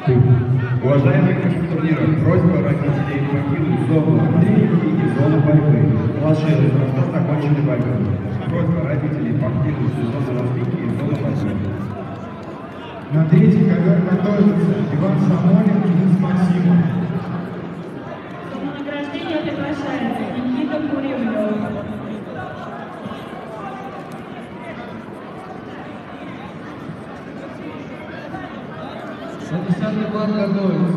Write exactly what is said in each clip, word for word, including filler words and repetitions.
Уважаемые гости турнира, просьба родителей покинуть зону тренинга и зону борьбы. Младшие возраста закончили борьбу. Просьба родителей покинуть зону развития и зону борьбы. На третий ковер готовится Иван Самолин и Денис Максимов. На награждение приглашается Никита Куривлев. десятый класс готовится.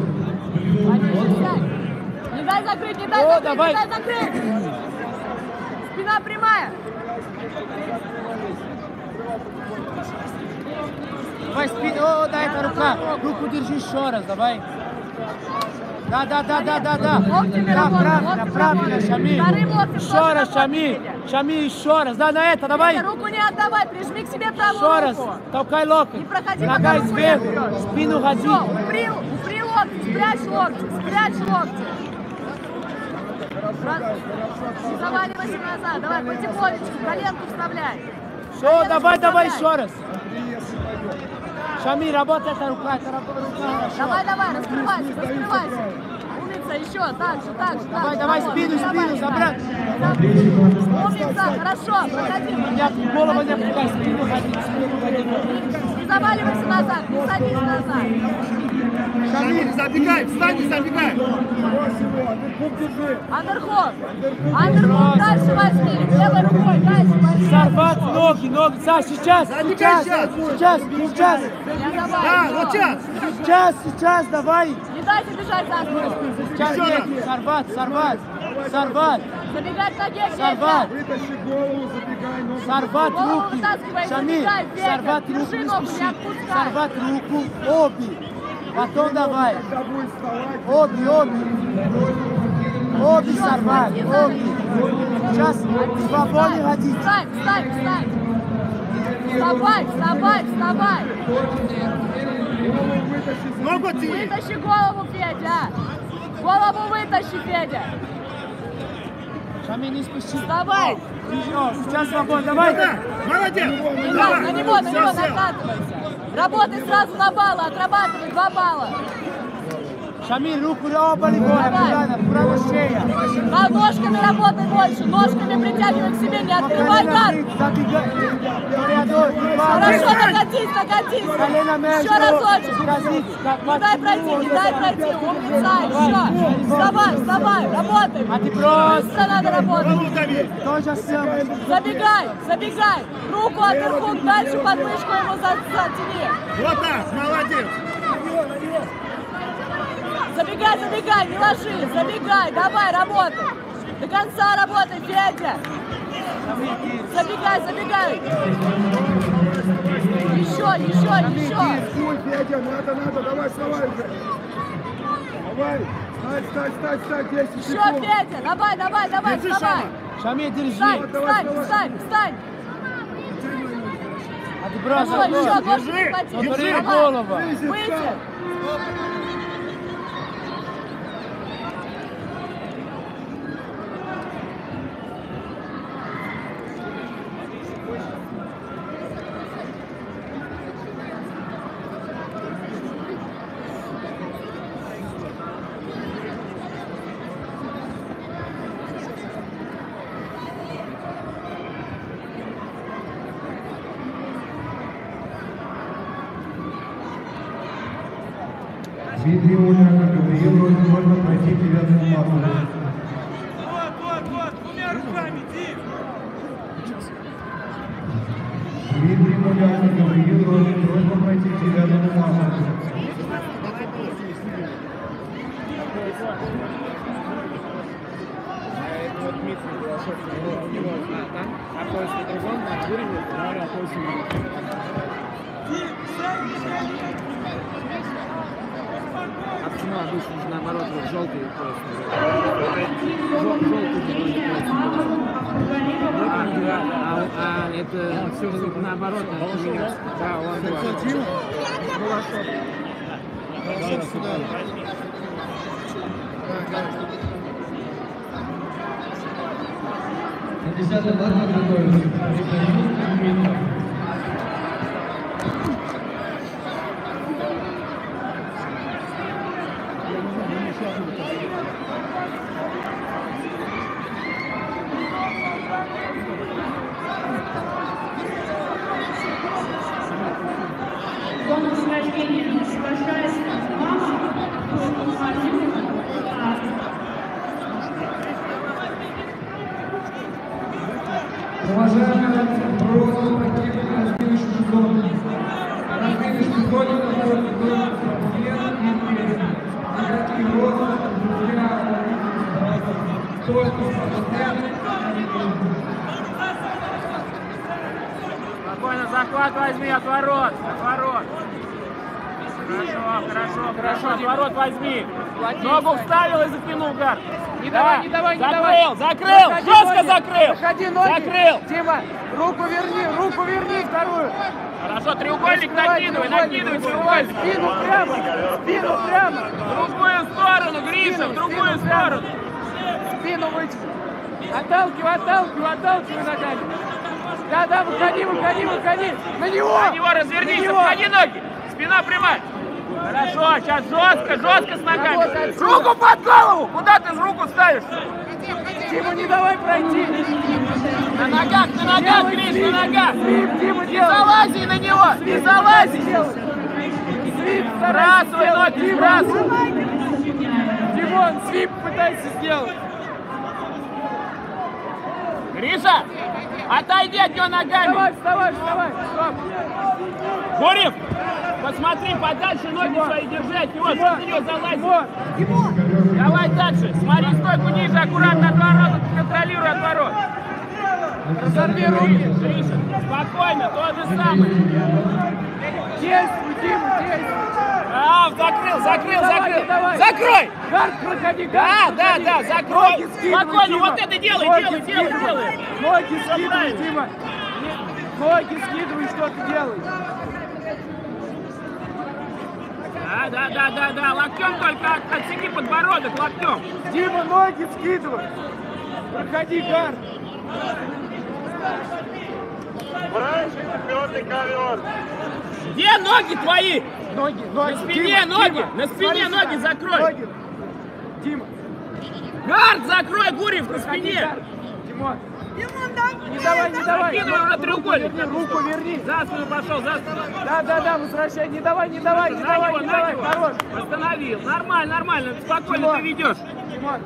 Не дай закрыть, не дай О, закрыть, давай. не дай закрыть! Спина прямая! Давай спину, о, да, это рука. Руку держи еще раз, давай. Да, да, да, да, да, да. Локтями Да, работай, правильно, локтями правильно, работай. Шамиль. Вторым локтем Еще тоже раз, работай, Шамиль. Федя. Шамиль, еще раз. Да, на это, давай. Руку не отдавай, прижми к себе правую Еще раз. руку. Толкай локоть. Не проходи, Нога пока руку не сверху. отберешь. Спину ходи. Все, упри, упри локти, спрячь локти, спрячь локти. Раз- Не заваливайся назад, давай потихонечку, коленку вставляй. Все, Коленку давай, давай вставляй. еще раз. Шамиль, работай эта рука, это рука хорошо. Давай, давай, раскрывайся, раскрывайся. Умница, еще, так же, так же. Давай, так же. давай, Вот, спину, давай, спину, да. забрать. Умница, хорошо, проходи. Я голову не отпускай, спину ходи, спину ходи. Не заваливайся назад, не садись назад. Шамиль, Забегай, встань и забегай. Андерхок. Андерхок, дальше возьми. Левой рукой, дальше возьми. сорвать ноги, ноги. Саш, сейчас, Забегай сейчас, сейчас. сейчас, сейчас, Я давай. Да, всё. вот сейчас. сейчас, сейчас, давай. Не дайте бежать за спину. Сейчас Еще нет, раз. сорвать, сорвать, сорвать, Забегай к ноге, сорвать, Федя. Вытащи голову, забегай, ногу. сорвать Голову руки. вытаскивай, Шамиль, забегай, Федя. сорвать руку, Держи не ногу, не спеши. отпускай. Сорвать руку, обе. Потом давай. Когда будет вставать, Обе, обе. Обе сорвать, обе. Сейчас свободно ходить. Встань, встань, встань. Вставай, вставай, вставай. голову вытащи, Ногу тяни. Вытащи голову, Федя. Голову вытащи, Федя. Шамиль, не спеши. Вставай. Все, сейчас свободно, давай. Да, молодец. Не Давай. надо, на него, на Всё, него всё. накатывайся. Работай сразу на баллы, отрабатывай два балла. Шамиль, руку оба левая, Давай. аккуратно, аккуратно шея. А ножками работай больше, ножками притягивай к себе, не открывай гад. Забегай. Коридор, Хорошо, накатись, накатись. колено между. Еще разочек. Скользить, как Не дай пройти, не дай пройти, умница, еще. Вставай, вставай, работай. А ты просто. Быстро надо работать. Голову дави. То же самое. Забегай, забегай. Руку отверху, дальше подмышку ему за- затяни. Вот так, молодец. Забегай, забегай, не ложись, забегай, давай, работай. До конца работай, Федя. Забегай, забегай. Еще, еще, еще. Фуй, Федя, надо, надо, давай, вставай уже. Давай, встань, встань, встань, встань, десять Еще, секунд. Федя, давай, давай, давай, Держи, вставай. Шама. Шамиль, держи. Встань, Давай, встань, давай. встань, встань. А ты просто. Давай, еще, Держи, ножки не хвати. Смотри, Давай. голова. Выйти. Дмитрий Ульянов, Гавриил Розин, можно пройти к девятому классу. Вот, вот, вот, двумя руками, Дим. Дмитрий Ульянов, Гавриил Розин, просьба пройти к девятому классу. А почему обычно же наоборот вот желтый пояс? Желтый а, а это все наоборот надо поменять. Да, он На десятый класс готовится. награждения соглашается мама Уважаемые, просто покинуть разгрузочную зону. Разгрузочную зону находится только спортсмен и тренер. Никаких розов, друзья, только спортсмен. Спокойно, захват возьми от ворот, от ворот. Хорошо, хорошо, хорошо, от ворот возьми. Ногу вставил и затянул гард. Не Да. давай, не давай, не закрыл, давай. Закрыл, Заходи жестко ноги, закрыл. заходи ноги. Закрыл. Дима, руку верни, руку верни вторую. Хорошо, треугольник Раскрывай накидывай, треугольник, накидывай раскрывай. треугольник. Спину прямо, спину прямо. В другую сторону, Гриша, Спину, в другую спину прямо. сторону. Спину вытяни. Отталкивай, отталкивай, отталкивай ногами. Да, да, выходи, выходи, выходи. На него! На него развернись, На него. обходи ноги. Спина прямая. Хорошо, сейчас жестко, жестко с ногами. Работай отсюда. Руку под голову! Куда ты руку ставишь? Дима, не давай пройти. На ногах, на ногах, Делай Гриш, свип. на ногах. Свип, Дима, Не делай. залази на него, не залази. Свип, Сбрасывай ноги, сбрасывай. Димон, свип пытайся сделать. Гриша, отойди от него ногами. Вставай, вставай, вставай. Стоп. Гурьев, посмотри подальше, ноги свои держи от него, чтобы на него залазить. Димон, Давай дальше, смотри стойку ниже, аккуратно от ворот, контролируй от ворот. разорви руки. Гриша, спокойно, то же самое. Действуй, Дима, действуй. А, закрыл, закрыл, Давай, закрыл. давай. Закрой! Гард, проходи, Да, гард, да, проходи. да, закрой. Ноги скидывай, Спокойно, Дима. вот это делай, Ноги делай, делай, скидывай. делай. Ноги Всё скидывай, правильно. Дима. Ноги скидывай, что ты делаешь? Да, да, да, да, да, локтем только от- отсеки подбородок, локтем. Дима, ноги скидывай. Проходи, гард. Где ноги твои? Ноги, ноги. На спине Дима, ноги, Дима. на спине Смотри ноги сюда. закрой. Ноги. Дима. Гард закрой, Гурьев, на Проходи, спине. гард. Димон. Не давай, не давай. Закидывай на треугольник. Руку верни, руку верни. За спину пошел, за спину. Да, да, да, возвращай. Не давай, не давай, не На давай, него, не на давай. него. Хорош. Остановил. Нормально, нормально. Спокойно Димон. ты ведешь. Димон.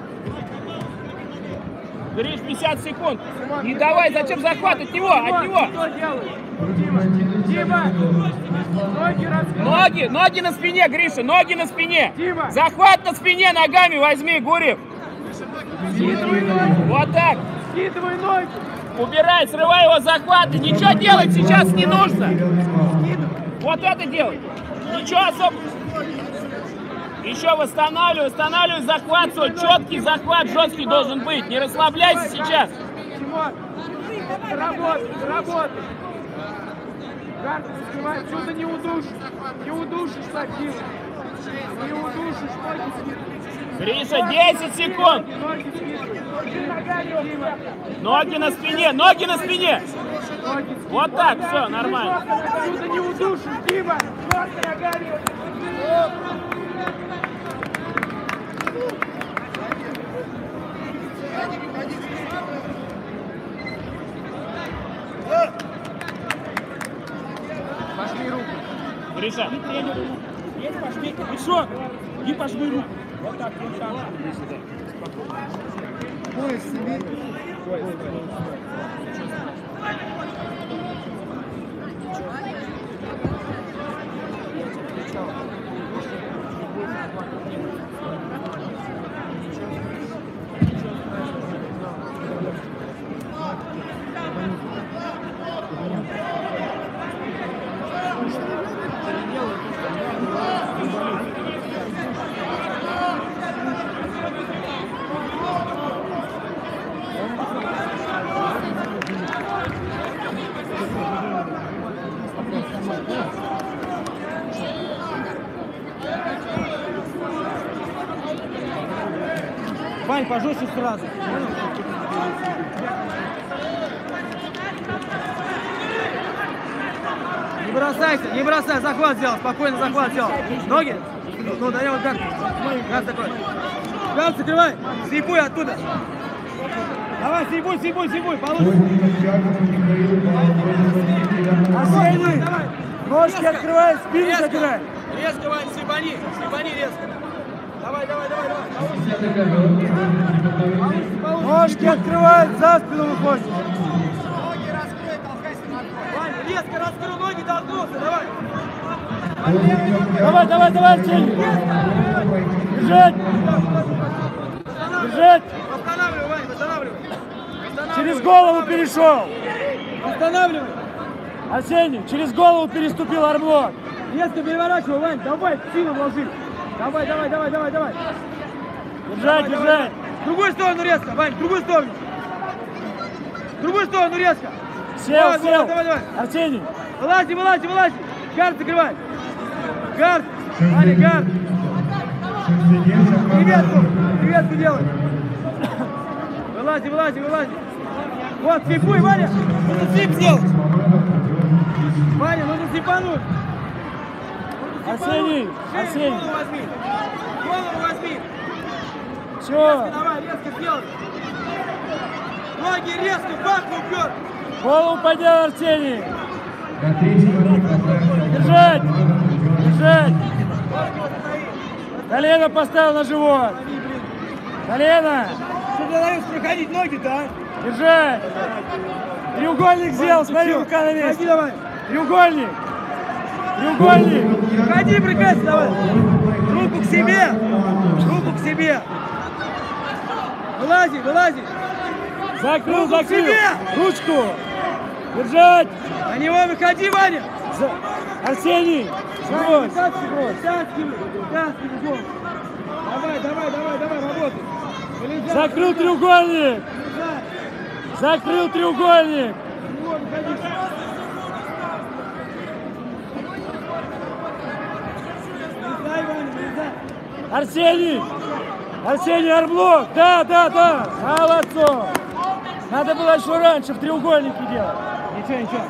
Гриш, пятьдесят секунд. Димон, Не ты давай, что зачем делаешь? захват от него, от Димон, него. ты что делаешь? Дима, Дима. Ноги раскрой. Ноги, ноги на спине, Гриша, ноги на спине. Дима. Захват на спине, ногами возьми, Гурьев. Скидывай ноги. Вот так. Скидывай ноги. Убирай, срывай его захваты. Ничего делать сейчас не нужно. Скидывай. Вот это делай. Ничего особо. Еще восстанавливай, восстанавливай захват свой. Четкий захват, жесткий должен быть. Не расслабляйся сейчас. Димон. Работай, работай. Гард, раскрывай. Отсюда не удушишь. Не удушишь так, Дима. Не удушишь. Ноги скидывай. Гриша, десять секунд. Ноги скидывай. Ногами, Дима. Ноги на спине, ноги на спине. Ноги скидывай. Вот так, все, нормально. Отсюда не удушишь, Дима. Жестко ногами. Пошли руку. Гриша. И что? И пожми руку. Вот так, вот так. Пояс себе. Вань, пожестче сразу. Не бросайся, не бросай, захват сделал, спокойно захват сделал. Ноги, ну дай вот так, газ такой. Газ закрывай, слепуй оттуда. Давай, слепуй, слепуй, слепуй, получится. Давай, ножки открывай, спину закрывай. Резко, Вань, слепани, слепани резко. Давай, давай, давай, давай. десятый ковер. Приготовились. Ножки открывают, за спину выходит. Вань, резко раскрыл ноги, толкнулся, давай. Давай, давай, давай, Артемий. Бежать. Бежать. Восстанавливай, Вань, восстанавливай. Через голову перешел. Восстанавливай. Арсений, через голову переступил армлок. Резко переворачивай, Вань, давай, силу вложи. Давай, давай, давай, давай, давай. Держать, держать. В другую сторону резко, Вань, в другую сторону. В другую сторону резко. Сел, Вот, сел. вот, давай, давай. Арсений. Вылази, вылази, вылази. Гард закрывай. Гард. Аня, гард. Приветку, приветку делай. Вылази, вылази, вылази. Вот, слепуй, Ваня. Нужно слип сделать. Ваня, нужно слепануть. Арсений, Шею, Арсений. голову возьми. Голову возьми. Все. Давай, резко сделай. Ноги резко, в банку упер. Голову поднял, Арсений. До третьего раунд остается. Держать. Держать. Колено поставил на живот. Колено. Что ты даешь проходить ноги-то, а? Держать. Треугольник сделал, смотри, рука на Ходи месте. давай. Треугольник. Треугольник. Ходи, прыгайся давай. Руку к себе. Руку к себе. Вылази, вылази. Закрыл, Руку к закрыл. себе. Ручку. Держать. На него выходи, Ваня. За- Арсений. Ваня, Сбрось. вытаскивай, вытаскивай, вытаскивай, вон. Давай, давай, давай, давай, работай. Вылезай. Закрыл треугольник. Вылезай. Закрыл треугольник. На него выходи. Вылезай, Ваня, вылезай. Арсений. Арсений, армблок. Да, да, да. Молодцом. Надо было еще раньше в треугольнике делать. Ничего, ничего.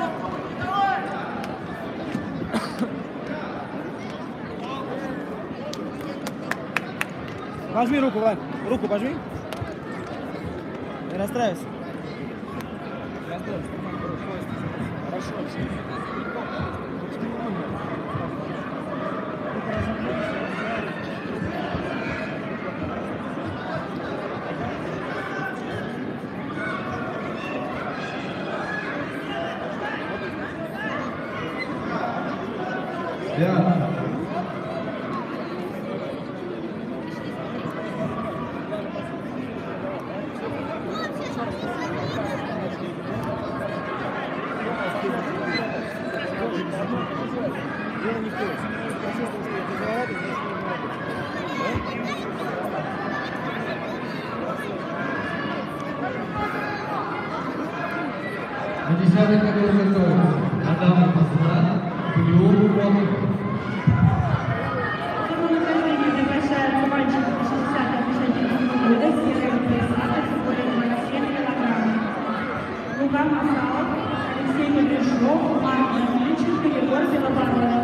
Пожми руку, Вань. Руку пожми. Не расстраивайся. Не расстраивайся. Хорошо. Пятый. На десятый ковер готовится. Адам Пасман, Блю, Конор. Нахождение прекращается мальчиком шестидесятого года, серый присадок, более двадцати семь килограммов. Лука Масалов, Алексей Кудряшов, Марк Ильиченко, Егор Белобородов.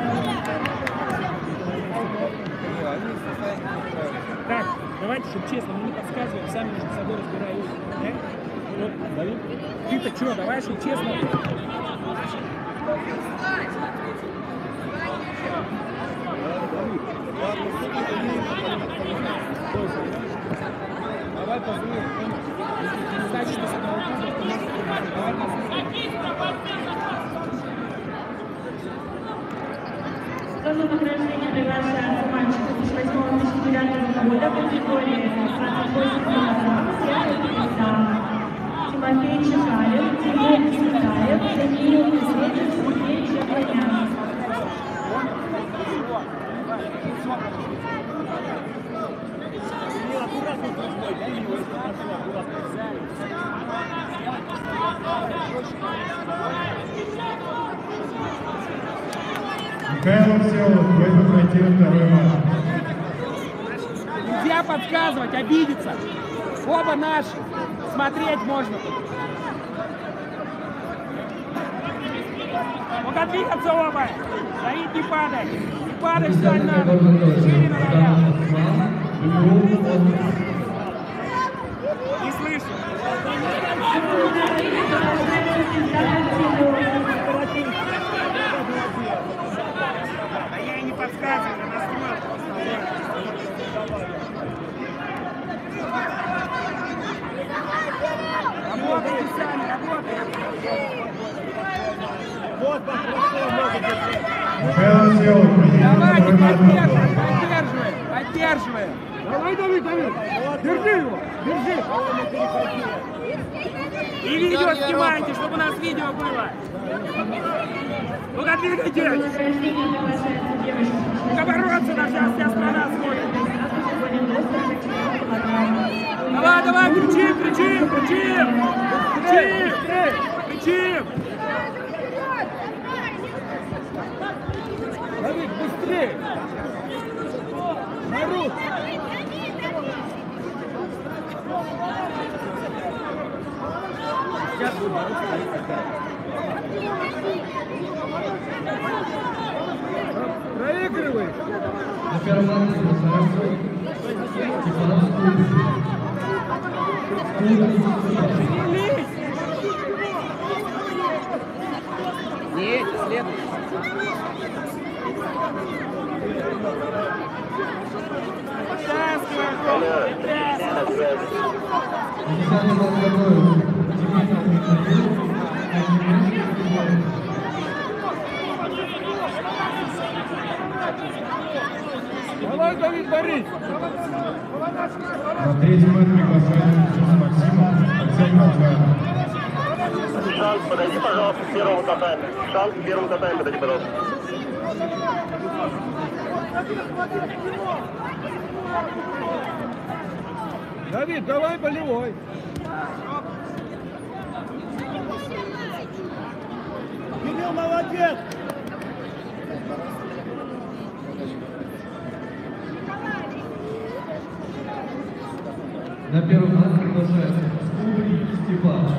Так, давайте, чтобы честно, мы не подсказываем, сами между собой разбираемся. Да? Вот, Давид. Ты-то что, давай, чтобы честно. Давай позови. Значит, что с одного кузова, то может быть, давай позови. Зону награждения приглашается мальчик две тысячи восьмого — две тысячи девятого года в категории двадцать восемь килограмм, сетка переса. Тимофей Чекалев, Тимофей Цветаев, Даниил Медведев, Сергей Чеканян. Михайлов Всеволод просит пройти на второй матч. Нельзя подсказывать, обидеться. Оба наши. Смотреть можно. Ну-ка двигаться оба. Стоит, не падай. Не падай, встань десятый надо. ковер готовится. Шире на ногах. Адам Пасман, Блю, Конор. Не слышу. Да я и не подсказываю. сделать. Давайте, поддерживай, поддерживай, поддерживай. Давай, Давид, Давид. Держи его, держи. И видео снимайте, чтобы у нас видео было. Ну-ка, двигайтесь. Ну-ка, бороться, на вся, вся страна смотрит. Давай, давай, кричим, кричим, кричим. Кричим, кричим. Давид, быстрее. Народ. Сейчас буду проигрывай. На первом ланце красавцев. Нет, следующий. Давай, Давид, борись! На третий матч приглашаем Максима Артемьева. Шанс, подойди, пожалуйста, к первому татами. Шанс к первому татами, подойди, пожалуйста. Давид, давай болевой! Кирилл, молодец! На первом ланце приглашается Скубрий Степан.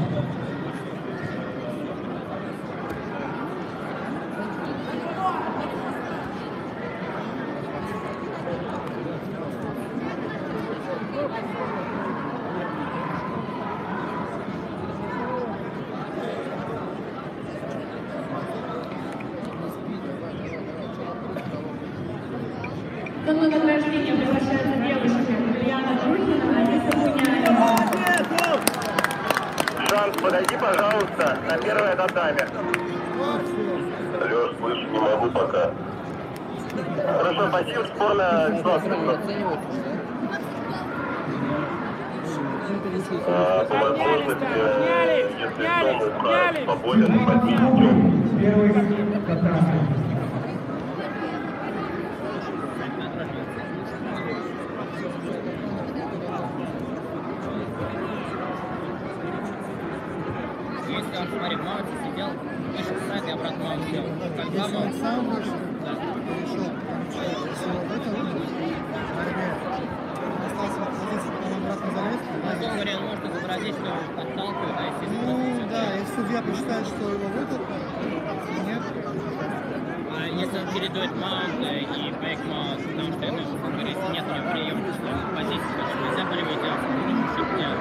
На награждение приглашается девушка Ульяна Трухина, Алиса Буняева. Шанс, подойди, пожалуйста, на первое татами. Лёш, слышу, не могу пока. Хорошо, спасибо, спорная ситуация. А, по возможности, если дом убрать, свободен, поднимем. Первый татами. Если он, смотри, маунт сидел, выше сайт и обратно маунт сделал. Когда маунт сам вышел, да. Перешел, все, это остался в позиции, потом обратно залез. Ну, говоря, он может изобразить, что подталкивает, а если... Ну, да, если судья посчитает, что его вытолкнут, нет. А если он чередует маунт и бэк маунт, потому что, ну, говорит, если нет у него приема, позиции, то нельзя болевой делать, чтобы делать.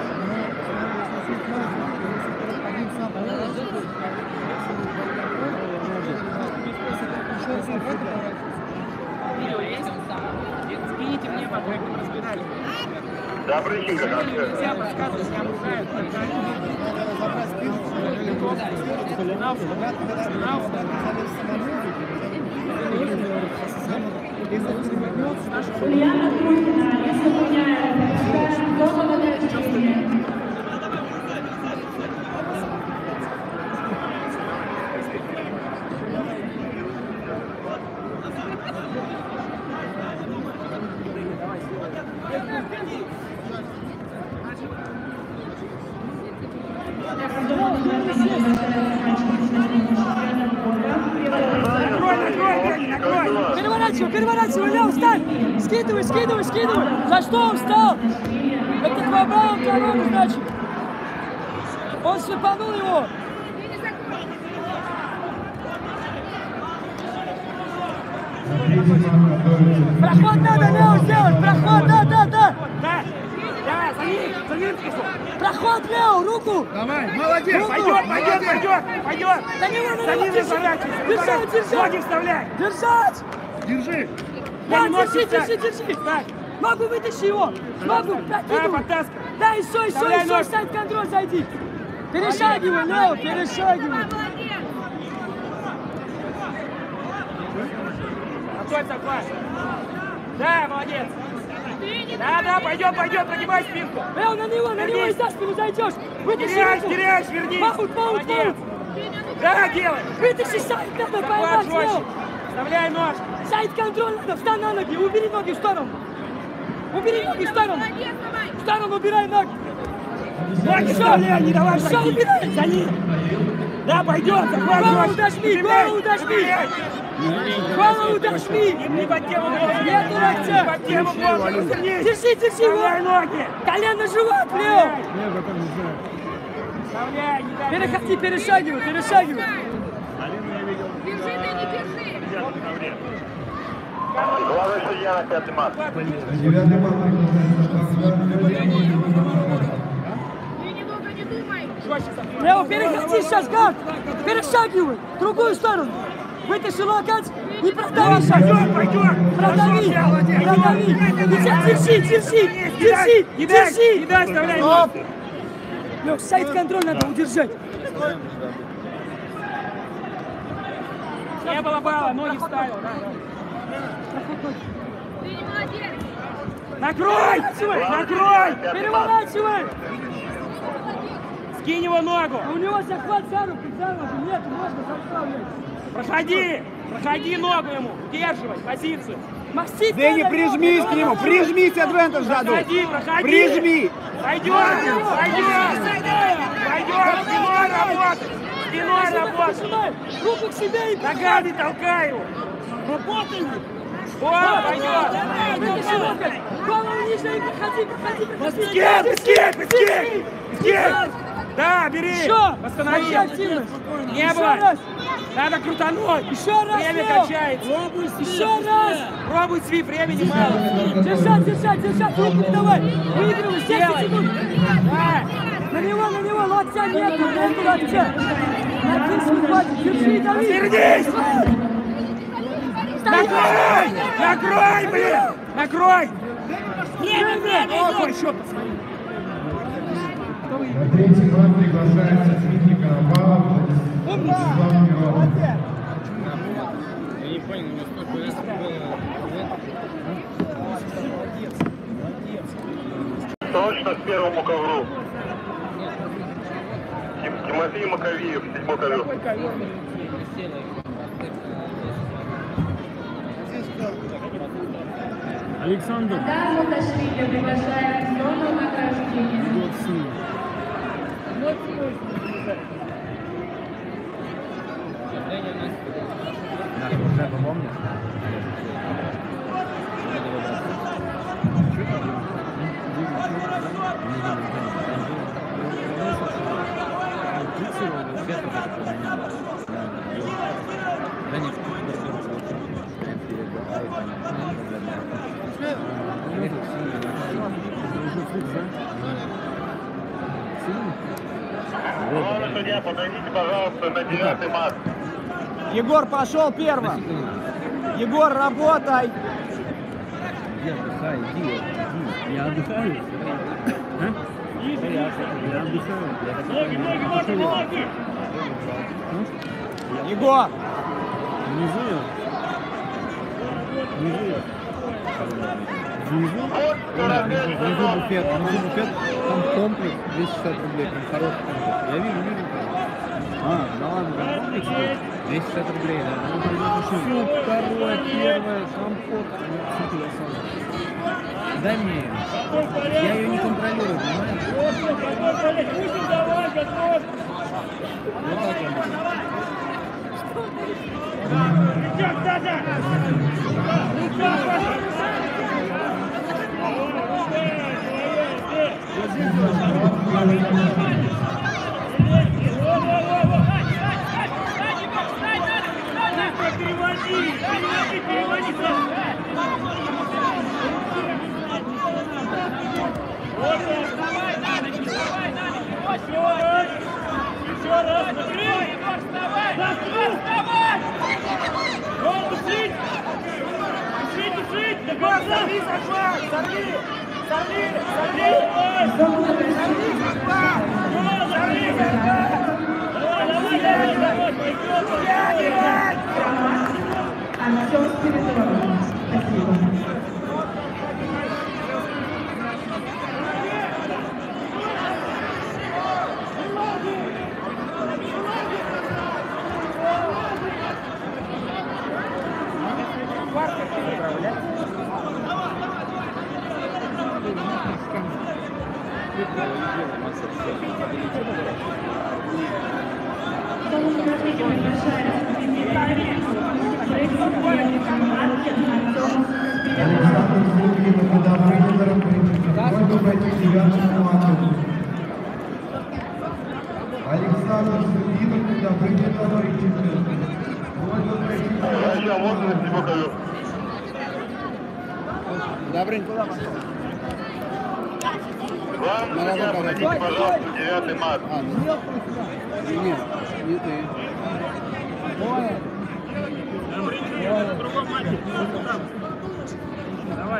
Скините мне по трекам, разбирали. Да, прыщенька, да. Нельзя подсказывать, не обрушают. Ульяна Трухина, Алиса Буняева. Приглашаем дома на награждение. Переворачивай, переворачивай, Лев, встань! Скидывай, скидывай, скидывай! За что он встал? Это твоя правая дорога, значит! Он слепанул его! Проход надо, Лев, сделать! Проход, да, да, да! Да, да, за ним, за ним пришел. Проход, Лев, руку! Давай, молодец! Пойдет, пойдет, пойдет, пойдет! Да не надо, За ним держи! разворачивайся! Держать, держать! Ноги вставляй! Держать! Держи! Да, ноги держи, вставь. держи, держи! Вставь. Ногу вытащи его! Ногу, Да, прокидывай! подтаскивай! Да, и все, и все, Вставляй и все, ноги. сайт контроль, зайди! Перешагивай, Лео, перешагивай! крутой захват. Да, молодец. Да, да, пойдем, пойдем, прогибай спинку. Эл, на него, на него и за спину зайдешь. Вытащи Теряешь, руку. теряешь, вернись. Маут, маут, Молодец. маут. Да, делай. Вытащи сайт, надо Захват поймать, жестче. Эл. Вставляй ножки. Сайт контроль надо, встань на ноги, убери ноги в сторону. Убери ноги в сторону. В сторону убирай ноги. Ноги вставляй, не давай Все, пройти. убирай. За ним. Да, пойдет, захват Голову жестче. дожми, голову дожми. Голову дожми. Не под тему голову. Нет, дурачок. Не под тему голову. Вернись. Держи, держи Вставляй его. ноги. Колено, живот, Лео. Вставляй, не дай. Переходи, перешагивай, перешагивай. Главный судья на пятый мат. Девятый мат Лео, переходи сейчас, гад. Перешагивай. В другую сторону. Вытащи локоть и продави шаг. Пойдем, пойдем. Продави, продави. Держи, держи, держи, Не дай, держи. не дай, вставляй ноги. Лех, сайт контроль надо удержать. Не было балла, ноги вставил. Да, да. Накрой! Накрой! Переворачивай. Скинь его ногу! А у него захват за руку, за ногу. Нет, можно заставлять. Проходи! Проходи ногу ему! Удерживай позицию! Мастить Дэнни, надо, прижмись Лео, к нему, переворачивай. прижмись, адвентаж даду. Проходи, проходи! Прижми. Пойдем! Пойдем! Пойдем! Спиной работать! Спиной работать! Прижимай. Руку к себе и Ногами толкай его! работай. О, пойдет! Вытащи локоть. Голову ниже и проходи, проходи, проходи. Скид, скид, скид! Скид! Да, бери! Еще. Останови! Еще активность. Не Еще было! раз. Надо крутануть! Еще раз, Время Лео. качается! Еще раз. Пробуй свип, времени мало! Держать, держать, держать. Руку не давай. Выигрывай. десять Делай. секунд. Да! На него, на него. Локтя нет. Нет локтя. Натисни, хватит. Держи, дави. Вернись! Накрой! Накрой, блин! Накрой! Время, время! Ой, счет посмотри! На третий мат приглашается Дмитрий Коновалов, Владислав Миронов. Я не понял, у него столько раз было. Точно к первому ковру. Тим- Тимофей Маковиев, седьмой ковер. Александр. Да, Муташвили приглашает в зону награждения. Главный судья, подойдите, пожалуйста, на девятый мат. Егор пошел первым. Егор, работай. Я отдыхаю, иди, иди. Я отдыхаю. А? Я отдыхаю. Ноги, ноги, ноги, ноги! Егор. Внизу я. Внизу я. Внизу? Внизу буфет, внизу буфет, там комплекс двести шестьдесят рублей, там хороший комплекс. Я вижу, вижу. А, да ладно, там комплекс двести шестьдесят рублей, да. Ну, суп, второе, первое, компот. Смотри, я сам. Дай мне ее. Я ее не контролирую, понимаешь? Вот так я буду. Переводи! Переводи, переводи! Вот он! Вставай, на ноги! Вставай, на ноги! Еще раз! Еще раз! Смотри! Вставай! Вставай! Вот, душить! Душить, душить! Егор, сорви захват! Сорви! Сорви! Сорви! Сорви захват! Сорви захват! Давай, давай, давай! Пойдем! Артем Спиридонов. Александр Сергеев, когда принято, просьба пройти девятому матчу. Александр Сергеев, когда принято, просьба пройти Врача можно на себе ковер? Добрынь. Вам, друзья, подойдите, пожалуйста, девятый мат. А, ну, нет, не ты. В другом матче. Давай.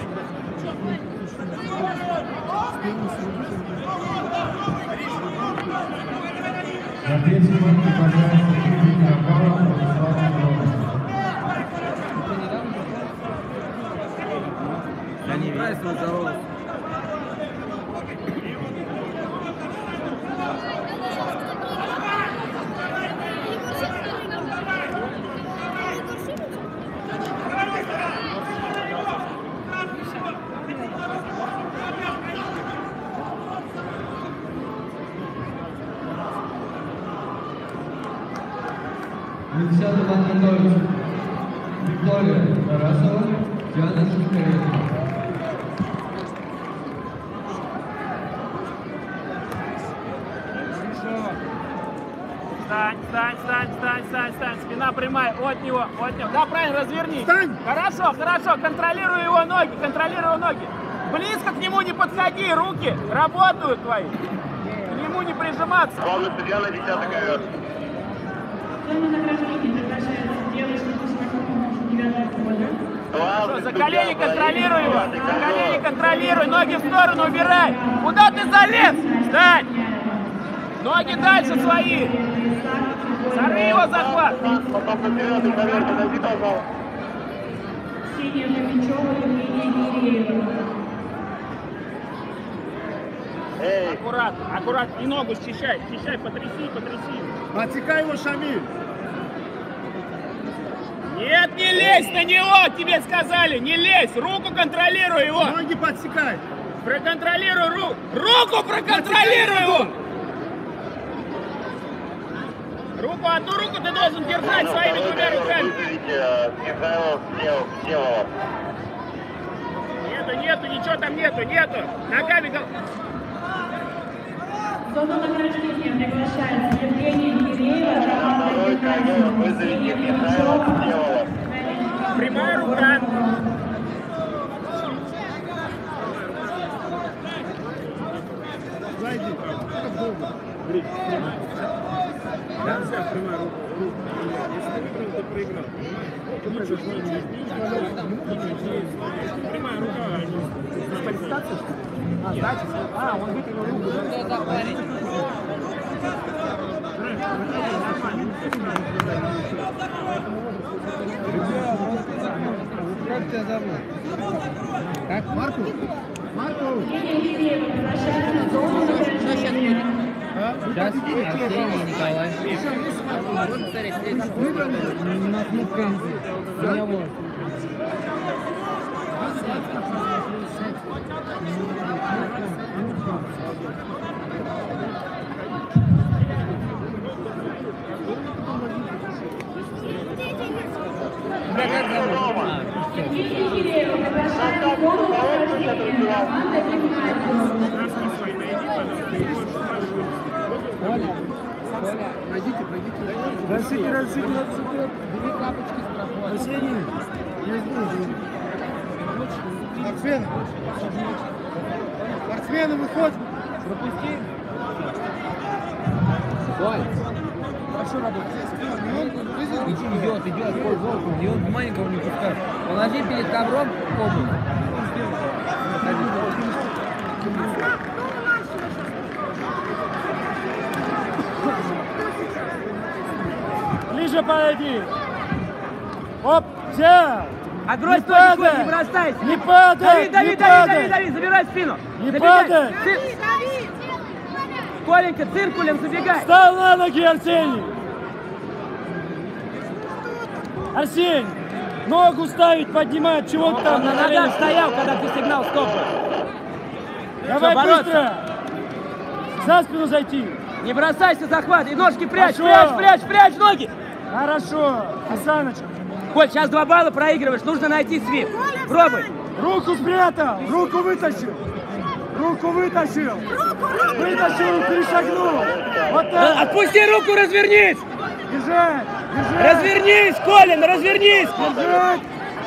На третьем матче, пожалуйста, Кирилл Напалов, Владислав Петров. Я не нравится, здорово. Десятый мат готовится. Виктория Тарасова, Диана Шушкаренко. Встань, встань, встань, встань, встань, встань. Спина прямая, от него, от него. Да, правильно, развернись. Встань! Хорошо, хорошо, контролируй его ноги, контролируй его ноги. Близко к нему не подходи, руки работают твои. К нему не прижиматься. Главный судья на десятый ковер. Зона награждения приглашается девушка девятого года. Хорошо, за колени контролируй его. За колени контролируй, ноги в сторону убирай. Куда ты залез? Встань! Ноги дальше свои. Сорви его захват. Потом на девятый ковер подойди, пожалуйста. Ксения Фомичева, Евгения Киреева. Эй, Аккуратно, аккуратно. И ногу счищай, счищай, потряси, потряси. Отсекай его, Шамиль. Нет, не лезь на него, тебе сказали, не лезь. Руку контролируй его. Ноги подсекай. Проконтролируй руку. Руку проконтролируй его. Руку, одну руку ты должен держать своими двумя руками. Вызовите Михайлов Всеволод. Нету, нету, ничего там нету, нету. Ногами... В зону награждения приглашается Евгения Киреева, Роман Второй ковер вызовите Ксения Михайлов Фомичева. Всеволод. Прямая рука. Зайди. Как долго? Да, вся прямая рука. Если ты выиграл, то проиграл. Прямая рука. Дисквалификация, что ли? А, сдача? А, он выкинул руку. Кто за парень? Как тебя зовут? Как? Марку? Марку? Евгения Киреева приглашается в зону награждения. Сейчас Арсений Николай. На кнопканзе. Меня вот. Евгения Киреева приглашается в зону награждения. Команда Гимназиум. Коля, Коля, пройдите, пройдите. Разсеки, разсеки, разсеки. Бери тапочки с прохода. Арсений. Спортсмены. Спортсмены, выходь. Пропусти. Коль. Хорошо работает. Идет, идет, Коль, волку. И он маленького не пускает. Положи перед ковром обувь. Ближе подойди. Оп, взял. Отбрось Не ноги, падай! Коль, не бросайся! Не падай! Дави, Не дави, дави, падай! дави, дави, забирай спину! Не Забегай. падай! Цир- Коленька, циркулем забегай! Встал на ноги, Арсений! Арсений! Ногу ставить, поднимать, чего он там? Он на ногах стоял, когда ты сигнал стоп. Давай Всё, бороться. быстро! За спину зайти! Не бросайся, захват, и ножки прячь, Пошел. прячь, прячь, прячь ноги! Хорошо! Осаночка! Коль, сейчас два балла проигрываешь, нужно найти свип. Пробуй. Руку спрятал! Руку вытащил! Руку вытащил! Вытащил и перешагнул! Вот так! Отпусти руку, развернись! Держать! Держать! Развернись, Колин, развернись! Держать!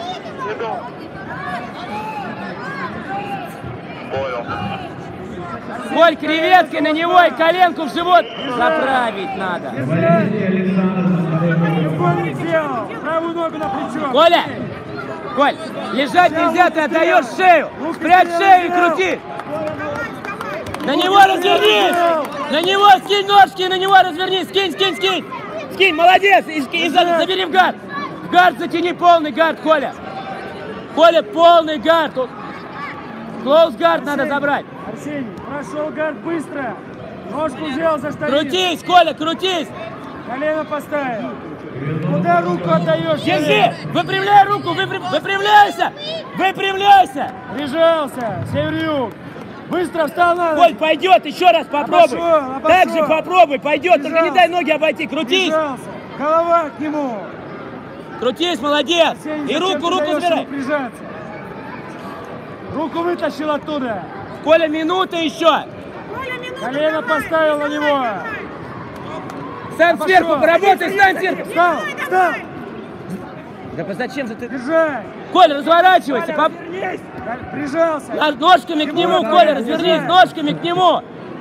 Понял. Коль, креветкой на него и коленку в живот заправить надо. Валерий Александр. Любовник сделал! Правую ногу на плечо! Коля! Коль, лежать нельзя, ты отдаешь шею! Спрячь шею и крути! На него развернись! На него скинь ножки, на него развернись! Скинь, скинь, скинь! Скинь, молодец! И, и за- забери в гард! В гард затяни, полный гард, Коля! Коля, полный гард! Клоус гард надо забрать! Арсений, прошел гард быстро! Ножку взял за штанину! Крутись, Коля, крутись! Колено поставил! Куда руку отдаешь? Держи! Выпрямляй руку! выпрям- Выпрямляйся! Выпрямляйся! Прижался! Север-юг! Быстро встал на ноги! Коль, пойдет, еще раз попробуй! Обошел, обошел. Так же попробуй, пойдет, только не Прижался. дай ноги обойти, крутись! Прижался! Голова к нему! Крутись, молодец! Арсений, И зачем руку, ты руку даешь забирай! ему прижаться? Руку вытащил оттуда! Коля, минута еще! Колено поставил на него! Сам Обошел. сверху поработай, стань сверху! Встал! Встал! Да зачем же ты... Держать! Коля, разворачивайся! поп- Прижался! А, Ножками к нему, Давай, Коля, держи. развернись! Ножками к нему!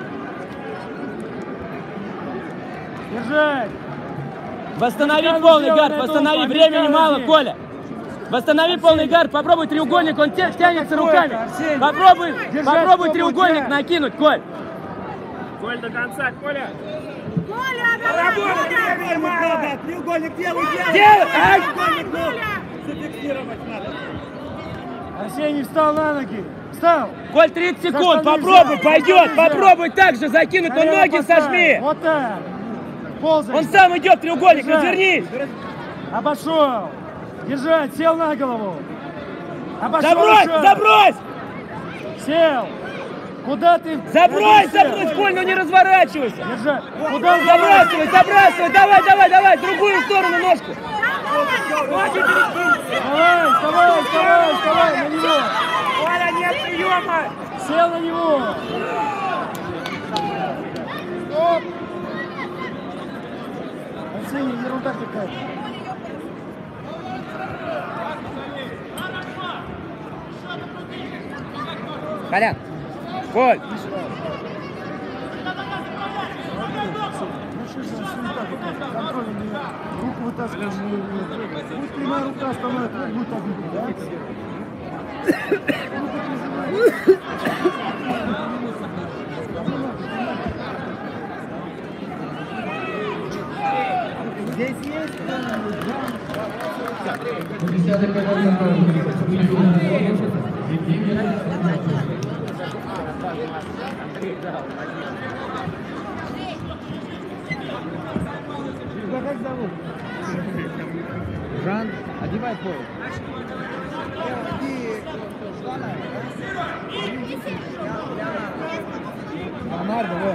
Держать! Восстанови Рука полный сделана, гард, это восстанови, упа, времени Михаил мало, один. Коля! Восстанови полный гард, попробуй треугольник, он тя- тянется такое-то, руками! Арсений? Попробуй, Держать попробуй попу, треугольник тянь. накинуть, Коль! Коль, до конца, Коля. Треугольник делай, Делай! Ай! Арсений встал на ноги! Встал! Коль, тридцать секунд, Застави попробуй, взять, пойдет, застави взять. попробуй так же закинуть, но Колено ноги поставь. сожми! Вот так! Ползай! Он сам идет, треугольник, Держать. развернись! Обошел! Держать! Сел на голову! Обошел Забрось, еще. забрось! Сел! Куда ты? Забрось, Куда ты забрось, сел? Коль, ну не разворачивайся! Держать! Куда он Забрасывай, забрасывай, давай, давай, давай, в другую сторону ножку! Давай, вставай, вставай, вставай на него! Коля, нет приема. Сел на него! Стоп! Арсений, ерунда какая-то. Колян, Коль, Ну что за суета какая-то? Контролем не... Руку вытаскиваешь, не... не- Пусть прямая рука остановит, вот будет обидно, да? Здесь есть кто-нибудь, да? десятый команда Евгений Александрович. Тебя как зовут? Жан, одевай пояс. Леонардо, вот.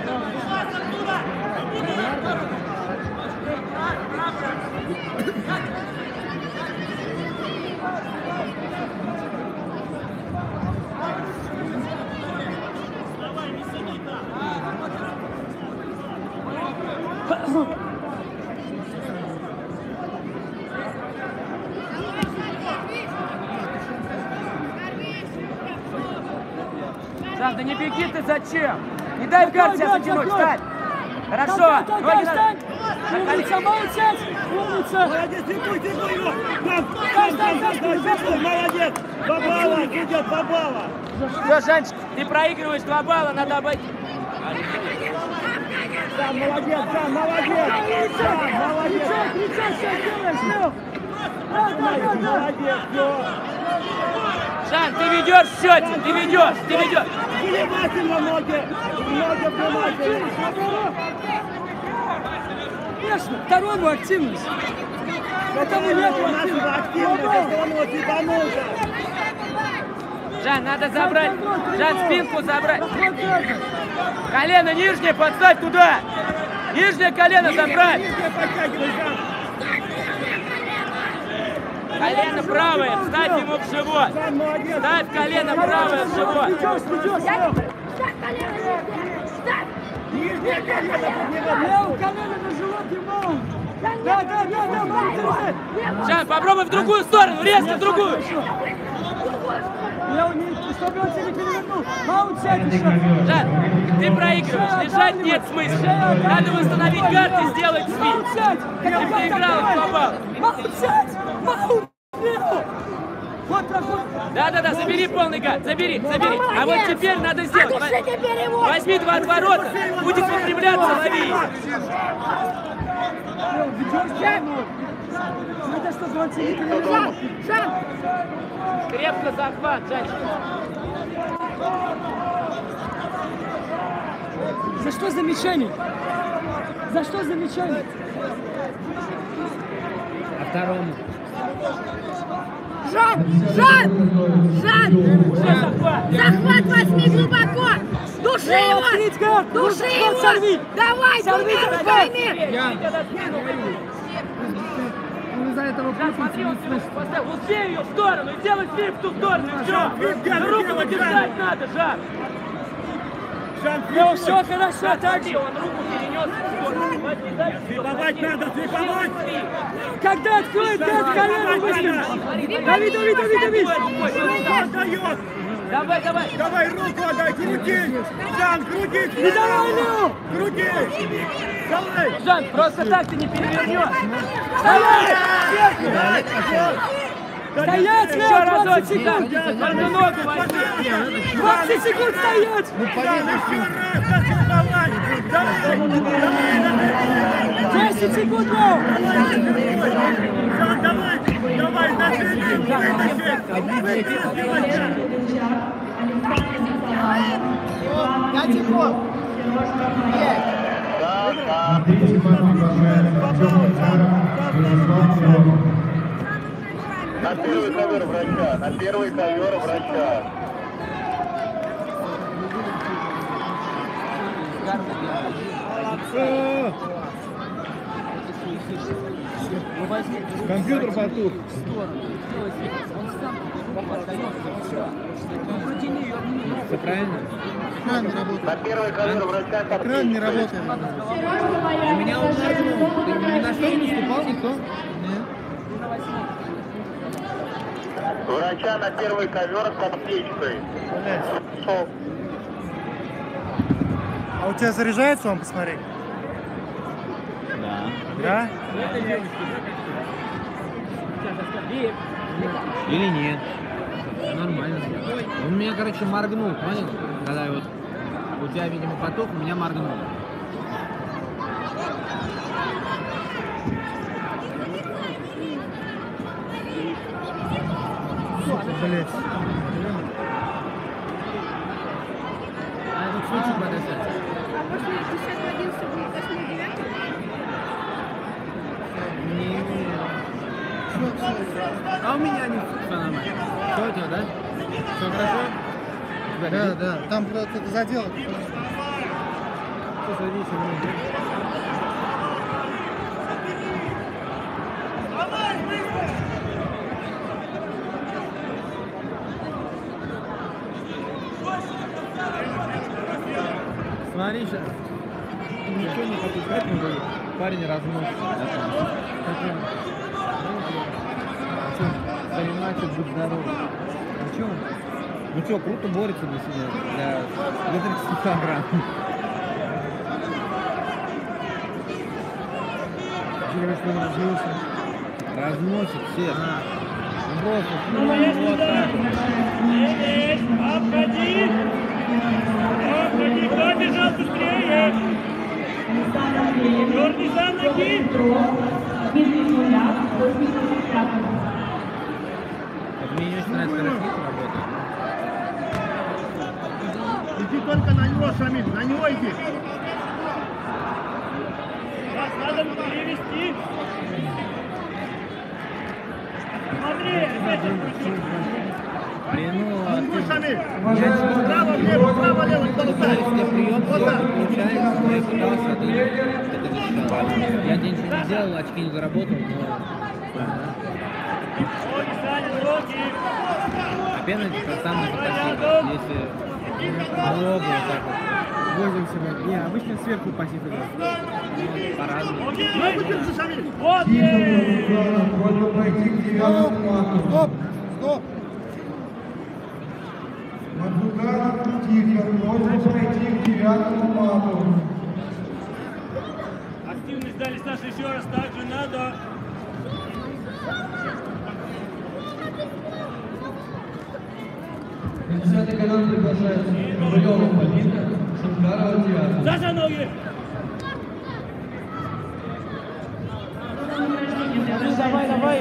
Жан, да не беги ты, зачем? Не дай в гард себя затянуть, встань! Хорошо! Ноги на- Умница, молодец! Умница! Молодец, трикуй, трикуй его. Стой, стой, стой, стой, молодец. Два балла, идет, два балла. Все, Жанчик, ты проигрываешь два балла, надо обойти. Да, молодец, да, молодец. Да, молодец. Кричай, кричай, все делаешь, Лев! Молодец, все. Жан, ты ведешь в счете, ты ведешь, ты ведешь. Внимательно ноги. Ноги внимательно. Конечно, второму активность. Этому нет активности. Жан, надо забрать. Жан, спинку забрать. Колено нижнее подставь туда. Нижнее колено забрать. Колено правое, вставь ему в живот. Ставь колено правое в живот. Нижнее колено под него. Левое колено на живот ему. Да, да, да, да, Жан, попробуй в другую сторону, резко в другую. Чтобы он тебя не перевернул. Маунт сядь еще. Жан, ты проигрываешь, лежать нет смысла. Надо восстановить гард и сделать спин. Маунт сядь. Ты проиграл, попал. Маунт сядь. Маунт. Вот проход. Да-да-да, забери полный гард, забери, забери. А вот теперь надо сделать. Возьми два отворота, будет выпрямляться, лови. Надо, чтобы он тебя не перевернул. Жан. Крепко захват, Жан. За что замечание? За что замечание? А второму? Жан! Жан! Жан! Захват возьми глубоко! Души его! Души его! Давай, двумя руками! Из-за этого Смотри, вот поставь, вот все ее в сторону, и делай свип в ту сторону, и все. Руку подержать надо, Жан. Ну, все хорошо, так же. Он руку перенес в сторону. Слиповать надо, слиповать. Когда откроет пять колен, быстро. Дави, дави, дави, дави. Отдает. Давай, давай. Давай руку отдай, крути. Жан, крути. Не давай, Лео. Крути. Давай. Жан, просто так ты не перевернешь. Стоять! Стоять, Еще Лео, разок, двадцать секунд. одну ногу возьми. двадцать секунд стоять. десять секунд, Лео. Давай, давай, На первый ковер врача, на первый ковер врача. Компьютер потух. Все правильно? На первый ковер врача. Экран не работает. У меня он нажму. Ты ни на что не наступал, никто? Нет. Врача на первый ковер с аптечкой. А у тебя заряжается он, посмотри? Да. Да? Или нет? Нормально. Он меня, короче, моргнул, понял? Когда вот у тебя, видимо, поток, у меня моргнул. Блять. А этот случай подождать. А может, десятый, одиннадцатый будет восьмой, девятый? Не, не. А у меня не все нормально. Что у тебя, да? Все хорошо? Да, да. Там кто-то задел. Что садись, смотри, сейчас ничего не попускать не будет. Парень размножится. Занимается, будь здоров. Ну что? Ну что, круто борется для себя, для, для тридцати килограмм. Что он размножился? Разносит всех. Ну просто, ну вот так. Обходи! Обходи! Кто бежал быстрее? Черный за ноги! Дмитрий Гуляк, восемьдесят пятый. Мне очень нравится, когда Шмидт работает. Иди только на него, Шамиль, на него иди. Надо перевести. Смотри, опять Блин, ну, Иди, Шамиль. я Право, влево, право, лево, не болтай. если прием Вот так. получается, я пытался это, это защищал. Я день ничего не сделал, очки не заработал, но... ноги, Саня, ноги. А пенальти сам не запасил. Если много вот так вот. Пользуемся. Не, обычно сверху пассив играют. По-разному. Ногу держи, Шамиль. Вот Тихо, можно пройти к девятому мату. Стоп! Стоп! Мадзугаров, тихо, можно пройти к девятому мату. активность дали, Саша, еще раз. Так же надо. На десятый канал приглашается Ковалева Полина, Шанкарова девятый. Саша, ноги. Давай, давай.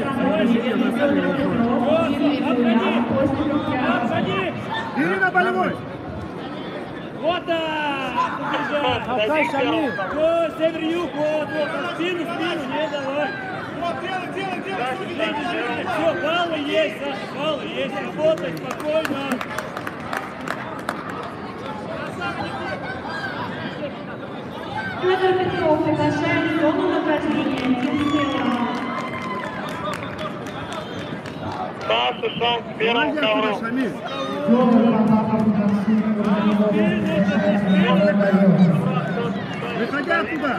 Обходи. Ирина, болевой. Вот так. Отдай, Шамиль! Вот, север-юг, вот, вот. Спину, спину, не давай. Все, баллы есть, Саша, баллы есть. Работай спокойно. Федор Петров приглашает в зону награждения. Тимсела. Саша, шанс первым ковром. Шамиль. Выходи оттуда.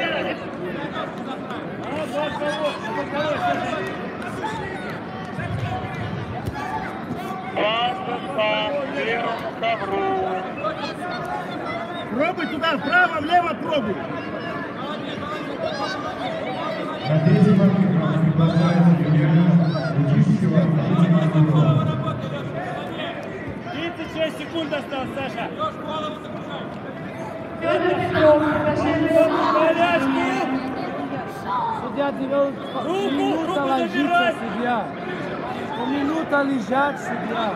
Пробуй туда, вправо, влево пробуй. На третий матч приглашается Юлиана Летищева. тридцать шесть секунд осталось, Саша. Федор Петров приглашает Болячку. Судья довел Руку, минута руку ложится, забирай. судья. Минута лежать, судья.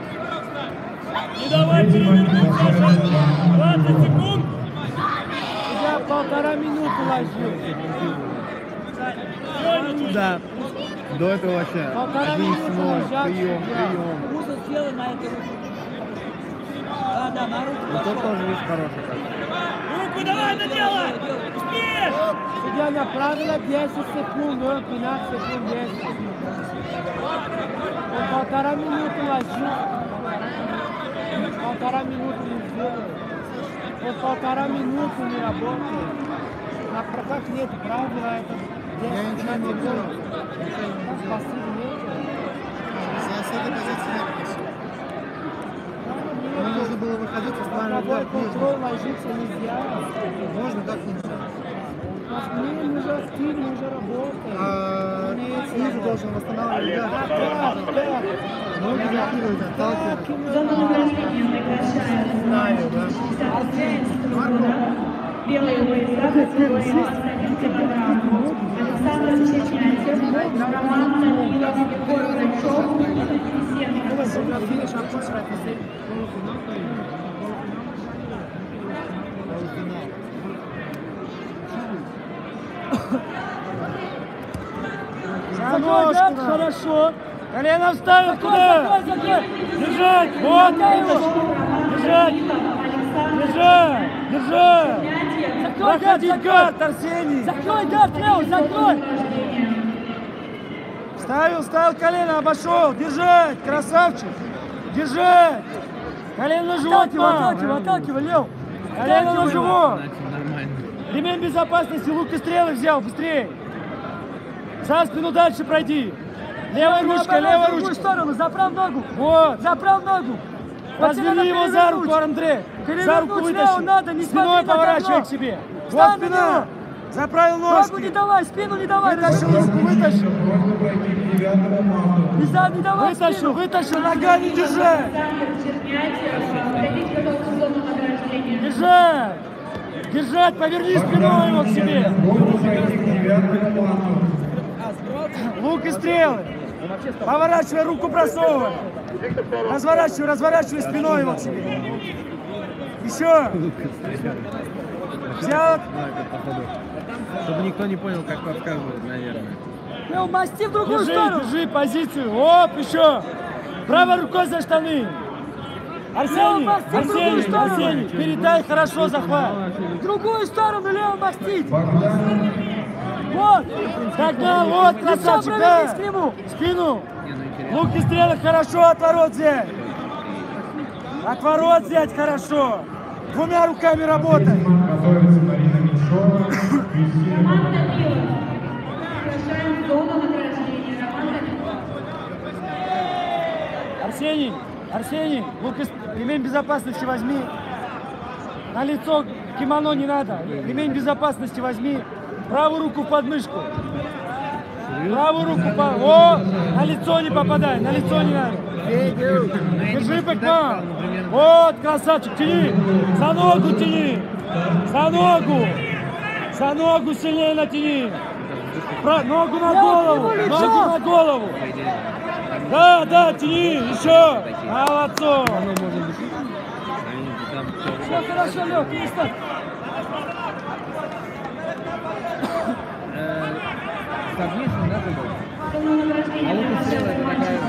Не давай перевернуть, Саша. двадцать секунд. Судья полтора минуты ложил. Да. До этого вообще Полтора один минуты ноль, лежать, прием, судья. прием. Муза сделай на эту руку. Да, да, на руку. Вот тот тоже весь хороший. Так. Руку давай, наделай. Успеешь. Судья направила десять секунд, он пятнадцать секунд десять. Он полтора минуты ложил. Полтора минуты не сделал. Он полтора минуты не работает. На прокат нет правила, это Я ничего не делал. Спасибо, нет. С этой позиции не просил. Мне нужно было выходить из плана Правовой удар ниже. контроль ложиться нельзя. Можно, как нельзя. Мы, мы же активно, мы же работаем. А ниже должен восстанавливать удар. Так, так. Ноги закидывать, отталкивать. в зону награждения приглашает шестьдесят семь года. Белые пояса категории двадцать один килограмм. Александр Чернятев, Роман Данилов, Егор Грачев, Закрой, да? Хорошо. Колено вставил туда. Держать. Вот. Держать. Держать. Держать. Проходи гард, Арсений. Закрой гард, Лео, закрой. Ставил, ставил колено, обошел. Держать. Красавчик. Держать. Колено на живот, отталкивай, отталкивай, Лео. Колено на живот. Ремень безопасности, лук и стрелы взял, быстрее. За спину дальше пройди. Левая ручка, левая ручка. В сторону, заправ ногу. Вот. Заправ ногу. Разверни его за руку, Андрей. За руку вытащи. Надо, не спиной поворачивай к себе. Вот спина. Заправил ножку. Ногу не давай, спину не давай. Вытащил руку, вытащил. Можно пройти к девятому мату. Не за, не давай. Вытащил, вытащил, ногами держи. Держать. Держать, поверни спиной его к себе. Можно пройти к девятому мату. Лук и стрелы. Поворачивай, руку просовывай. Разворачивай, разворачивай спиной его к себе. Еще. Взял. Чтобы никто не понял, как подсказывают, наверное. Лео, масти в другую Держи, сторону. держи позицию. Оп, еще. Правой рукой за штаны. Арсений, Лео, масти в другую Арсений, сторону. Арсений, передай хорошо захват. В другую сторону, Лео, мастить. Вот. Тогда, вот, красавчик, Лицо да. повернись к нему. Спину. Лук и стрелы хорошо, отворот взять. Отворот взять хорошо. Двумя руками работай. Готовится Марина Меньшова. Команда Мила. Приглашаем в зону награждения. Роман Данилов. Арсений, Арсений, лук и с- ремень безопасности возьми. На лицо кимоно не надо. Ремень безопасности возьми. Правую руку в подмышку. Правую руку по... О! На лицо не попадай, на лицо не надо. Держи бэкман. Вот, красавчик, тяни. За ногу тяни. За ногу. За ногу сильнее натяни. Про- Ногу на голову. Ногу на голову. Да, да, тяни. Еще. Молодцом. Все хорошо, Лео, перестань. Совместно, да, ты был? Зону награждения. А вот и стрела, это такая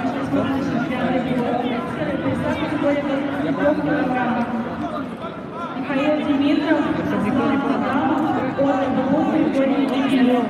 Я правильно Михаил Димитров. Чтобы никто не понял. От группы Григорий Димитров.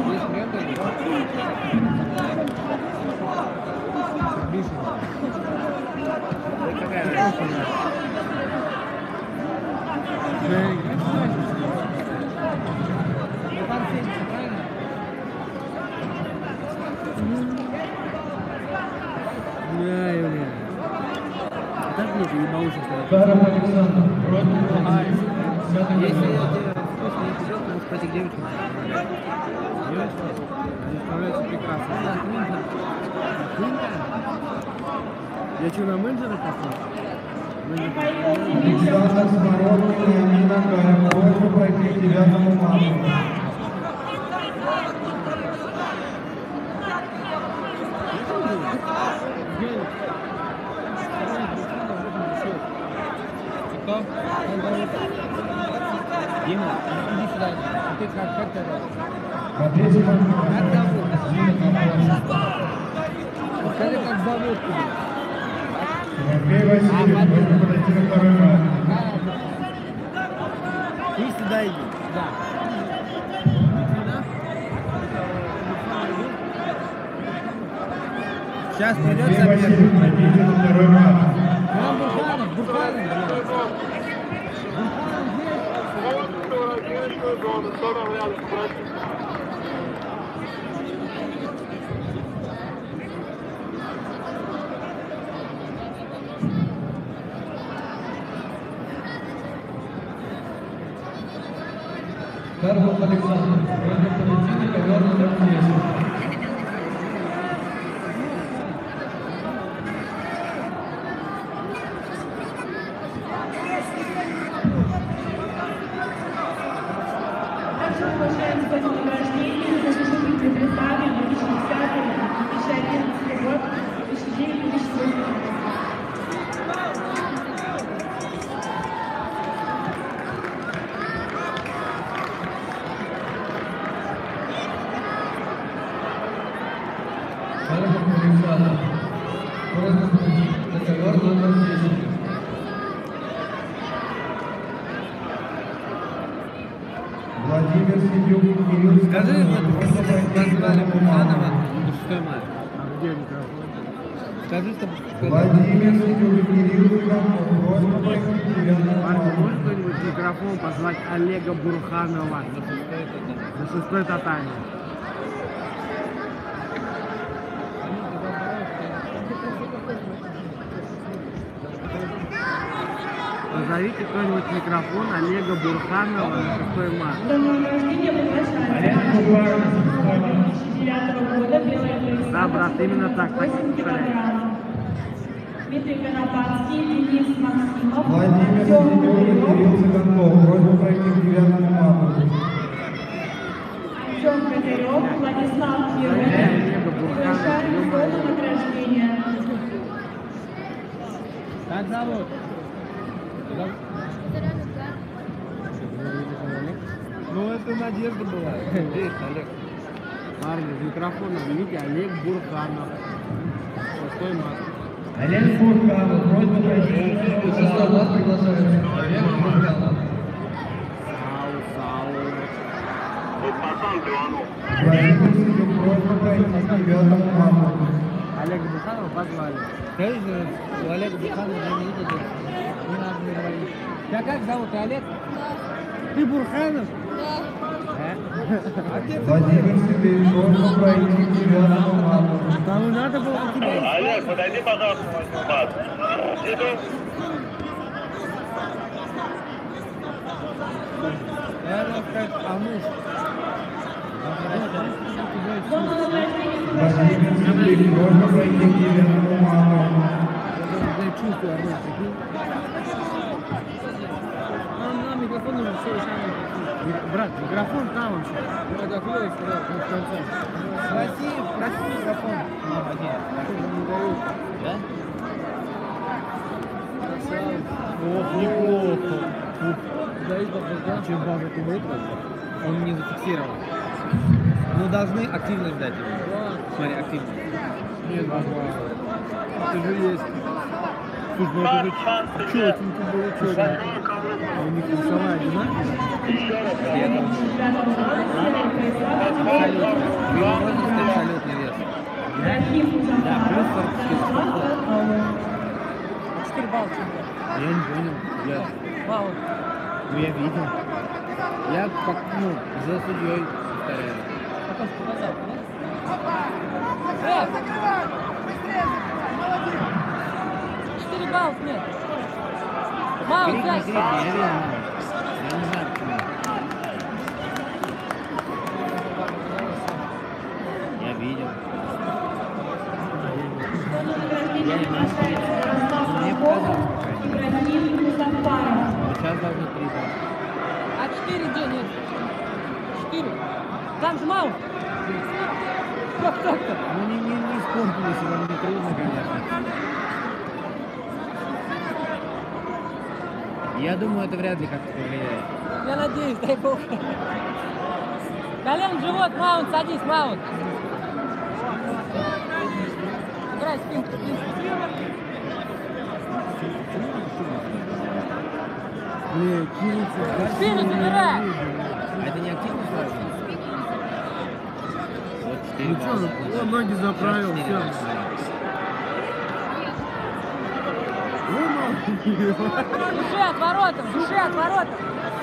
Да, Юлия. Так лучше, не научишься. Даров Александр. Против Если я тебе вкусно не придет, то лучше этих девочек. Девочки, они справляются прекрасно. Я что, на менеджера посмотрел? Александр Смородкин и Амина Гаева. Просьба пройти к девятому мату. Дима, иди сюда. Ты как, как ты На третьем мату. Как зовут? Скажи, как зовут тебя? Тимофей Васильев. Просьба подойти на второй мат. Ты сюда иди. Сюда. Сейчас придет Тимофей соперник. Васильев. Пройдите на второй мат. Нам Бурханов, Бурханов. Даров Александр. Против Валентина ковер номер десять. Также приглашаем в зону награждения. Заслуженный представитель две тысячи десятый, две тысячи одиннадцатый год, две тысячи девятый, две тысячи восемнадцатый. Даров Александр. Против ковер номер десять. Владимир Сидюк. Кирилл Скажи, Скороход. вот Просьба пройти к назвали девятому Бурханова мату. на шестой мат. Где микрофон? Скажи, чтобы... Владимир Сидюк и Кирилл Скороход. Просьба пройти к девятому Парни, мату. может кто-нибудь в микрофон позвать Олега Бурханова на шестой татами? Позовите кто-нибудь в микрофон Олега Бурханова на шестой мат. В зону награждения приглашаем. две тысячи девятого года, белая пояса. Да, брат, именно так, так и восемь повторяй. килограмм. Дмитрий Конопатский, Денис Максимов, Владимир Артем Сидюк и Курилов, Кирилл Цыганков. Просьба пройти к девятому мату. Артем Козырев, Владислав Позови Киров, Олега Завершает зону награждения. Как зовут? Ну это надежда была. Здесь, Олег. Парни, с микрофона видите, Олег Бурханов. Шестой марта. Олег Бурханов, просьба пройти. Состав вас приглашает. Олег Бурханов. Сау, Сау. Владимир, просьба пройти к девятому маму. Олега Бурханова позвали. Скажите, у Олега Бурханова не видите? Не надо мне говорить. Тебя как зовут, ты Олег? Ты Бурханов? Владимир Сергеевич, просьба пройти к девятому маму. Там и надо было к тебе. Олег, подойди, пожалуйста, в восьмой класс. Иду. Я хотел сказать, а муж? Зону награждения Владимир Сергеевич, просьба пройти к девятому маму. Я чувствую, Олег, прикинь. Нам, нам микрофон нужен все решаем. Брат, микрофон там вообще. Ну, это хуёво сказал, ну, в конце. Спроси, спроси микрофон. Не дают. Да? Ох, неплохо. Чем важно ты выиграл, он не зафиксировал. Ну, должны активно ждать его. Смотри, активно. Нет, важно. Ты же есть. Слушай, ну это же чётенько было, чётенько. У них весовая одинаковая. Где-то. Абсолютно. Абсолютный вес. Да, плюс сорок четыре. четыре балла. Я не понял. Я... Балла. Ну, я видел. Я, как, ну, за судьей повторяю. Потом показал, да? четыре балла нет. Маунт, пять. Я видел, я не знаю, почему. Я видел. Я не знаю. Мне показалось. Сейчас должно три балла. А четыре где нет? четыре. Там же маунт. Как так-то? Ну не, не, не испортились, вам не трудно, конечно. Я думаю, это вряд ли как-то повлияет. Я надеюсь, дай бог. Колен в живот, маунт, садись, маунт. Играй, спинку, спинку. Блин, кинуться. Спину забирай. А это не активно сразу? Вот четыре. Ну что, он ноги заправил, все. Души от воротов, души от воротов.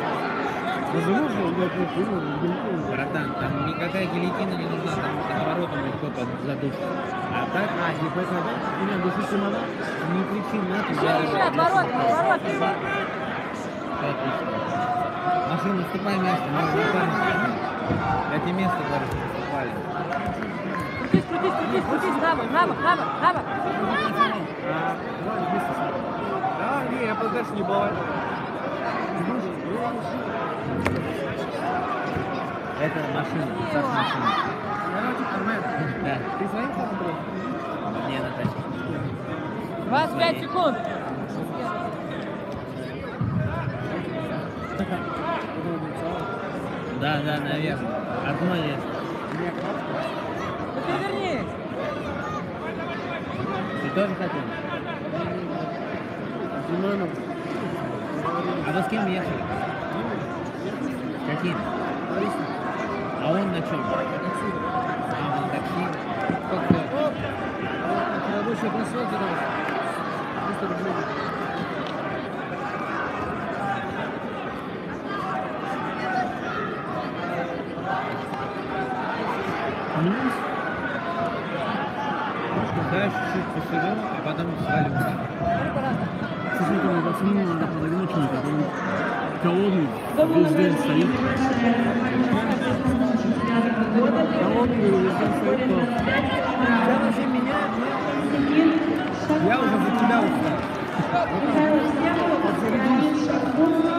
Братан, там никакая гильотина не нужна, там наоборотом легко задушить. А так, а, не хочешь отдать? Меня душить не надо? Не кричи, на ты. Души от ворот, от ворот. Отлично. Машина, уступай место, мы уступаем. Я тебе место говорю, что уступали. Крутись, крутись, крутись, крутись, на бок, на бок, на бок, на бок. Да, не, я подальше не бывает. Это машина, Саша машина. Да. Ты своим ходом? Не, на тачке. двадцать пять секунд. Да, да, наверное. Одно есть. Ну перевернись. Ты тоже хотел? А вы с кем ехали? Каким? А он на чем? А, он такси. Как-то... Рабочая просылка, да? триста рублей. Дальше чуть посидел, а потом свалился. Слушай, это пацаны надо подогнуть, который голодный весь день стоит. Голодный весь день стоит, то... Тебя вообще меняет, я уже за тебя устал.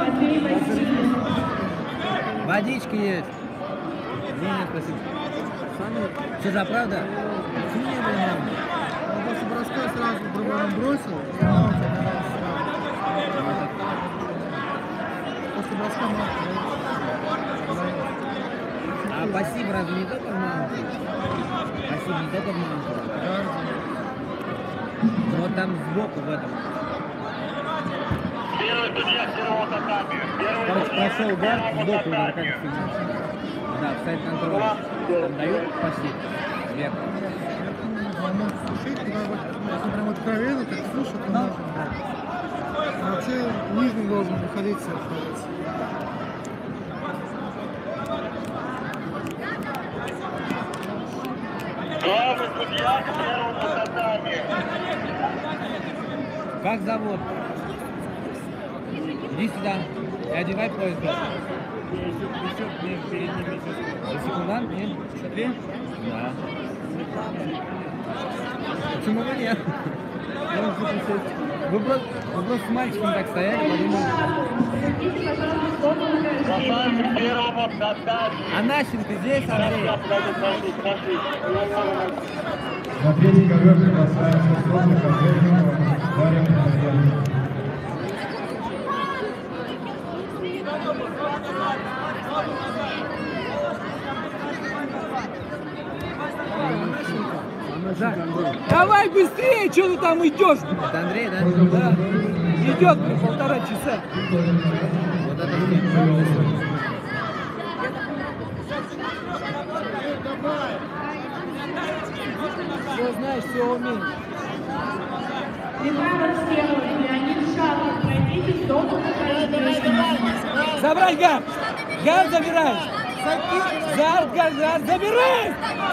Водичка есть. Не, нет, спасибо. Что за правда? Почему не было мамы? Он после броска сразу другому бросил, и маунт оказался сразу. После броска маунт. А пассив разве не только в маунте? Пассив не только в маунте. Вот там сбоку в этом. Первый судья первого татами. Короче, прошел удар, сбоку удар, как фигня. Да, сайт контроль. Там дают пассив. Вверх. Мамонт сушить, когда вот, если прям откровенно, так слушать, то можно. А вообще нижний должен выходить все. Главный судья первого татами. Как зовут? Иди сюда и одевай пояс. Секундант? Нет? Смотри. Да. Почему бы нет? Вы просто, вы просто с мальчиком так стояли, подумали. Красавчик первого татами. А Нащенко здесь, Андрей? На третий ковер приглашается Сотник Азербайджанова Дарья Михайловна. Давай быстрее, что ты там идешь? Это Андрей, да? Да. Идет на полтора часа. Вот это Все знаешь, все умеешь. Право сделать, Леонид Шапов, пройдите до награждения. Забрать гард! Гард забираешь! Гард, гард, гард, забирай!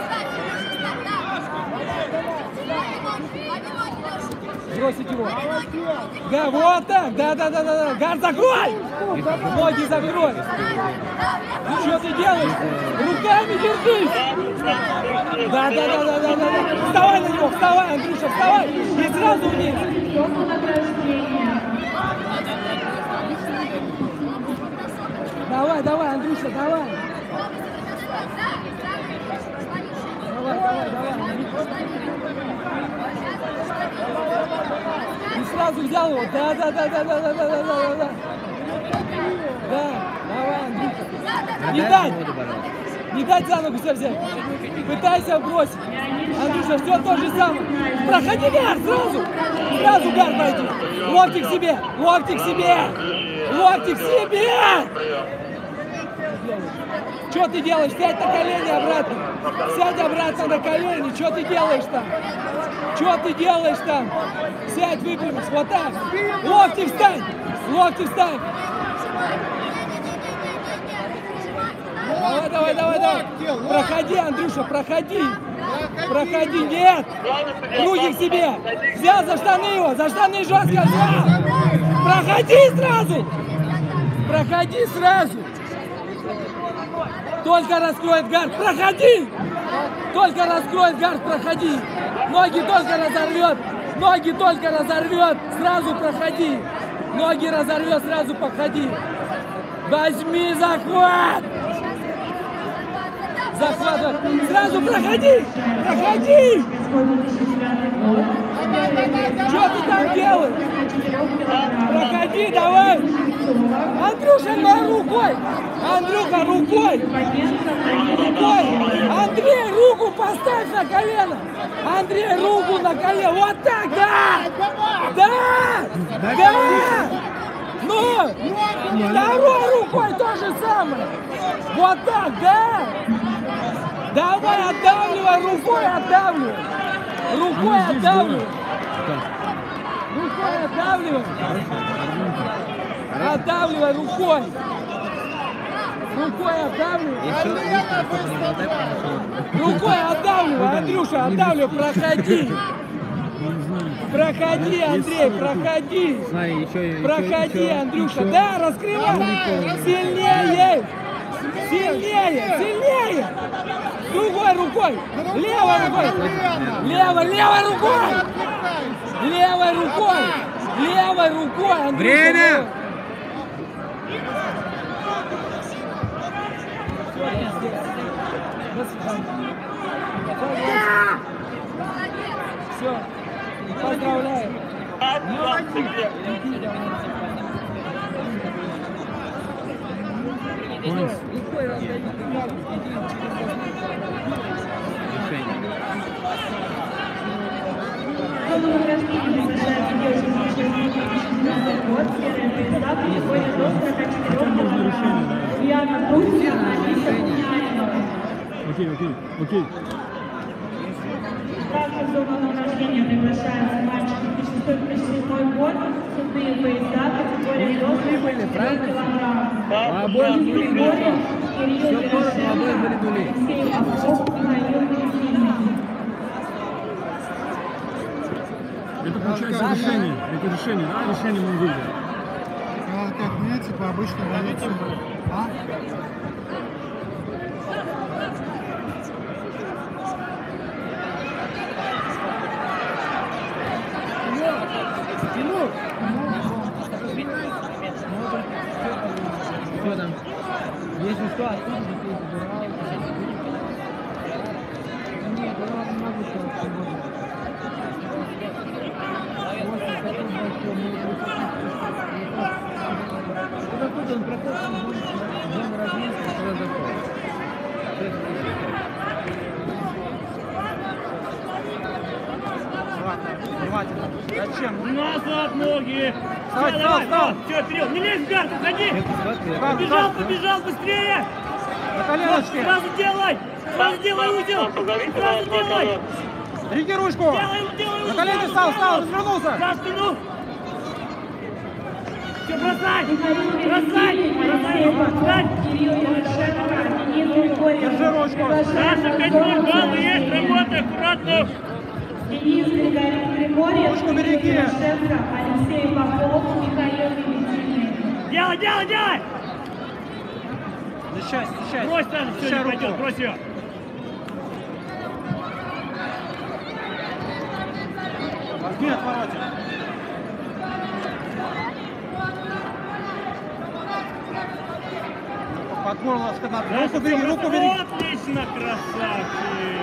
Бросить его. Да, вот так, да, да, да, да, да. Гард, закрой! Ноги закрой! Ну что ты делаешь? Руками держись! Да, да, да, да, да, да, да. Вставай на него, вставай, Андрюша, вставай! И сразу вниз! До награждения. Давай, давай, Андрюша, давай! Давай, давай, давай, и сразу взял его. Да, да, да, да, да, да, да, да, да, да. Да, давай, Андрюша. Не дай! Не дай за ногу себя взять. Пытайся бросить. Андрюша, все то же самое. Проходи гард сразу. Сразу гард пройди. Локти к себе. Локти к себе. Локти к себе. Что ты делаешь? Сядь на колени обратно. Сядь обратно на колени. Что ты делаешь там? Что ты делаешь там? Сядь, выпрямись. Вот так. Локти встань. Локти встань. Давай, давай, давай, давай. Проходи, Андрюша, проходи. Проходи, нет. Руки к себе. Взял за штаны его. За штаны жестко взял. Проходи сразу. Проходи сразу. Только раскроет гард, проходи! Только раскроет гард, проходи! Ноги только разорвет! Ноги только разорвет! Сразу проходи! Ноги разорвет, сразу проходи! Возьми захват! Захват! Сразу проходи! Проходи! Что ты там делаешь? Проходи, давай! Андрюша, на рукой! Андрюха, рукой! Рукой! Андрей, руку поставь на колено! Андрей, руку на колено! Вот так, да! Да! Да! Ну! Второй рукой то же самое! Вот так, да! Давай, отдавливай, рукой отдавливай! Рукой отдавливай! Рукой отдавливай! Отдавливай рукой! Рукой отдавливай! Рукой отдавливай, Андрюша, отдавливай, проходи! Проходи, Андрей, проходи! Проходи, Андрюша, да, раскрывай! Сильнее! Сильнее! Сильнее! Другой рукой! Левой рукой! Левой, левой рукой! Левой рукой! Левой рукой! Андрюша, время! Левой. Все. Поздравляю. Кто награждение приглашается девушек две тысячи девятнадцатый год, серая поезда, категория до сорока четырёх килограмм. Яна Брусья, Алиса Пуняринова. Окей, окей, окей. Также в зону награждения приглашаются мальчики две тысячи шестой — две тысячи седьмой год, цветные поезда, категория до сорока четырёх килограмм. Обоих были Категория Кирилл Все Ярошенко, обоих были дули. Алексей Попов, Михаил Валентинович. Это получается решение. Это решение, да? Решение мы увидели. Ну, как мне, типа, обычно дается. А? Тимур! Что там? Если что, оттуда детей забирают. Нет, ну много чего. Вот оттуда он проходит, он будет дом разместить, когда заходит. Внимательно. Зачем? Назад ноги! Встал, Все, встал, давай, встал. все, вперед! Не лезь в гард, уходи! Как, Побежал, как? побежал, быстрее! На коленочке. Сразу делай! Сразу делай узел! Сразу делай! Рики ручку. Делай, делай На узел! коленке встал, встал, развернулся. За спину! Все, бросай! Михаил Бросай! Алексей Бросай! Попов, Кирилл Ярошенко, Денис Григорьев. Держи ручку. Саша, пять ноль, баллы есть, работай, аккуратно! Денис Григорьев, Ручку береги. Кирилл Ярошенко, Алексей Попов, Михаил Валентинович. Делай, делай, делай! Защищай, защищай. Брось, Саша, все, Защищай не руку. пойдет, брось ее! Возьми отворотик. Под горло скатать. Руку бери, руку бери. Отлично, красавчик!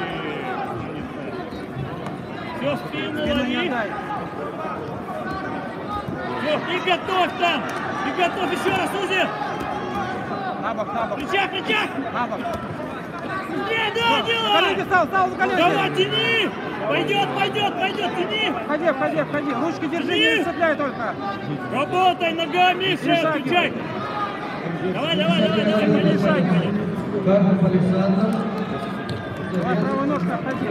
Все, спину Спину не лови! отдай. Все, и готовь там! И готовь еще раз, узел! На бок, на бок. Рычаг, рычаг! На бок. Не, да, На делай! коленке стал, стал на коленке. Давай, тяни! Пойдет, пойдет, пойдет, тяни! Входи, входи, входи. Ручки держи, не цепляй только. Работай ногами, шею включай! Давай, давай, давай, давай, пойдем, пойдем, пойдем! Карпов Александр. Давай, правой ножкой обходи.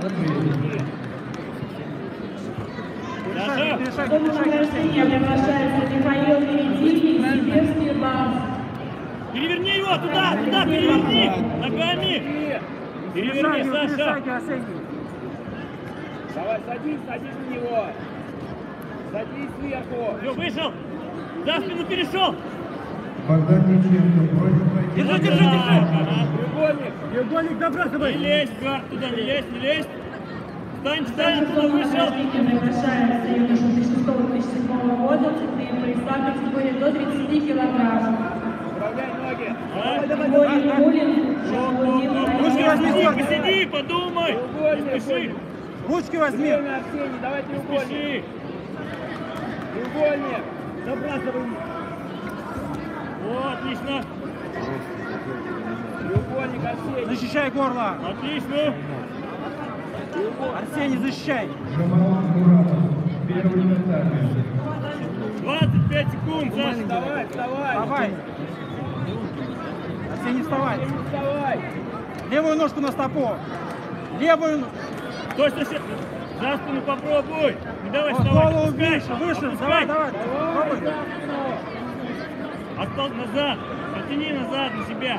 Саша! Перешагивай, В зону перешагивай. награждения приглашается Михаил Веретильник, Сибирский бас. Переверни его туда, туда, переверни! Ногами! Переверни, Перешагивай, Саша! перешагивай, Арсений. Давай, садись, садись на него! Садись сверху! Все, вышел! За спину перешел! Богдан Диченко против Держи, держи, держи! Треугольник! Треугольник добрасывай. Не лезь, гард туда, не лезь, не лезь! Встань, Также встань, в оттуда зону вышел! награждения приглашается юноша две тысячи шестого — две тысячи седьмого года, цветные пояса, категория до тридцати килограмм. Управляй ноги! Категория Мулин, Владимир Ручки возьми, Владимирович. Сергей. Посиди, подумай! Не спеши! Ручки возьми. Арсений, давай треугольник! Треугольник! Забрасывай! О, отлично! Треугольник, Арсений! Защищай горло. Отлично! Арсений, защищай. Джамал Муратов. Первый в этапе. двадцать пять секунд, Саша! Вставай, вставай! Вставай. Арсений, вставай. Вставай! Левую ножку на стопу. Левую. Точно, за спину попробуй! Не давай Вот, вставать! голову Отпускай, выше, выше. отпускай. Давай, давай. Попробуй. Оттол назад! Оттяни назад на себя!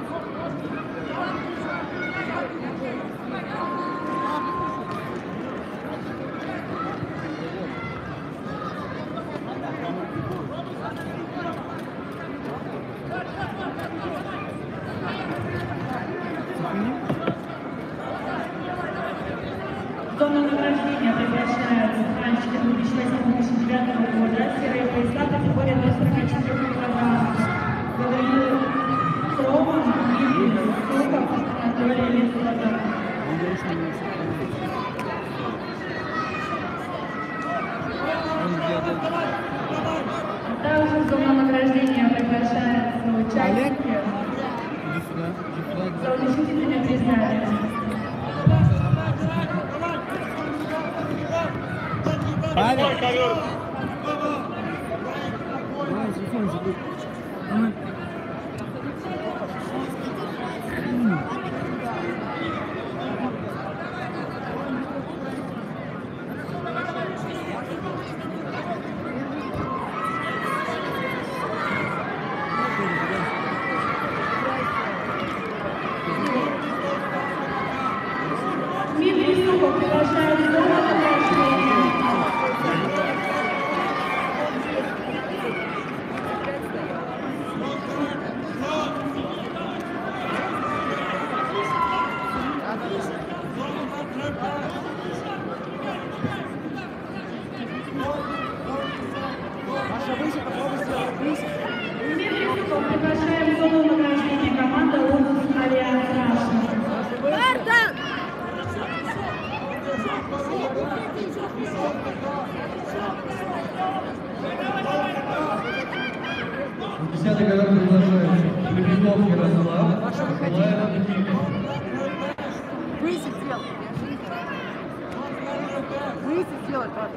В зону награждения приглашаются мальчики две тысячи восьмого — две тысячи девятого года, серые пояса, категория до сорока четырёх килограмм. Гавриил Сроман, Дмитрий Сухов, Красный ковер. Дмитрий Сухов приглашает в зону награждения. Дмитрий Сухов приглашает в зону награждения команда «Лотос Альянс Раша». Десятый ковер приглашает Лебедов Ярослав, Николаева Никита. Высить сделать. Высить сделать, папа.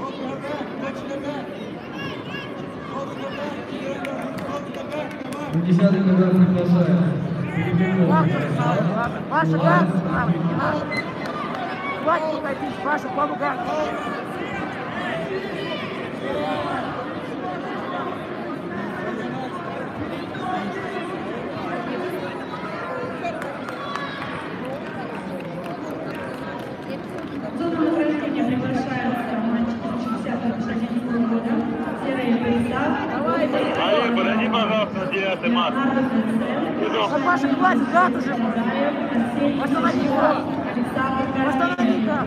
Десятый ковер приглашает Лебедов Ярослав. Паша, газ, не надо. Хватит уходить, Паша, папа, газ. В зону награждения приглашаются мальчики шестидесятого года, серые пояса. Олег, подойди, пожалуйста, на девятый мат. Ну, Паша, хватит, газ уже. Останови газ. Останови газ.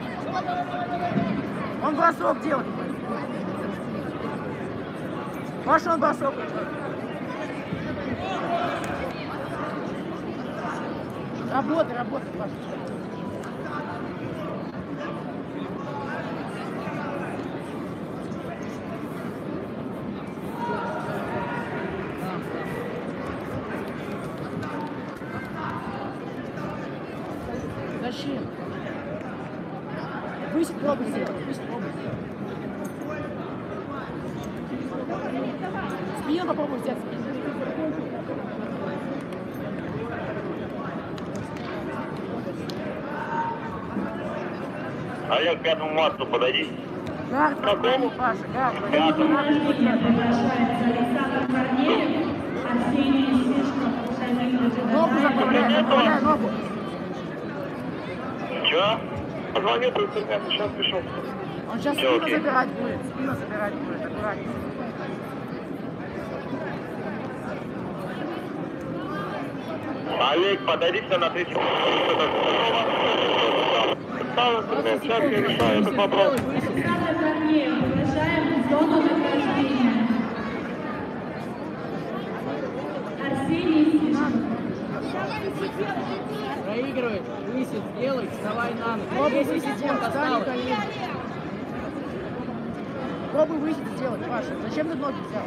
Он бросок делает. Паша, он бросок. Работай, работай, Паша. Зачем? Высить пробуй сделать, высить пробуй сделать. Спину попробуй взять, спину. Олег, к пятому мату подойди. Гард, Какому? Паша, гард. Пятому. Награждения приглашается Александр Корнеев, Арсений Сишков, Шамиль Ногу заправляй, заправляй ногу. Че? Позвонил по интернету, сейчас пришел. Он сейчас Всё, спину окей. забирать будет, спину забирать будет, аккуратнее. Олег, подойди все на третий. Стал интернет, сейчас я решаю этот вопрос. Александр Корнеев, приглашаем в зону награждения. Арсений Сишков. Проигрывай, высит, сделай, вставай на ноги. Пробуй десять высить секунд сделать, встань на осталось. колени. Пробуй высить сделать, Паша. Зачем ты ноги взял?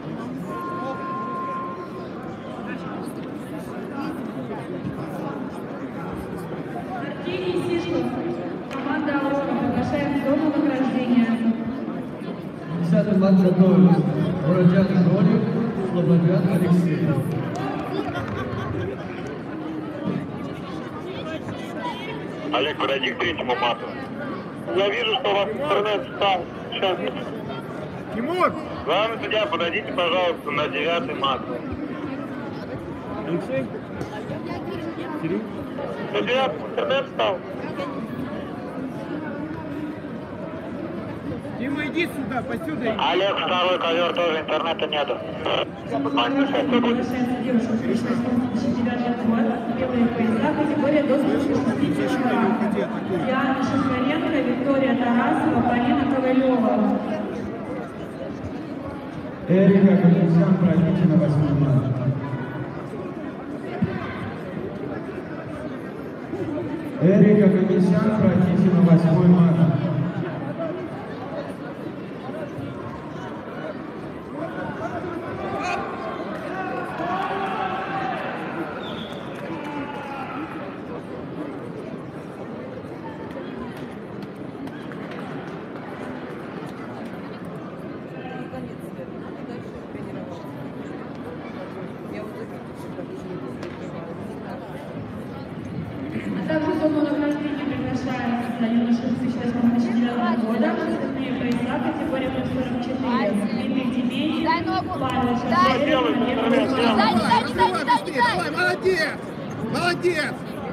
Арсений Сишков, команда «Аврора», приглашаем в зону награждения. Десятый мат готовится. Бородян Жолик, Слободян Алексей. Олег, подойди к третьему мату. Я вижу, что у вас интернет встал. Сейчас. Тимур! Главный судья, подойдите, пожалуйста, на девятый мат. Алексей? Кирилл? На девятый интернет встал. Дима, иди сюда, посюда. Олег, второй ковер, тоже интернета нету. Я позвоню, сейчас все будет. Приглашается девушка тысяча восемьсот семьдесят девятого года, белые пояса, категория до сто шестидесяти килограмм. Диана Шахаренко, Виктория Тарасова, Полина Ковалева. Эрика Галимзян, пройдите на восьмой мат. Эрика Галимзян, пройдите на восьмой мат. веса, категория плюс сорок четыре. Дмитрий Дементьев, Дай ногу. Павел Дай. Шашевин, Не дай, не дай, не дай, не дай, не дай. Давай, молодец! Молодец!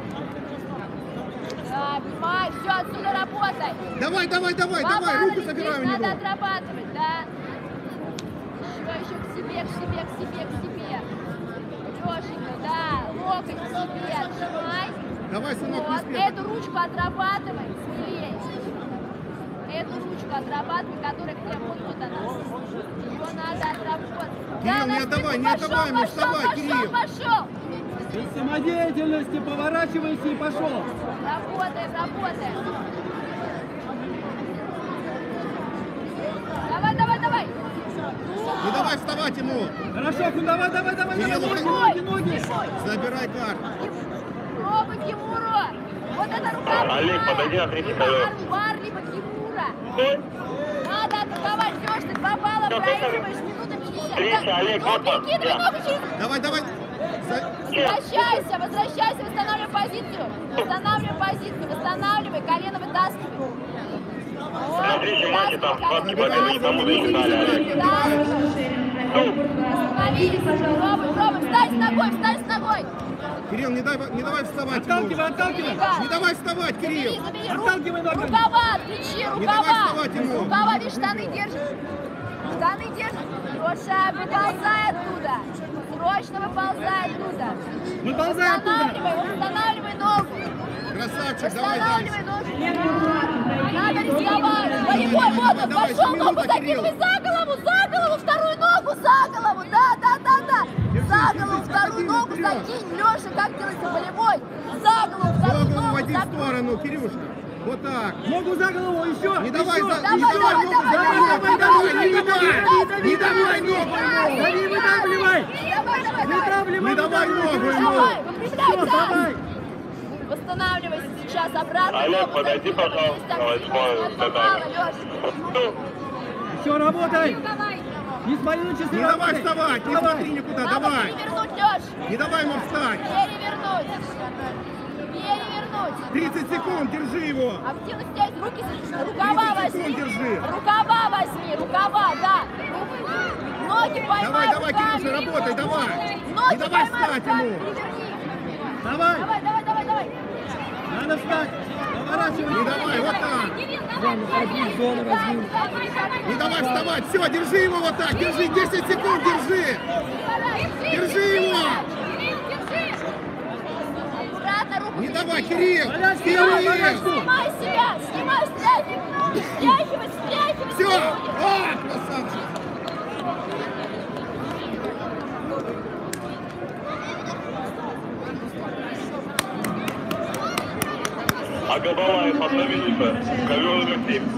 Да, понимаешь, все, отсюда работай. Давай, давай, давай, давай, руку собираем у Надо него. отрабатывать, да. Еще, еще к себе, к себе, к себе, к себе. Лешенька, да, локоть к себе отжимай. Давай, сынок, не Вот, спеши. эту ручку отрабатывай, смелее. Эту ручку отрабатывай, которая к тебе, вот, вот она. Ее надо отработать. Кирилл, Да, не на отдавай, спину не пошел, отдавай, не пошел, вставай, пошел, Кирилл. пошел. Без самодеятельности, поворачивайся и пошел. Работаем, работаем. Давай, давай, давай. Не давай вставать ему. Хорошо, ну давай, давай, давай, Кирилл, давай, уходи. ноги, ноги. Забирай карту. Пробуй Тимуру. Вот эта рука. Олег, подойди на третий ковер. Бар, либо Тимура. Надо атаковать, Леш, ты два балла проигрываешь, минута пятьдесят. Третий, Олег, Ну, вот он. перекидывай ногу через... Давай, давай. За- Возвращайся, возвращайся, восстанавливай позицию. Восстанавливай позицию, восстанавливай, колено вытаскивай. Вот, На третьем матче там схватки вытаскивай, победы никому не дали, Олег. Остановись, пробуй, пробуй, встань с ногой, встань с ногой. Кирилл, не, дай, не давай вставать Отталкивай, ему. отталкивай. Не давай вставать, Кирилл. Забери, забери, Отталкивай рук- ногами. рукава, отключи, Не давай рукава. вставать ему. Рукава, видишь, штаны держишь. Штаны держишь. Леша, выползай оттуда. Срочно выползай оттуда. Выползай оттуда. Восстанавливай, восстанавливай ногу. Красавчик, давай Восстанавливай дальше. ногу. Надо рисковать. Болевой, вот он, давай, пошел, минута, ногу закидывай Кирилл. за голову, за голову, вторую ногу, за голову. Да, да, да, да. За голову, держи, вторую заходи ногу вперед. закинь. Леша, как делается болевой? За голову, вторую Голову ногу в один закинь. сторону, Кирюшка. Вот так. Ногу за голову, еще. Не давай, еще. за- Давай, не давай, давай, давай, ногу, давай, давай, давай, давай, не давай, давай, давай, не давай давай, ногу давай, ему. Дави, выдавливай. Давай, давай, давай. Выдавливай, Не давай выдавливай. ногу ему. Давай, Все, выпрямляй давай. таз. Восстанавливайся сейчас обратно. Олег, ногу подойди, закидывай. пожалуйста, Есть давай, активность, свой нет татами. попала, Леша. Еще работай. Давай. Не смотри на часы. Не давай работай. вставать, не Давай. смотри никуда, Надо давай. перевернуть, Леш. Не давай ему встать. Перевернуть. Перевернуть. тридцать секунд, держи его. Активность есть, руки, рукава тридцать возьми. секунд держи. Рукава возьми, рукава, да. Ноги поймай Давай, давай, руками. Кирюша, работай, давай. Ноги Не давай поймай встать руками, ему. переверни. Давай. Давай, давай, давай, давай. Надо встать. Поворачивай. Не давай, вот так. Кирилл, давай, давай, давай, давай. Не давай вставать, все, держи его вот так, держи, десять секунд, держи. Держи его. Аккуратно руку. Не давай, Кирилл. Подожди, Кирилл. Снимай себя, снимай, стряхивай. Стряхивай, стряхивай. Все, стряхивай. а, красавчик. А Габалаев, остановился. Ковер номер семь.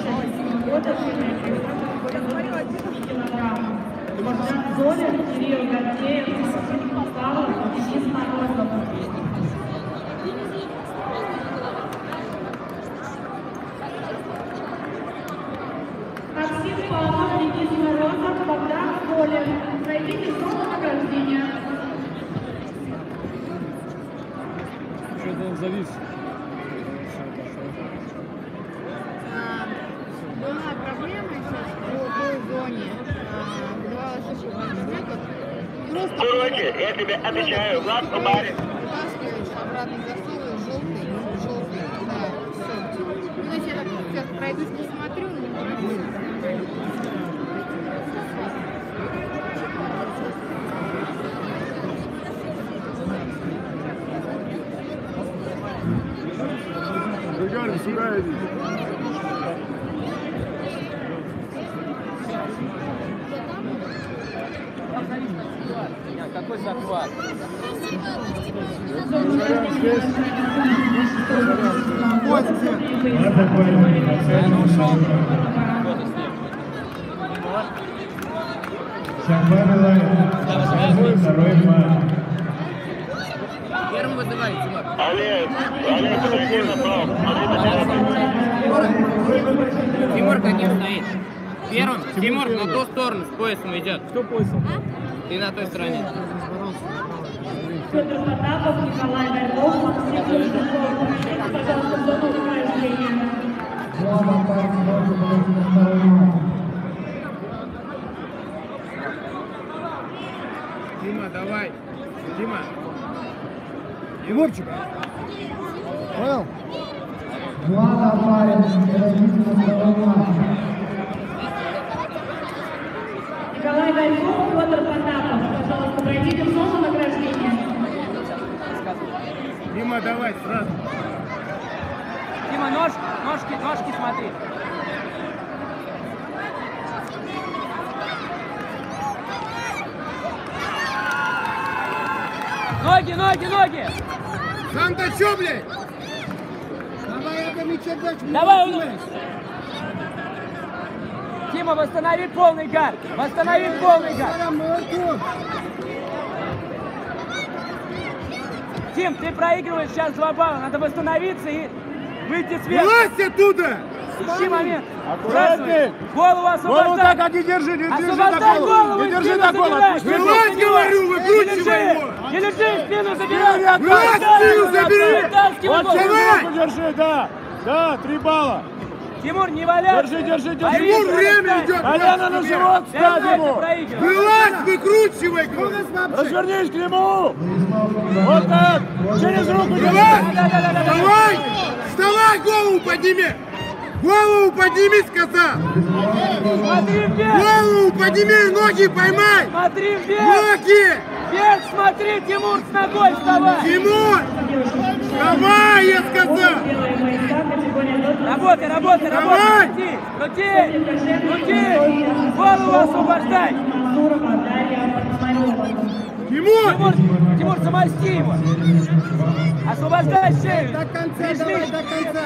Золя, Кирилл Гордеев, Павел, Денис Морозов. Максим Павлов, Денис Морозов, Богдан Золин. Пройдите зону награждения. Что-то он завис. Была проблема сейчас по той зоне. Два ошибки бандитов. Просто Дураки, я тебе отвечаю, Влад по баре. вытаскиваешь, обратно засовываешь, желтый, желтый, да, все. Ну, если я так сейчас пройдусь, посмотрю, Гагарин, сюда иди. Какой захват? Он ушел. Шамбар Илаев. Второй матч. Первым вызывай, Тимур. Олег, Олег, подойди направо. Тимур каким стоит? Первым? Тимур на ту сторону с поясом идет. Кто поясом? Ты на той стороне. Петр Потапов, Николай Гайдов, Максим Кириллов. Пожалуйста, зону награждения. Слава Парк, можно подойти на второй матч. Егорчик. Понял? Влада Парин, развитие второго. Николай Гайков, Федор Потапов. Пожалуйста, пройдите в зону награждения. Дима, давай сразу. Дима, ножки, ножки, ножки смотри. Ноги, ноги, ноги! Сам-то чё, блядь? Давай, это мяча дальше. Давай, Уну! Дима, восстанови полный гар! Восстанови полный гар! Дим, ты проигрываешь сейчас два балла, надо восстановиться и выйти сверху. Вылазь оттуда! Ищи момент. Аккуратней! Голову освобождай! Голову так, как не держи, не держи Освобождай так голову! голову! Не держи спину так голову! забирай, Отпусти! спину Вылазь, забирай. говорю, выкручивай Не его! лежи! Не лежи, спину забирай! Вылазь, спину забери! Вытаскивай Вот голову. давай! Держи, да! Да, три балла! Тимур, не валяй! Держи, держи, держи! Тимур, время идет! Колено на живот, ставь ему! Вылазь, выкручивай голову! Развернись к нему! Вот так! Через руку держи! Вылазь! Вставай! Вставай, голову подними! Голову подними, сказал! Смотри вверх! Голову подними, ноги поймай! Смотри вверх! Ноги! Вверх смотри, Тимур, с ногой вставай! Тимур! Вставай, я сказал! Работай, работай, Давай! работай! Крути! Крути! Крути! Голову освобождай! Тимур! Тимур, Тимур, замости его! Освобождай шею! До конца, Прижми. давай, до конца!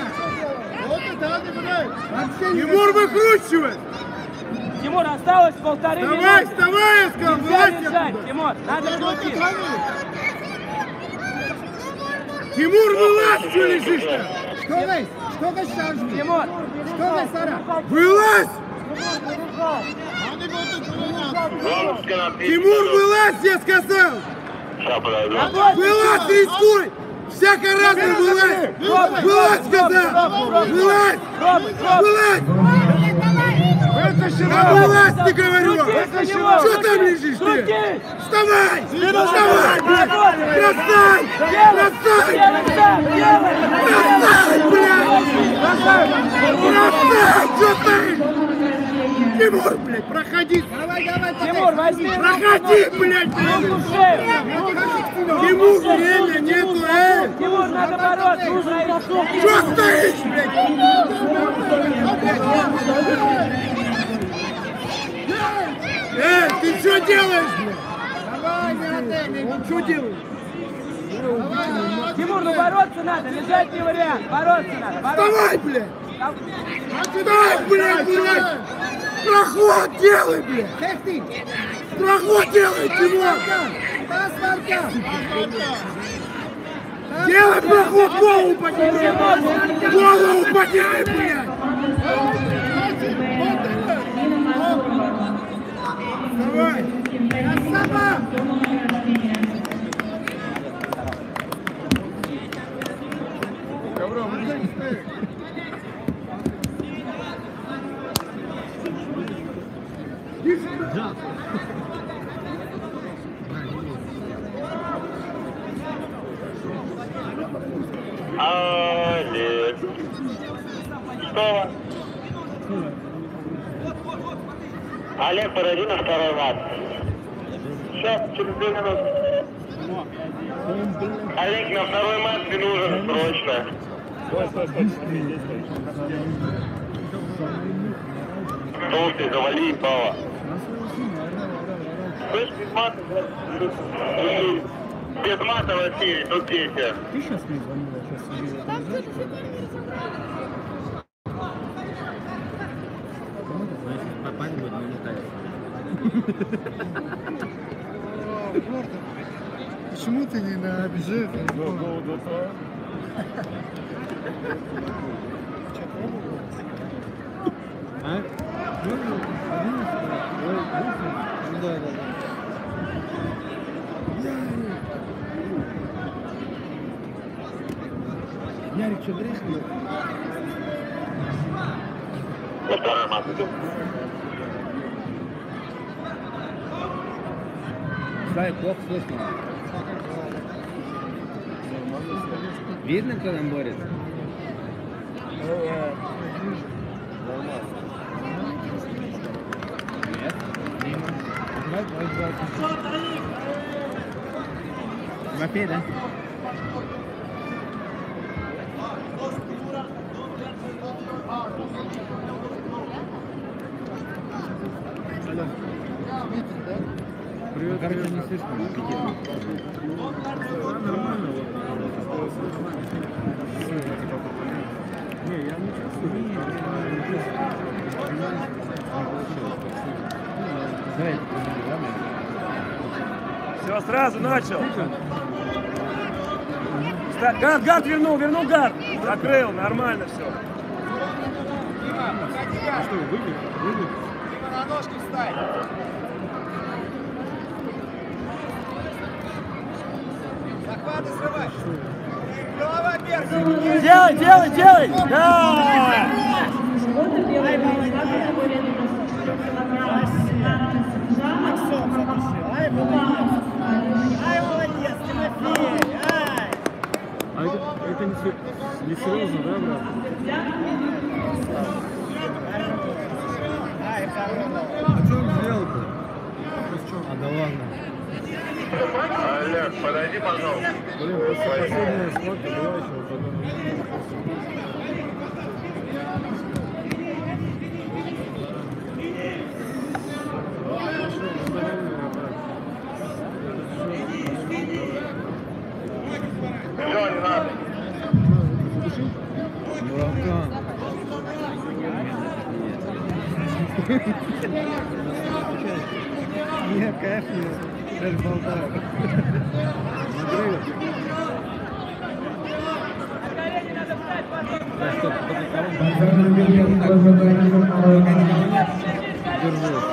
Тимур, выкручивай! Тимур, осталось полторы Вставай, минуты! вставай, я сказал! Нельзя Вылазь лежать, оттуда! Тимур, надо крутить! Тимур, вылазь, что лежишь-то? Что вы? Что вы шаржите? Тимур! Что вы, Сара? Вылазь! Тимур, вылазь, я сказал! Вылазь, рискуй! Всяко разно вылазь! Вылазь, сказал! Вылазь! Вылазь! Да вылазь, ты говорю! Что там лежишь ты? Вставай! Вставай, блядь! Бросай! Бросай! Бросай, блядь! Бросай! Что стоишь? Тимур, блядь, проходи! Тимур, возьми! Проходи, блядь! Руку в шею! Тимур, время нету, эй! Тимур, надо бороться! Нужно Что стоишь, блядь? Эй, ты что делаешь, блядь? Давай, не что делаешь? Тимур, ну бороться надо, лежать не вариант, бороться надо, бороться. Вставай, блядь! Вставай, блядь, блядь! Проход делай, блядь! Проход делай, Тимур! Делай проход, голову подними! Голову подними, блядь! Давай! Красава! Олег. Что? Олег, подойди на второй матч. Сейчас, через две минуты. Олег, на второй матч ты нужен срочно. Стой, стой, стой. Слушай, завали ебало. Слышь, без мата, без мата, Василий, тут дети. Ты сейчас мне звонила, сейчас видела. Попасть будет, но не так. Почему ты не на бюджет? А? Ну да, да, да. Ярик, что, дрыхнул? На второй матч идем. Славик, плохо слышно. Видно, кто там борется? Нет? Тимофей, да? Привет, короче, не слишком. Нормально, вот. Не, я не чувствую. Все, сразу начал. Гард, гард вернул, вернул гард. Закрыл, нормально все. А что, выбег? Выбег? На ножки встань. Захваты срывай. Голова вверх. Делай, делай, делай. Да. Ай, молодец, Тимофей! Ай! А это, это не, не серьезно, да, брат? А что он сделал-то? А, да ладно. Олег, подойди, пожалуйста. Блин, просто последняя схватка была еще вот потом. Все, не надо. Муракан. Нет, кайф нет. Даже болтаю. Надрыв. Да что, только кого? Держу.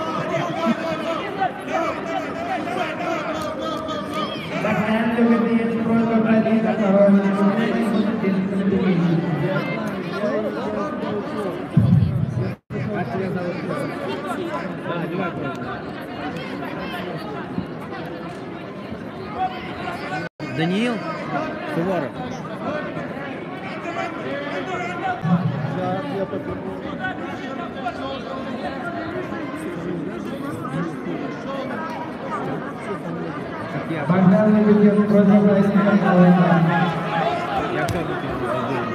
Да, одевай просто. Даниил Суворов. Да, я потом. Богдан Лебедев против Владимира Николаевна. Я кто бы тебе забыл?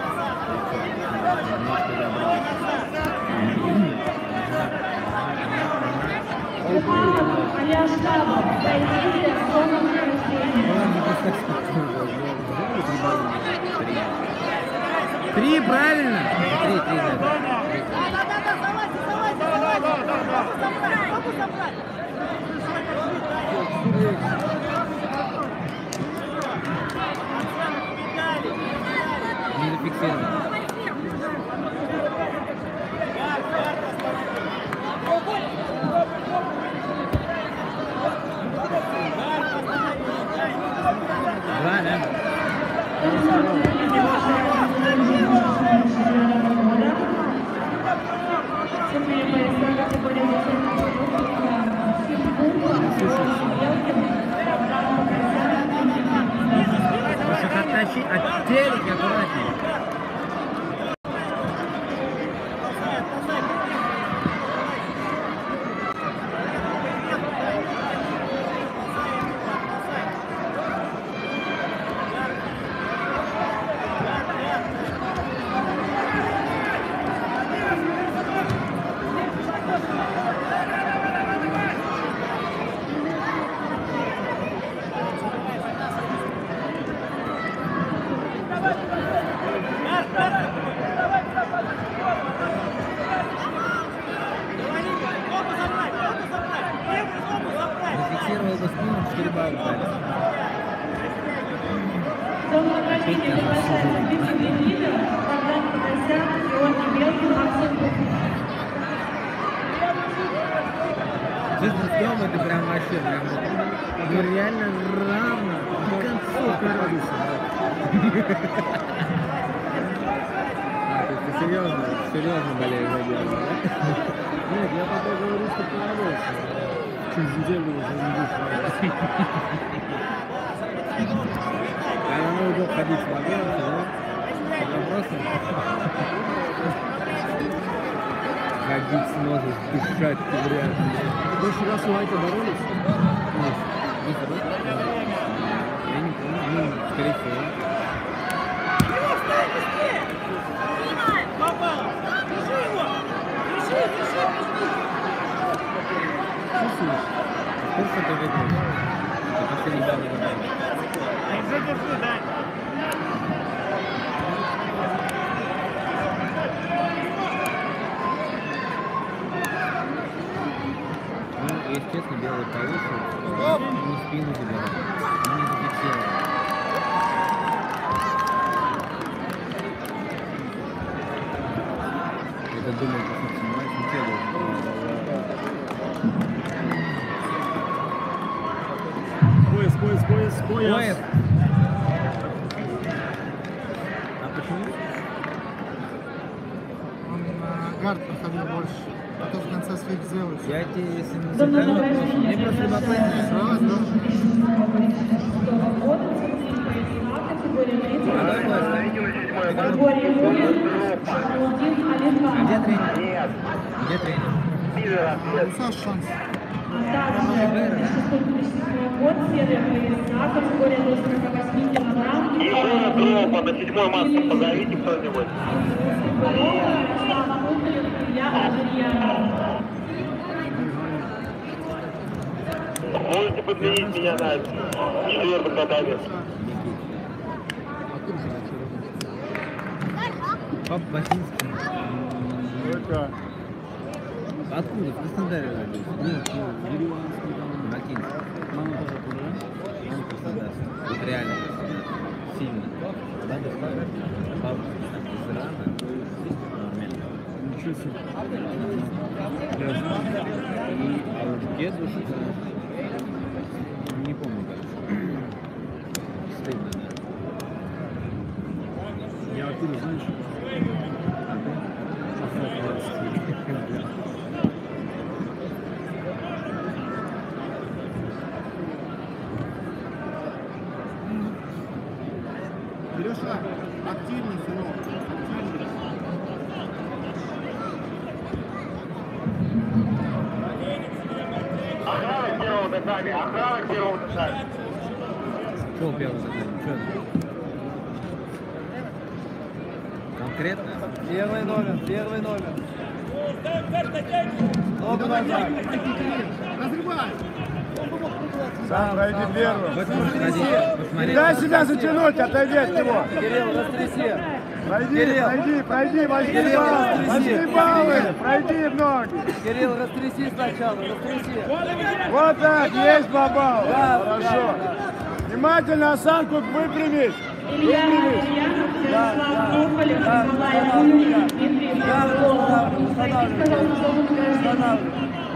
Три, правильно? Три, три, да. Да-да-да, залазь, залазь, залазь! Могу забрать! Не зафиксировано. Два, да? Может оттащить от телека аккуратнее. Зафиксировал бы спину, четыре балла дали. Честно, Тёма, это прям вообще прям, ну реально равно, до концовка радуется. А, то есть ты серьезно, серьезно болеешь за дело, да? Нет, я пока говорю, что порадовался. Через неделю уже не будешь. А оно мог ходить с момента, но просто ходить сможешь, дышать вряд ли. В прошлый раз у Айка боролись? Нет. Я не помню, ну, скорее всего. Чувствуешь? Сколько ты выиграешь? Это все недавно выиграешь. Задержи, да. Ну, если честно, белый повыше, не спину забирал, не зафиксировал. Я думал, что снимать не тело. Пояс, пояс, пояс, пояс. Пояс. А почему? Он на гард проходил больше. А то в конце своих сделал. Я тебе, если не задаю вопрос, мне просто любопытно. Сразу, да? А где тренер? Где тренер? Саш, шанс. Егора Дропа на седьмой маске позовите кто-нибудь. Можете подменить меня на четвертом катании. Пап Басинский. Откуда? В Краснодаре родился? Нет, Ереванский там. Бакинский. Мама тоже оттуда? Он краснодарский. Вот реально краснодарский. Сильно. Надо вставить. Бабушка из Ирана. Нормально. Ничего себе. Я знаю. И, а вот дедушка... Не помню, как. Стыдно, да. Я оттуда, знаешь? Леша, активнее, сынок. Активнее. Охрана первого дыхания, охрана первого дыхания. Что первое задание? Что это? Конкретно? Первый номер, первый номер. Ногу назад. Разрывай! Сам, пройди первым. Посмотри. Дай себя затянуть, отойди от него. Кирилл, растряси. Пройди, Кирилл. пройди, пройди, возьми Кирилл, баллы, растряси. возьми баллы, пройди в ноги. Кирилл, растряси сначала, растряси. Вот так, есть два балла. Да, Хорошо. да, да. Внимательно осанку выпрямись. Илья Выпрямись. Ильянов, Да, Ярослав да, Туполев, да, Николай да, Гулин, да. Дмитрий Да, Павлов. устанавливай, устанавливай.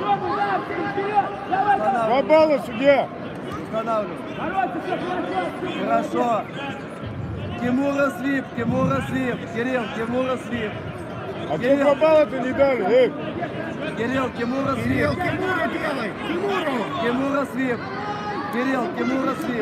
Два балла, судья. Устанавливай. Хорошо. Тимура свип, Тимура свип. Кирилл, Тимура свип. А что два балла-то не дали? Эй. Кирилл, Тимура свип. Кирилл, Тимура делай! Тимуру! Тимура свип. Кирилл, Тимура свип.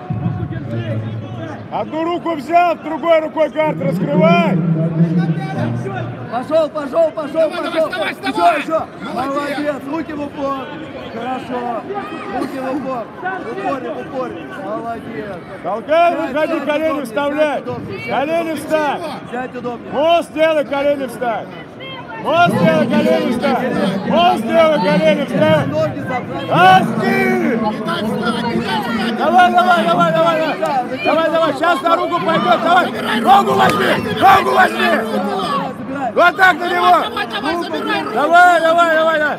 Одну руку взял, другой рукой карт раскрывай. Пошел, пошел, пошел, Давай, пошел. давай, вставай, Еще, вставай. еще. Молодец. Руки в упор. Хорошо. Руки в упор. В упоре, в упоре. Молодец. Толкай, Сядь, выходи, сядь колени удобнее, вставляй. сядь удобнее, сядь Колени удобнее. вставь. Сядь удобнее. Мост делай, колени вставь. Мост делай, колени вставь. Мост делай, колени вставь. Ноги забрать. Расти! Давай, давай, давай, давай, давай. Давай, давай, сейчас на руку пойдет, давай. Ногу возьми, ногу возьми. Вот так на него. Давай, давай, давай, давай.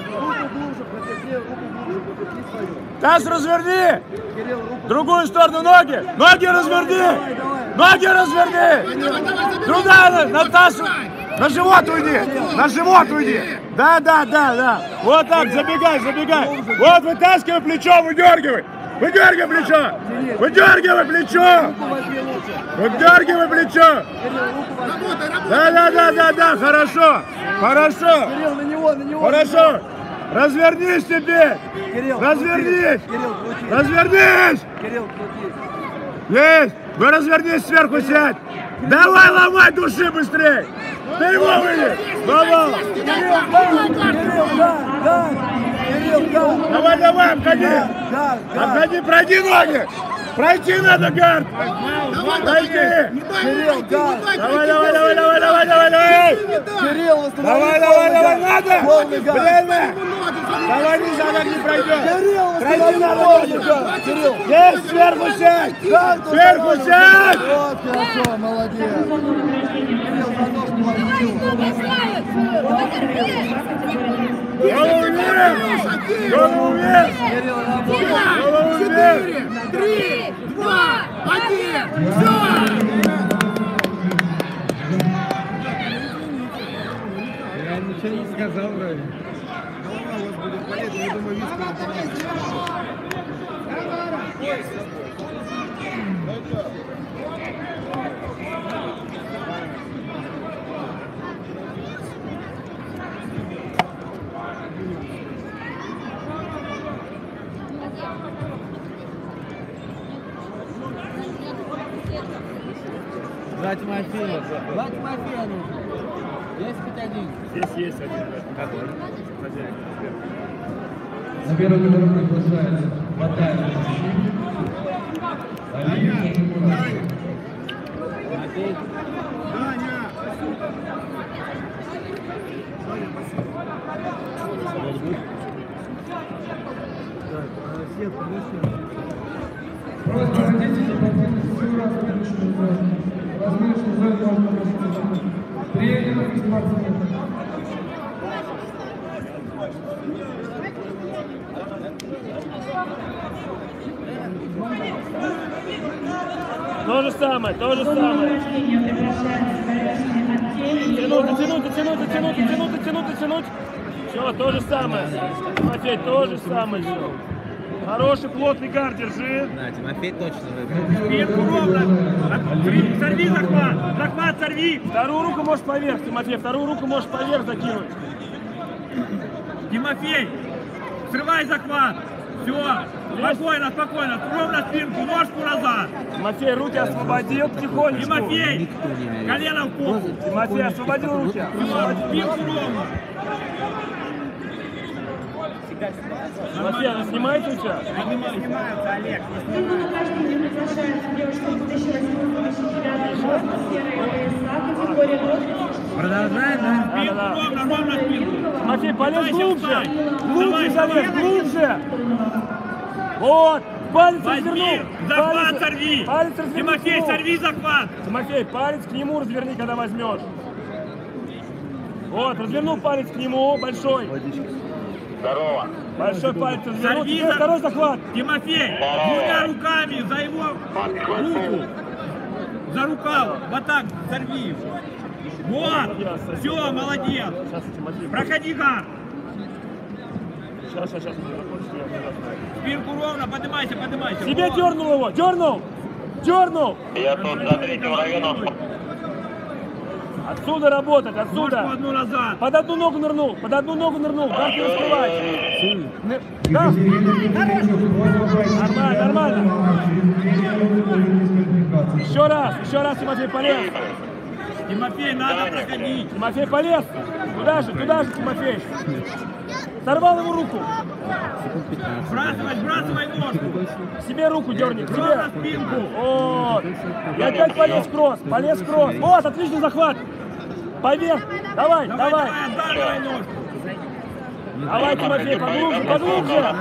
Таз разверни. В другую сторону ноги. Ноги разверни. Ноги разверни. Туда, на, на таз. На живот уйди. На живот уйди. Да, да, да, да. Вот так, забегай, забегай. Вот вытаскивай плечо, выдергивай. Выдергивай плечо. Выдергивай плечо. Выдергивай плечо. Да, да, да, да, да, хорошо. Хорошо. Кирилл, на него, на него. Хорошо. Развернись теперь. Кирилл, Развернись. Кирилл, крути. Развернись. Кирилл, крути. Есть. Ну развернись сверху, сядь. Давай, ломай души быстрее. Ты его вынес. Давай. Давай, давай, обходи. Обходи, пройди ноги. Пройти надо, гард. Пройди. Кирилл, да. Давай, давай, давай, давай, давай, давай, давай. Кирилл, восстанови. Давай, давай, давай, надо. Полный газ. Время. Давай, нельзя, так не пройдет. Кирилл, Пройди надо. полный газ. Кирилл. Есть, сверху сядь. Сверху сядь. Вот, хорошо, молодец. Кирилл, за ножку возьми. Голову вверх. Голову вверх. Кирилл, работай. Голову вверх. Три, два, один, все! Я ничего не сказал вроде. Голова у вас будет болеть, я думаю, виски не поможет. Два Тимофея. Два Тимофея нужно. Есть хоть один? Здесь есть один. Какой? Хозяин. На первый номер приглашается Баталия. Матей. Просьба родителей пройти всю разгрузочную зону. Разгрузочную зону можно поставить. Приедем из спортсменов. То же самое, то же самое. Тянуть, дотянуть, дотянуть, дотянуть, дотянуть, дотянуть, дотянуть. Все, то же самое. Тимофей, то же самое все. Хороший плотный гард, держи. Да, Тимофей точно выиграл. Спинку ровно. Сорви захват. Захват сорви. Вторую руку можешь поверх, Тимофей. Вторую руку можешь поверх закинуть. Тимофей, срывай захват. Все. Спокойно, спокойно. Ровно спинку, ножку назад. Тимофей, руки освободил потихонечку. Тимофей, колено в пол. Тимофей, освободил руки. Все, спинку ровно. Тимофей, она снимается у тебя? Не снимается, Олег. На награждение приглашается девушка две тысячи восьмого — две тысячи девятого года, серая пояса, категория роста. Продолжаем, да? Да, да, да. Тимофей, полез глубже. Глубже залез, глубже. Вот. Палец развернул. Захват сорви. Палец развернул. Тимофей, сорви захват. Тимофей, палец к нему разверни, когда возьмешь. Вот, развернул палец к нему, большой. Здорово. Большой палец развернул. Сорви Теперь за- второй захват. Тимофей, двумя руками за его руку. За рукав. Вот так, сорви его. Вот. Все, молодец. Сейчас, Тимофей. Проходи гард. Сейчас, сейчас, сейчас. Спинку ровно, поднимайся, поднимайся. Себе Вот. дернул его, дернул. Дернул. Я тут за третьим районом. Отсюда работать, Ножку отсюда. одну назад. Под одну ногу нырнул, под одну ногу нырнул. Гард не успевает. Ны- Да. Нормально, нормально. Еще раз, еще раз, Тимофей, полез. Тимофей, надо проходить. Тимофей, полез. Туда же, туда же, Тимофей. Сорвал его руку. Сбрасывай, сбрасывай ножку. К себе руку дерни, к Ровно себе. спинку. Вот. И опять полез в кросс, полез в кросс. Вот, отличный захват. Поверх. Давай, Давай, давай. давай, отдавай ножку. Давай, Тимофей, поглубже, поглубже.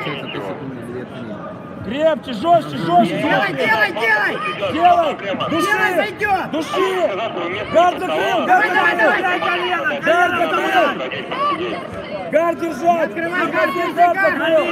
Крепче, жестче, жестче. Делай, делай, делай! Делай. Делай, Души. зайдет! Души. Гард закрыл, гард Давай, давай, закрыл. колено, Гард колено, закрыл. давай. Гард держать. Открывай, Тимофей, гард, гард закрыл.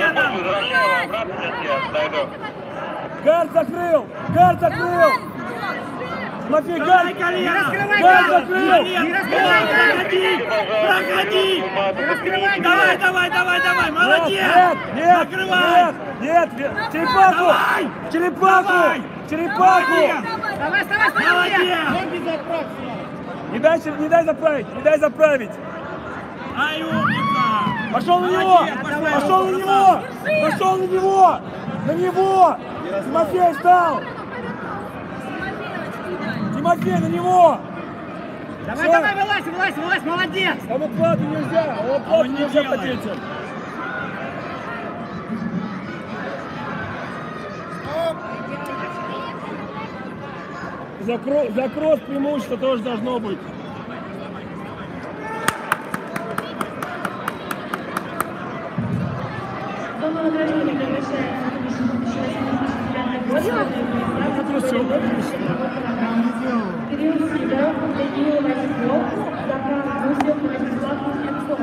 Гард закрыл. Гард закрыл. Тимофей, гард. Давай, колено. Гард закрыл. Не раскрывай, проходи. Проходи. Давай, давай, давай, давай, молодец. Нет, нет, Накрывай. нет, нет, нет. Черепаху. Давай. Черепаху. Давай. Черепаху. Давай, вставай, вставай! Молодец. Не дай, не дай заправить, не дай заправить. Ай, умница. Пошел на него! Молодец, давай. Пошел на него! Пошел на него! На него! Тимофей, встал! Тимофей, на него! Давай, Всё. давай, вылазь, вылазь, вылазь, молодец! Там оплату нельзя, а оплату нельзя потечь. За, кро... за кросс преимущество тоже должно быть. Дома награждения приглашается Кирилл Сидоров, Даниил Василов, Захар Гусев, Владислав Кузнецов.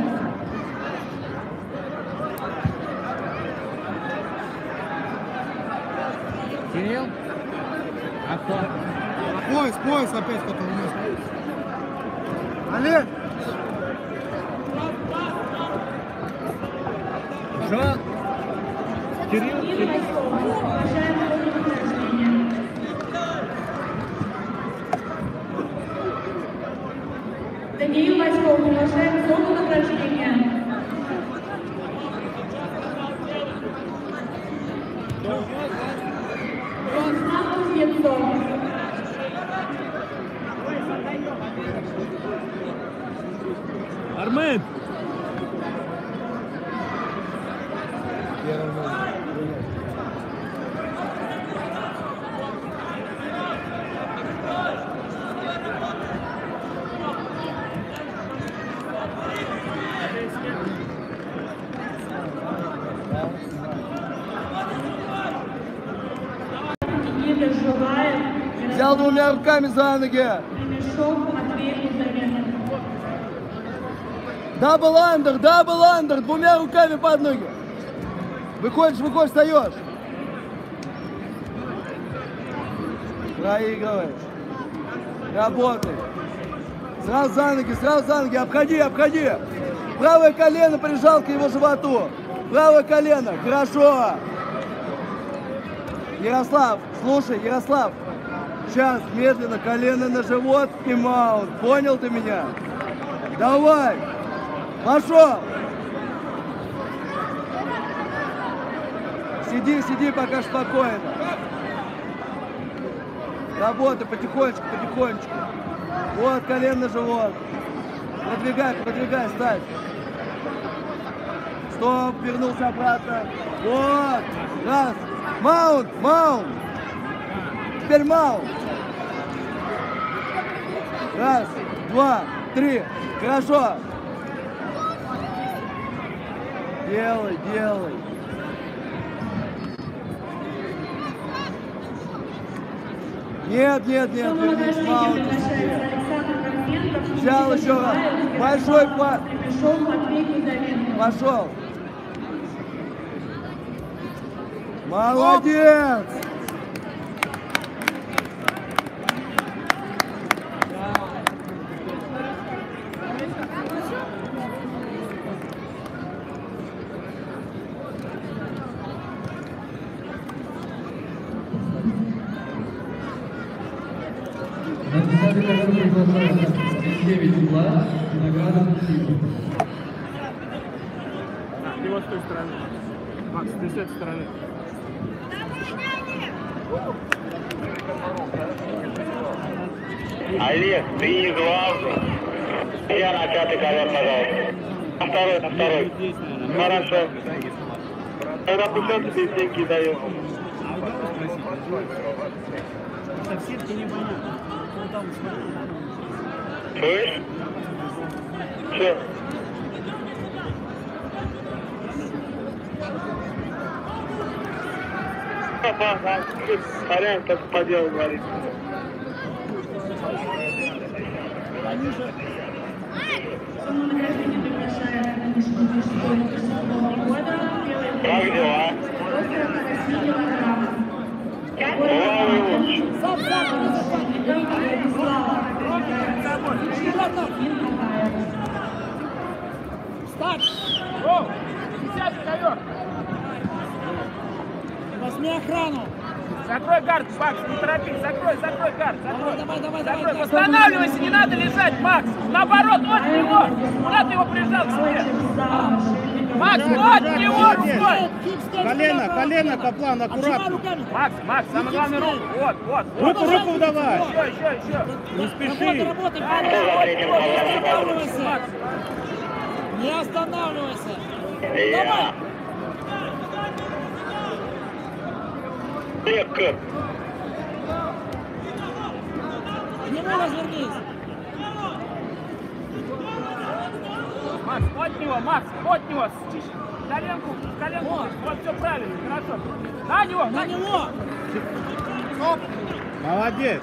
Кирилл? А кто? Пояс, пояс опять кто-то вниз. Олег! Что? Кирилл Василов, уважаемый дома награждения. Даниил Василов, уважаемый дома награждения. Владислав Кузнецов. Армен! Никита Жулаев. Взял двумя руками за ноги. Ремешов Матвей Кузаренко. Дабл андер, дабл андер, двумя руками под ноги. Выходишь, выходишь, встаешь. Проигрываешь. Работай. Сразу за ноги, сразу за ноги. Обходи, обходи. Правое колено прижал к его животу. Правое колено. Хорошо. Ярослав, слушай, Ярослав. Сейчас медленно колено на живот и маунт. Понял ты меня? Давай. Пошел. Сиди, сиди пока спокойно. Работай потихонечку, потихонечку. Вот, колено на живот. Продвигай, продвигай, ставь. Стоп, вернулся обратно. Вот. Раз. Маунт, маунт. Теперь маунт. Раз, два, три. Хорошо. Делай, делай. Нет, нет, нет, вернись, маунт. Взял еще раз. Большой пас. Пошел. Молодец. На десятой картине приглашается девять угла, награда Ты вот с той стороны. Макс, ты с этой стороны. Олег, ты не главный. Я на пятый ковер, пожалуйста. На второй, на второй. Хорошо. Тогда пушетки ты деньги даешь. Совсем не понятно. Слышь? Че? Ага, сорян, как по делу говорит. Как дела? Старт! О! Десятый ковер! Возьми охрану! Закрой гард, Макс, не торопись, закрой, закрой гард, закрой. Давай, давай, давай, закрой. давай. Восстанавливайся, не надо лежать, Макс! Наоборот, вот него! Куда ты его прижал к себе? Макс, вот него рукой! Колено, колено по плану, аккуратно. Макс, Макс, самое главное руку. Вот, вот. Руку, руку давай. Еще, еще, еще. Не спеши. Работай, Да, работай, да, не останавливайся. Не останавливайся. Давай. Легко. К нему развернись. Макс, от него, Макс, от него. Коленку, коленку. Вот, все правильно, хорошо. На него, На него. Оп. Молодец.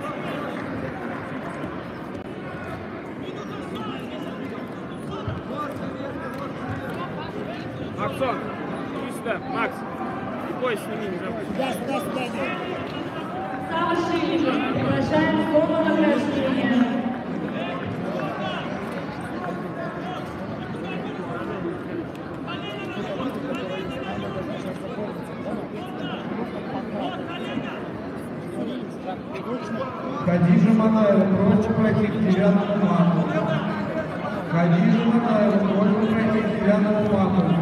Максон, иди сюда, Макс. Не бойся, сними, не забудь. Сюда, сюда, сюда. Сава Шилин, приглашаем в зону награждения. Хадижа Манаева просит пройти к девятому мату. Хадижа Манаева просит пройти к девятому мату.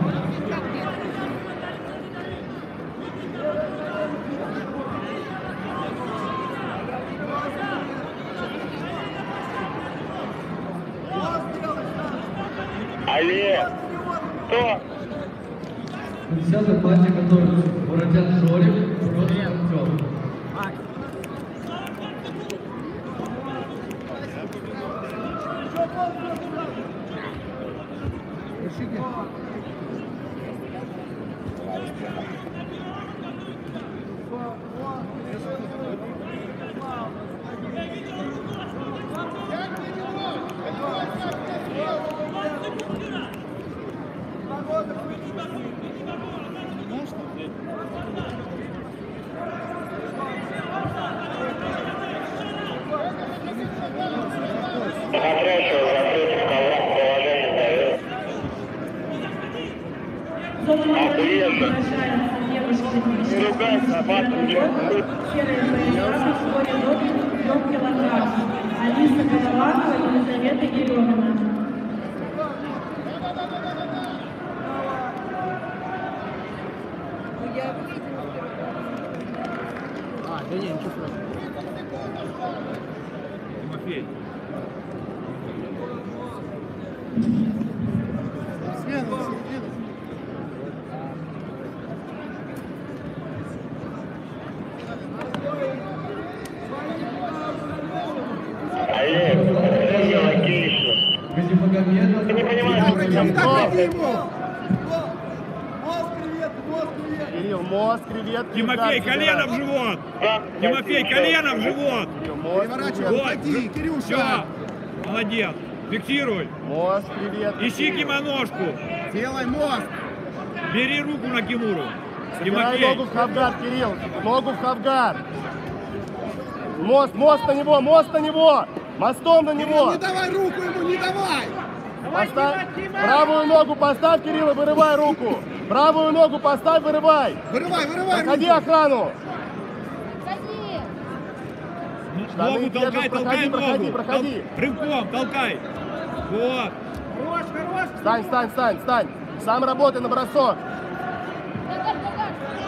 Олег, кто? В десятой матче готовится Бородян Жорик против Артем. Смотрящего закрытых ковром положение дает. Зону награждения Охуенно. приглашаются девушки Не ругайся, батом, серые пояса в категории до трёх килограмм. Алиса Голованова и Елизавета Еремина. А, да не, ничего страшного. Тимофей. Связано, связано. Олег, это логично. Газимагомедов. Ты не понимаешь, что Кирилл, мост, креветки. Тимофей, колено в живот! Тимофей, колено в живот! Вот, Кирюша. все, молодец. Фиксируй. Мост, креветки. Ищи кимоножку. Делай мост. Бери руку на Кимуру. Собирай Тимофей. ногу в хавгар, Кирилл. Ногу в хавгар. Мост, мост на него, мост на него. Мостом на него. Не давай руку ему, не давай! Поставь. Правую ногу поставь, Кирилл, и вырывай руку. Правую ногу поставь, вырывай. Вырывай, вырывай Проходи руку. охрану. Сади. Штаны Ногу держишь, толкай, толкай проходи, проходи, ногу. проходи. Тол- Рывком толкай. Вот. Встань, встань, встань, встань. Сам работай на бросок. Нога, нога.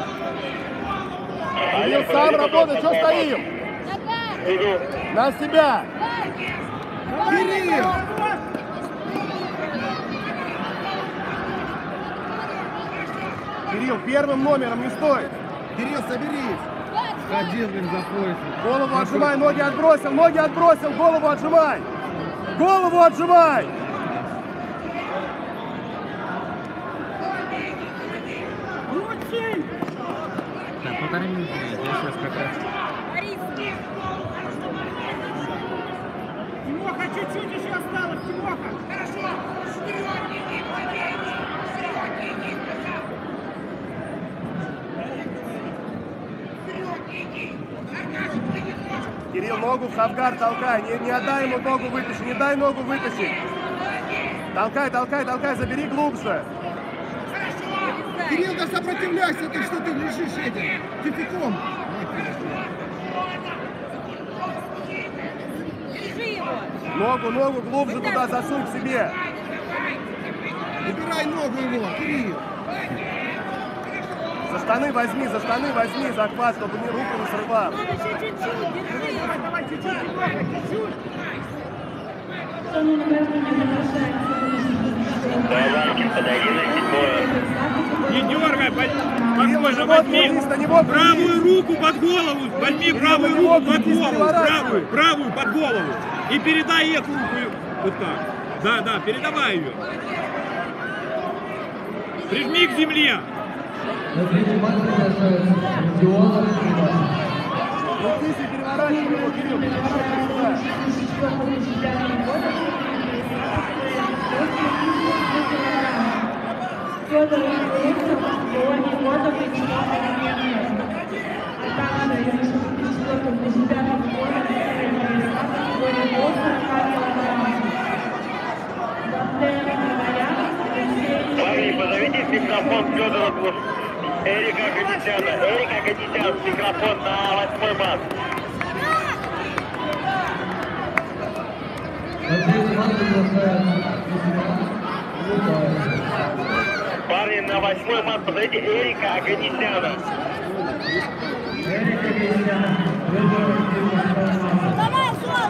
Кирилл, сам работай, что стоим? Нога. иду. На себя. Кирилл! Кирилл, первым номером не стой. Кирилл, соберись! Ходил, блин, за поясом. Голову отжимай, ноги отбросил, ноги отбросил, голову отжимай. Голову отжимай. Так, полторы минуты. Я сейчас как раз. Тимоха, чуть-чуть еще осталось, Тимоха. Хорошо. Кирилл, ногу в хавгар толкай, не, не отдай ему ногу вытащи, не дай ногу вытащить. Толкай, толкай, толкай, забери глубже. Кирилл, да сопротивляйся, ты что ты лежишь этим тюфяком? Держи его. Ногу, ногу глубже туда засунь к себе. Убирай ногу его, Кирилл. За штаны возьми, за штаны возьми, захват, чтобы ни руку не срывал. Давай, чуть-чуть, чуть-чуть. Не дергай, спокойно, возьми правую руку под голову, возьми правую руку под голову, правую, правую под голову и передай эту руку, вот так. Да, да, передавай ее. Прижми к земле. На третий матч приглашается Родионов Иван. Крутись и переворачивай его, Кирилл, переворачивай сюда. Федор Ильичев, Георгий Годов и Тимофей Ильин. А также юношеский четвертый до девятого года категории до сорока килограммов. Бандера Иварян, Алексей. Парни, позовите микрофон Федора Глушко. Эрика Гадитяна. Эрика Гадитян, микрофон на восьмой мат. На третий матч приглашается Парни, на восьмой мат позовите Эрика Гадитяна. Эрика Гадитяна. Давай, Сон!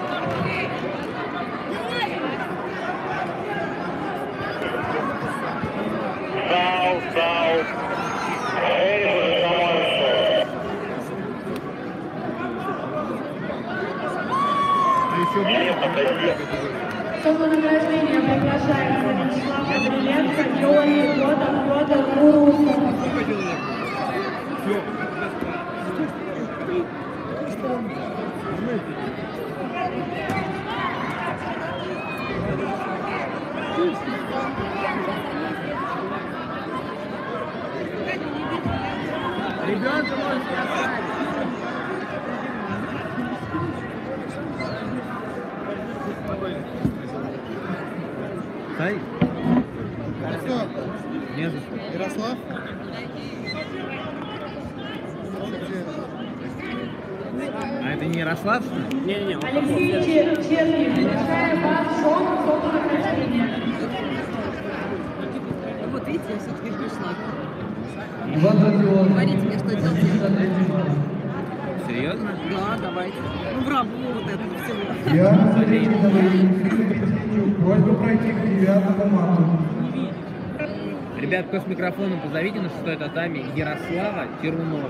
Зал, зал. Эрика Гадитяна. Чтобы награждение приглашается Вячеслав Гавриленко, Георгий Годов, Федор Урусов. Ребенка можете оставить. Стай. Ярослав. Не за что. Ярослав. А это не Ярослав, что ли? Не-не-не. Алексей Черкин, приглашая вас, Шон, чтобы награждение. Вот видите, я все-таки пришла. Иван Родионов. Говорите мне, что делать. На третий матч. Серьезно? Да, давайте. Ну, браво, вот это всего. Диана Зареченова и Екатерина Петренчук. Просьба пройти к девятому мату. Ребят, кто с микрофоном, позовите на шестой татами Ярослава Терунова.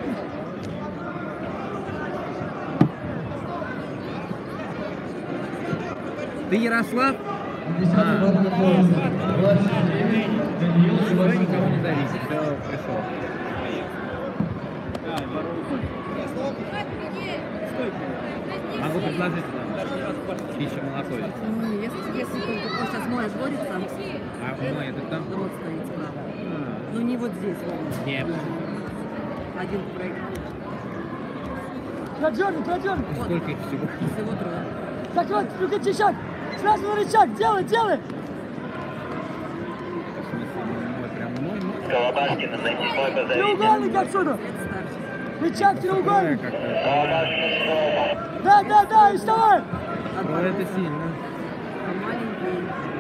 Ты Ярослав? десятый мат находится. двадцать девять. Даниил Все, Иванов. никого не зовите, все, пришел. Могу предложить вам пища молоко. Ну, если, если только вот сейчас мой отводится, А мой это там? вот стоит справа. Ну, не вот здесь, вот. Нет. Один проект. Продерни, продерни. Сколько их всего? Всего трое. Так вот, прикрути шаг. Сразу на рычаг. Делай, делай. В смысле, мой прям мой, мой? Колобашкина, на седьмой позовите. Треугольник отсюда. Рычаг, треугольник. Как-то. Да, да, да, и вставай. Ну, это сильно. А маленький,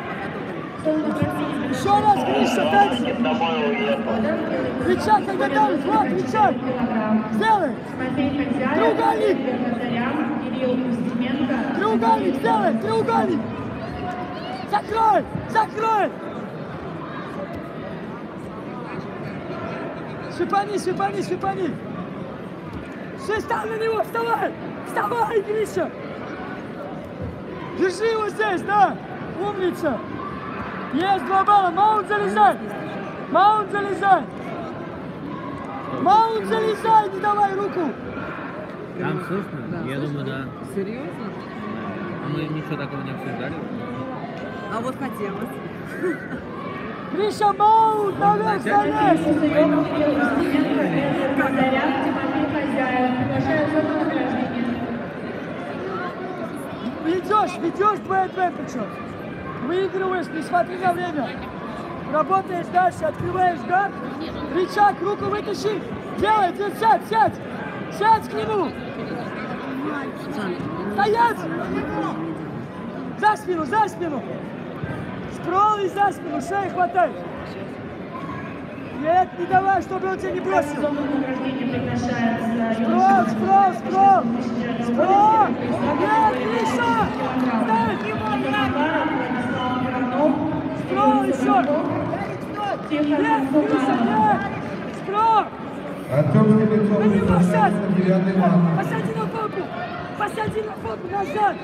Еще раз, Гриша, дальше. Домой уехал. Рычаг, когда давишь, вот, рычаг. Сделай. Тимофей Хозяев, Треугольник. Игорь Назарян, Кирилл Устименко. Треугольник, сделай, треугольник. Закрой, закрой. Шипани, шипани, шипани. Все, стань на него, вставай. Вставай, Гриша. Держи его здесь, да. Умница. Есть два балла. Маунт, залезай. Маунт, залезай. Маунт, залезай, не давай руку. Там слышно? Да, Я слышно? думаю, да. Серьезно? А мы ничего такого не обсуждали. А вот хотелось. Гриша, Маунт, наверх, залезь. Устаём, Кирилл Устименко, Игорь Назарян, Тимофей Хозяев. Приглашаю за награждение. Ведешь, ведешь б-б причем. Выигрываешь, не смотри на время. Работаешь дальше, открываешь гард. Рычаг, руку вытащи. Делай, ты сядь, сядь. Сядь к нему. Стоять. За спину, за спину. Спрол и за спину, шею хватай. Нет, не давай, чтобы он тебя не бросил. Спрол, спрол, спрол. Спрол. Нет, Миша. Ставь его. Спрол еще. Нет, Миша, нет. Спрол. Артем Степенцов, На него сейчас. девятый мат. Посади на фоку. Посади на фоку назад.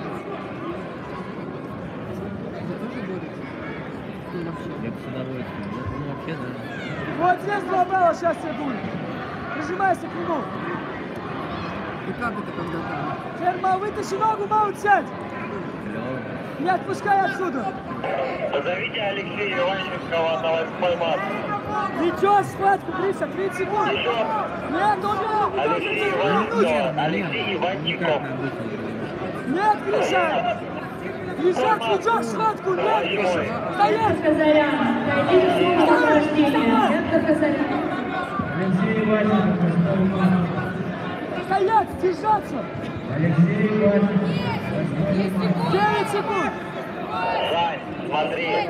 Я бы с удовольствием. Ну, вообще, да. Вот здесь два балла сейчас тебе будет. Прижимайся к нему. И как это когда там? Ферма, вытащи ногу, маунт сядь. Не отпускай отсюда. Позовите Алексея Иванченкова на восьмой мат. Ведешь схватку, Гриша, тридцать секунд. Нет, он не Алексей Иванченков. Алексей Иванченков. Нет, Гриша. Лежать, ведешь схватку, нет, Гриша. Стоять. Казарян, пройдите снова награждение. Центр Казарян. Алексей Иванченков, восьмой мат. Стоять, держаться. Алексей Иванченков, восьмой мат. девять секунд. Жань, смотри.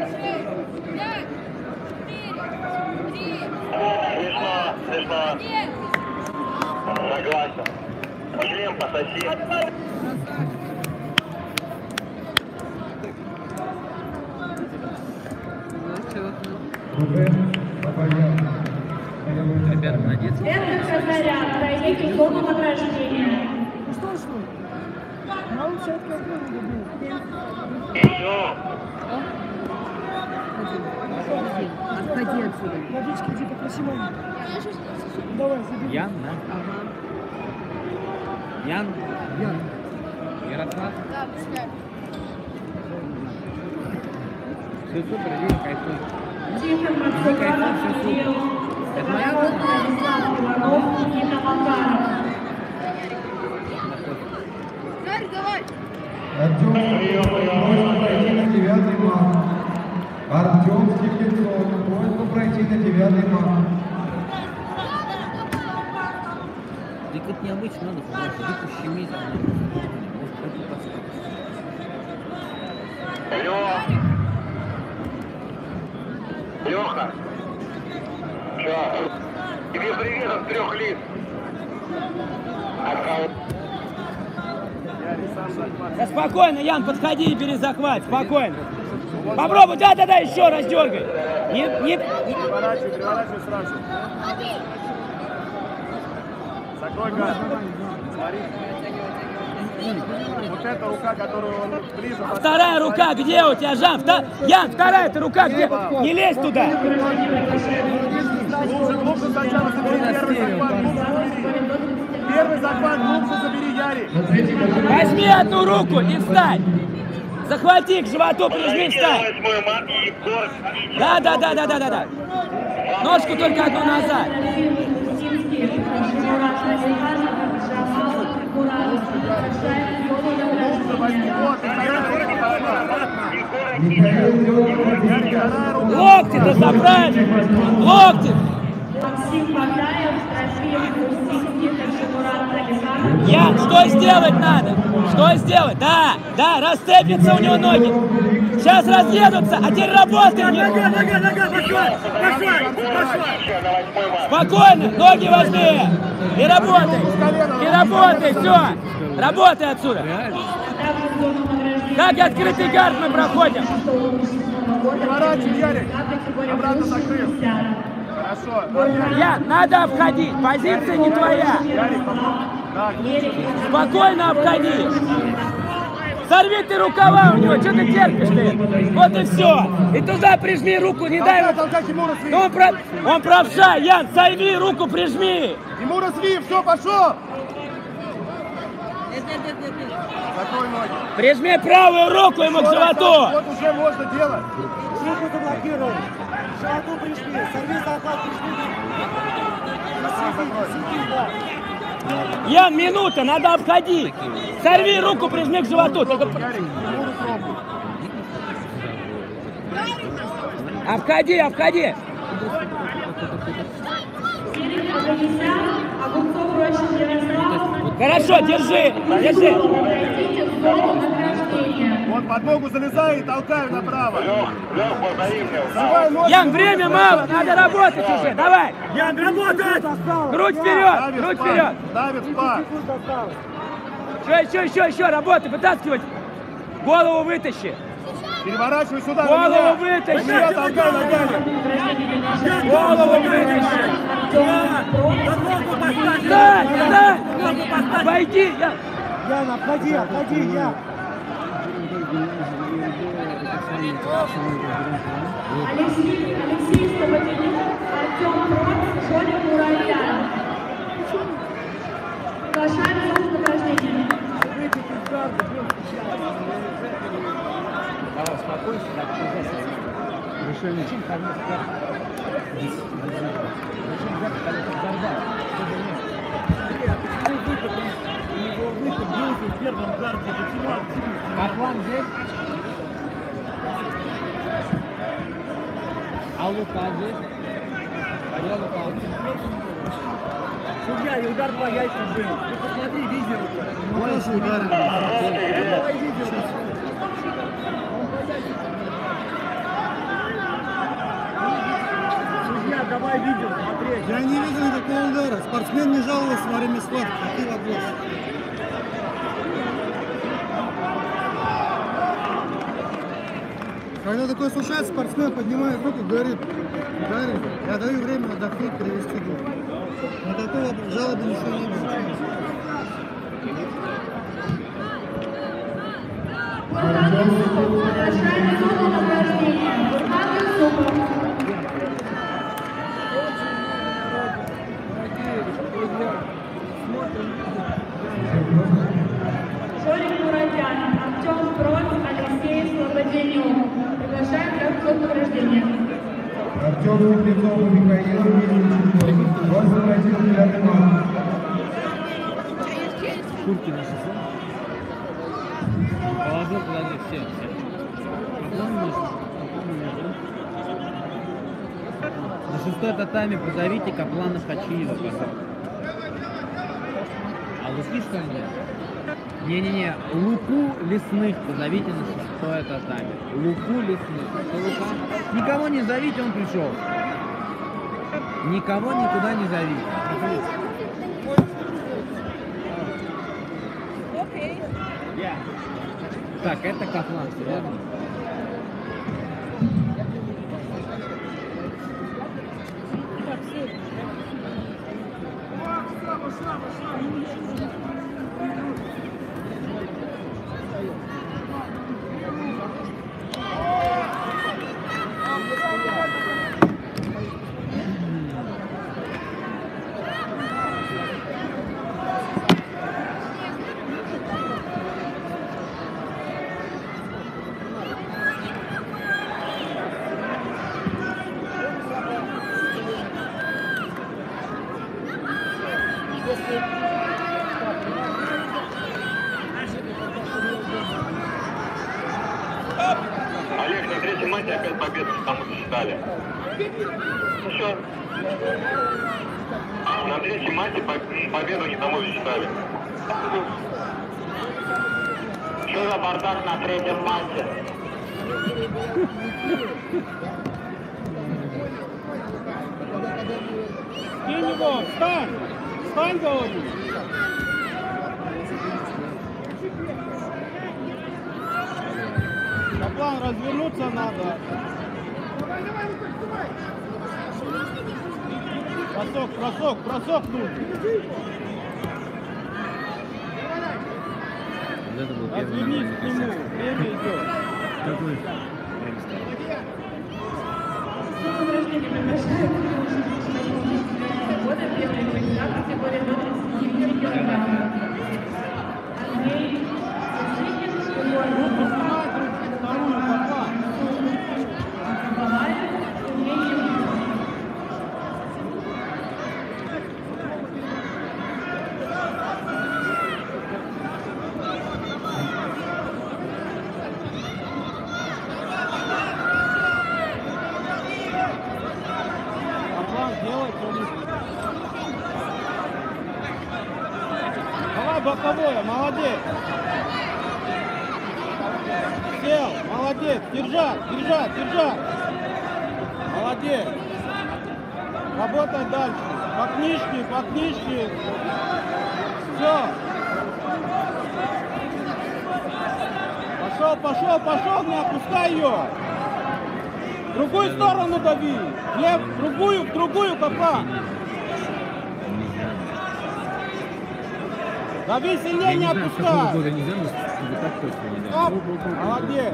Смешно, смешно. Согласен. Член пососи. Рубен Бабаян. Ребята, молодец. Центр Казарян, пройдите зону награждения. Ну что, что? Маунт сядь, как надо было. Еще. Отходи отсюда. Водички, иди попроси маму. Давай, забери. Ян, да? Ян? Ян. Ярослав? Да, пускай. Все супер, иди, кайфуй. Тихо, Максимов, Кирилл. Это моя? Владислав Иванов, Никита Макаров. Гарри, давай. Артем Степенцов, пройти на девятый мат. Артем Степенцов, просьба пройти на девятый мат. Да как необычно надо, потому что ты пощемить. Может, это подсказка. Леха. Леха. Че? Тебе привет от трех лиц. От кого? Да спокойно, Ян, подходи и бери захват, спокойно. Попробуй, да-да-да, еще раз дергай. Не, не... Переворачивай, переворачивай сразу. Закрой газ. Смотри. Вот эта рука, которую он ближе... Вторая рука где у тебя, Жан? Вта... Ян, вторая эта рука где? Не лезь туда. Глубже, глубже сначала забери первый захват, глубже забери. Первый захват, глубже забери, Ярик. Возьми одну руку и встань. Захвати к животу, прижми, встань. Восьмой мат, Егор. Да, да, да, да, да, да, да. Ножку только одну назад. Локти-то забрать! Локти! Максим Бадаев, Трофим, Никита Шамурат, Александр. Ян, что сделать надо? Что сделать? Да, да, расцепятся у него ноги. Сейчас разъедутся, а теперь работай. Нога, нога, нога, пошла, пошла, пошла. Спокойно, ноги возьми. И работай, и работай, все. Работай отсюда. Как открытый гард мы проходим? Переворачивай, Ярик. Обратно закрыл. Хорошо. Ян, надо обходить, позиция не твоя. Ярик, так. Спокойно обходи. Сорви ты рукава у него, что ты терпишь ты? Вот и все. И туда прижми руку, не дай ему. Ну, он, прав... он правша, Ян, сорви руку, прижми. Ему разви, все, пошел. Закрой ноги. Прижми правую руку ему к животу. Вот уже можно делать. Руку заблокировал. Животу пришли. Сорви захват, пришли. Ян, минута, надо обходить. Сорви руку, прижми к животу. Только... Обходи, обходи. Хорошо, держи, держи. Лех, под ногу залезай и толкай направо. Лех, Лех, позови мне. Ян, время мало, надо работать уже, давай! Ян, работать! Грудь вперед, грудь вперед! Давид, спа! Еще, еще, еще, еще, работай, вытаскивать! Голову вытащи! Переворачивай сюда, голову на меня. вытащи! На меня толкай ногами! Голову вытащи! Встань, встань! Обойди! Ян, Ян, обходи, обходи, Ян! Алексей, Алексей Слободенюк, Артем Прот, Жорик Муравьян. Приглашаем в зону награждения. Давай, успокойся, так, решение. Зачем ко мне Зачем взять колесо взорвать? У него выход был в первом гарде, почему активность? Каплан здесь? А Лука здесь? А Лука? Судья, и удар по яйцам был. Ты посмотри видео. Больше ударили. Давай видео. Судья, давай видео смотреть. Я не видел никакого удара. Спортсмен не жаловался во время схватки. Какие вопросы? Когда такое случается, спортсмен поднимает руку, говорит, ударил. Я даю время отдохнуть, перевести дух. Никакого жалобы ничего не было. Приглашаем в зону награждения. Бурхан Юсупов. Жорик Муравьян, Артем Прот, Алексей Слободенюк. Приглашаем в зону награждения. Артем Светлецов и Михаил Мельниченко. Рост один девятый мат. Куртки на шестом. Положил, подожди, все. На шестой татами позовите Каплана Хачиева, пожалуйста. А Луки что ли нет? Не-не-не, Луку Лесных позовите на шестое татами. Луку Лесных. Что, Лука? Никого не зовите, он пришел. Никого никуда не зовите. Так, это Каплан, верно? Олег, на третьем матче опять победу кому засчитали. Еще. На третьем матче победу никому засчитали. Что за бардак на третьем матче? Скинь его, встань! Встань, говорю! Каплан, развернуться надо. Бросок, бросок, бросок нужен. Развернись к нему, время идет. Какой? Года первый кандидат категории до тридцати девяти килограммов. Андрей Сосикин, Балаев, Сергей Юрьевич. Давай боковое, молодец! сел, молодец, держать, держать, держать. Молодец. Работай дальше. По книжке, по книжке. Все. Пошел, пошел, пошел, не опускай ее. В другую сторону дави. Лев, в другую, в другую попа. Дави сильнее, не опускай. Оп, молодец.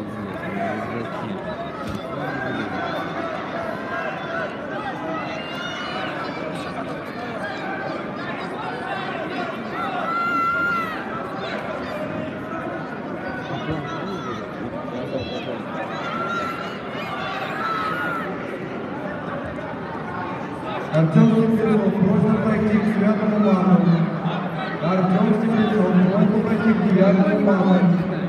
Артем Степенов просит пройти к девятому маму. Артем Степенов просит пройти к девятому маму.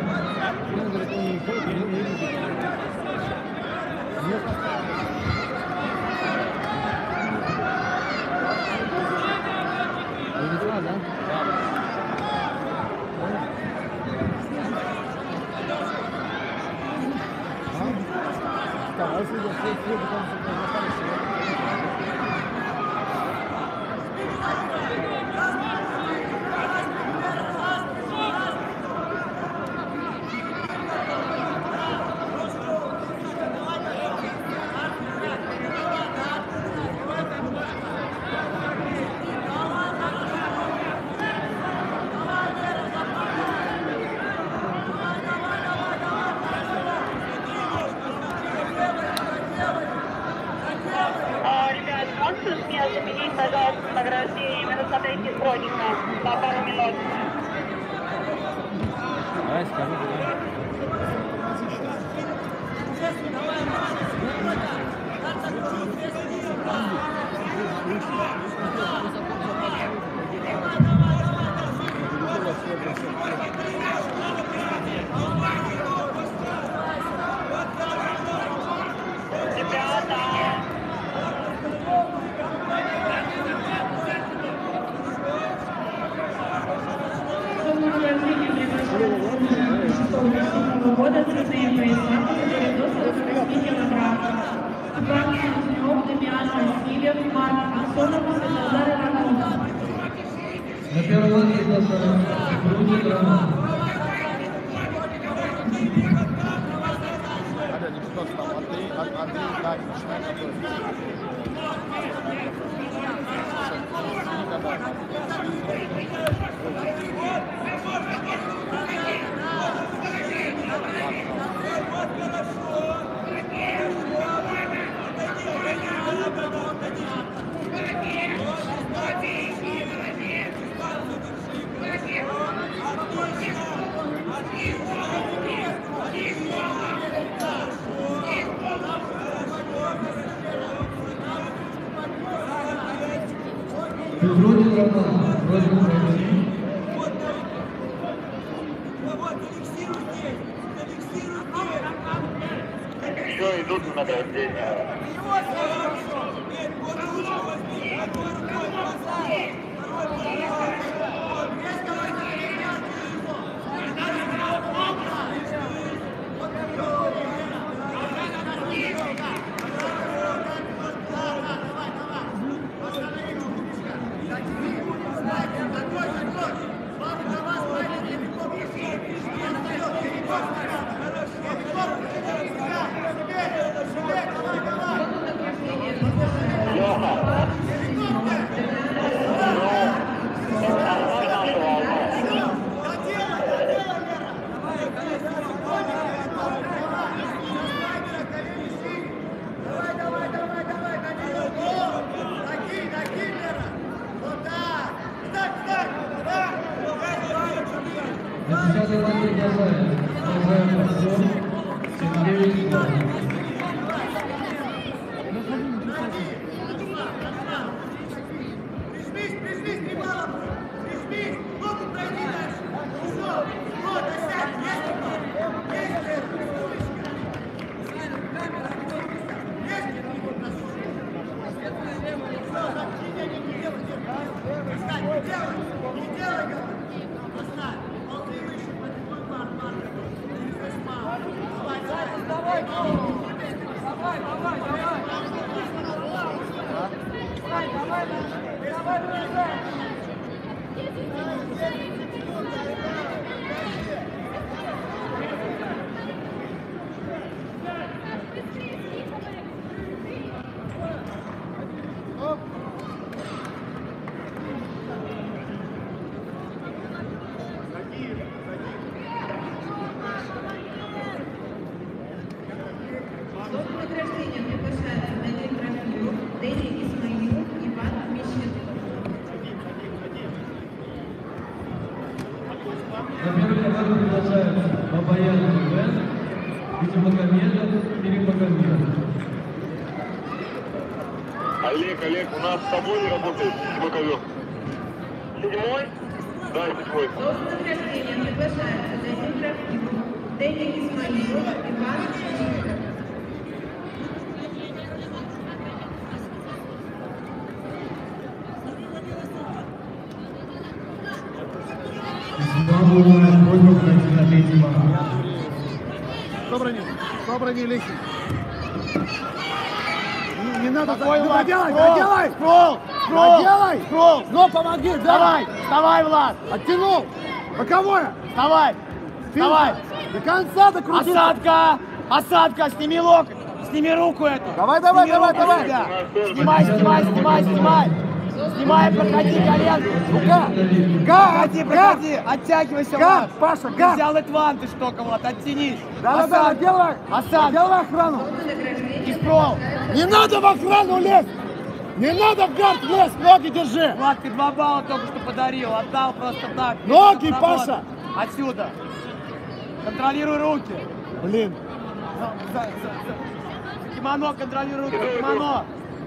Заменить, пожалуйста, награждение именно смотрите срочно на пару минут. Давай скажу. Года цветные пояса, которые до сорока восьми килограммов. Иван Селезнев, Дамиан Васильев, Марк Аксонов, Светозар Иванов. На первом месте Грудин Роман. Грудин Роман. Просьба пройти. Еще идут на награждение. Сейчас Иван продолжает. Продолжаем подъем. Сергей Иванов. Не делай, Награждение приглашается на день трофею Дени Исмаилов Иван Мещеряков. На первый награду приглашается Бабаян Иван, Витимагомедов Перемагомедов. Олег, Олег, у нас с тобой не работает седьмой ковер. Седьмой? Да, седьмой. Золото награждения приглашается на день трофею Дени Исмаилов Иван Мещеряков. Слава просьба пройти на третий марш. Собрани, собрани лихи. Не, не надо, Такой, да, Влад, доделай, скролл, доделай! скролл, скролл, Доделай! скролл. Ну, помоги, Вставай, давай! вставай, Влад. Оттянул! Боковое! Вставай, вставай. До конца докрути! Осадка, осадка, сними локоть, сними руку эту. Давай, давай, Сними давай, руку давай. сюда. Снимай, снимай, снимай, снимай. Снимай, проходи коленку. Рука! Га! Проходи, проходи, оттягивайся, Га, Влад. Паша, Ты га! взял Литван, ты что, Влад, оттянись. Да-да-да, делай! Осадка. Делай охрану! И скролл. Не надо в охрану лезть! Не надо в гард лезть! Ноги держи! Влад, ты два балла только что подарил, отдал просто так. Ноги, Работа. Паша! Отсюда. Контролируй руки. Блин! За- за- за- Кимоно, контролируй руки, кимоно.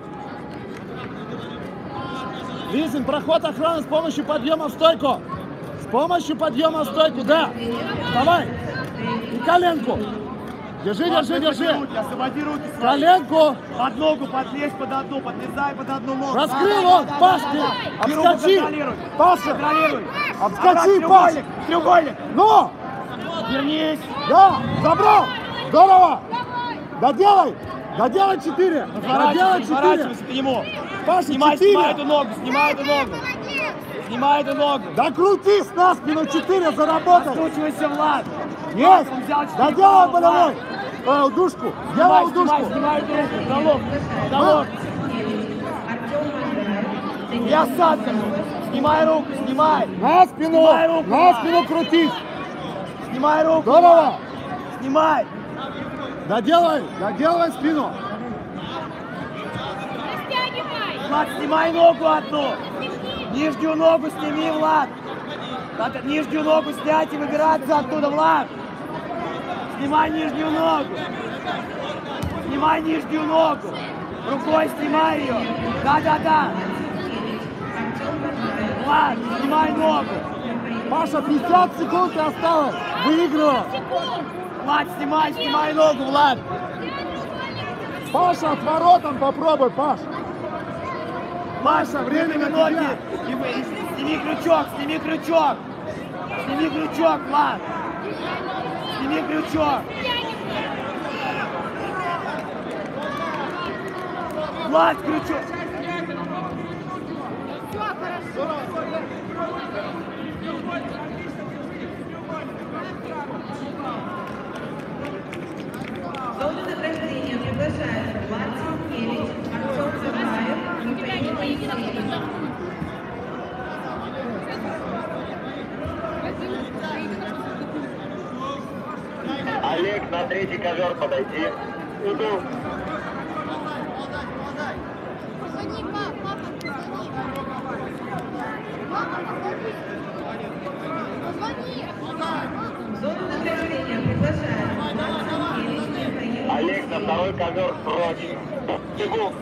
Лизин, проход охраны с помощью подъема в стойку! С помощью подъема в стойку, да! Давай! И коленку! Держи, Влад, держи, высоти держи! руки, освободи руки свои. Коленку! Под ногу подлезь под одну, подлезай под одну ногу. Раскрыл Да, он, да, да, Паш, да, ты да. И руку обскочи. контролируй. Паша. Контролируй. Обскочи, Обратно, Паш. треугольник, треугольник. Ну! Вернись. Да! Забрал! Здорово! Доделай! Доделай четыре! Доделай Разворачивайся, четыре! разворачивайся к нему. Паша, Снимай, четыре! снимай эту ногу, снимай эту ногу. Снимай эту ногу. Да крутись на спину четыре, заработай! Откручивайся, Влад. Есть! Он взял четыре Доделай балла, болевой! Влад. Э, удушку! Снимай, Делай снимай, удушку! снимай эту руку. Залог, залог. И осадками. Снимай руку, снимай. На спину! Снимай руку, На Влад. спину крутись! Снимай руку. Здорово! Влад. Снимай. Доделай! Доделай спину! Влад, снимай ногу одну. Нижнюю ногу сними, Влад. Надо нижнюю ногу снять и выбираться оттуда, Влад. Снимай нижнюю ногу. Снимай нижнюю ногу. Рукой снимай ее. Да-да-да. Влад, снимай ногу. Паша, пятьдесят секунд осталось! Выигрывай! Влад, снимай, снимай ногу, Влад. Паша, отворотом попробуй, Паш! Маша, время время на ноги. тебя. И вы- и Сними крючок, сними крючок. Сними крючок, Влад. Сними крючок. Влад, крючок. Золото награждения приглашается Влад Сенкевич, Артем Забаев, Михаил Моисеев. Олег, на третий ковер подойди. Иду. Позвони, пап, папа, позвони. Папа, позвони. Позвони. Золото награждения приглашается Влад Сенкевич, Михаил Олег, на второй ковер прочь. Бегу.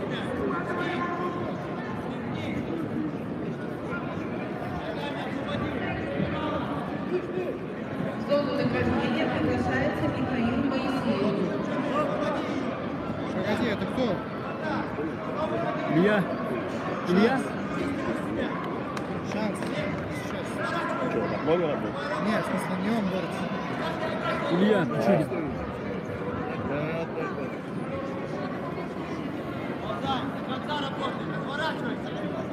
Золото награждения приглашается Михаил Моисеев. Погоди, это кто? Илья? Илья? Шанс. Что, так много работает? Нет, в смысле, не он борется. Илья, Чудик. Когда работает, разворачивайся.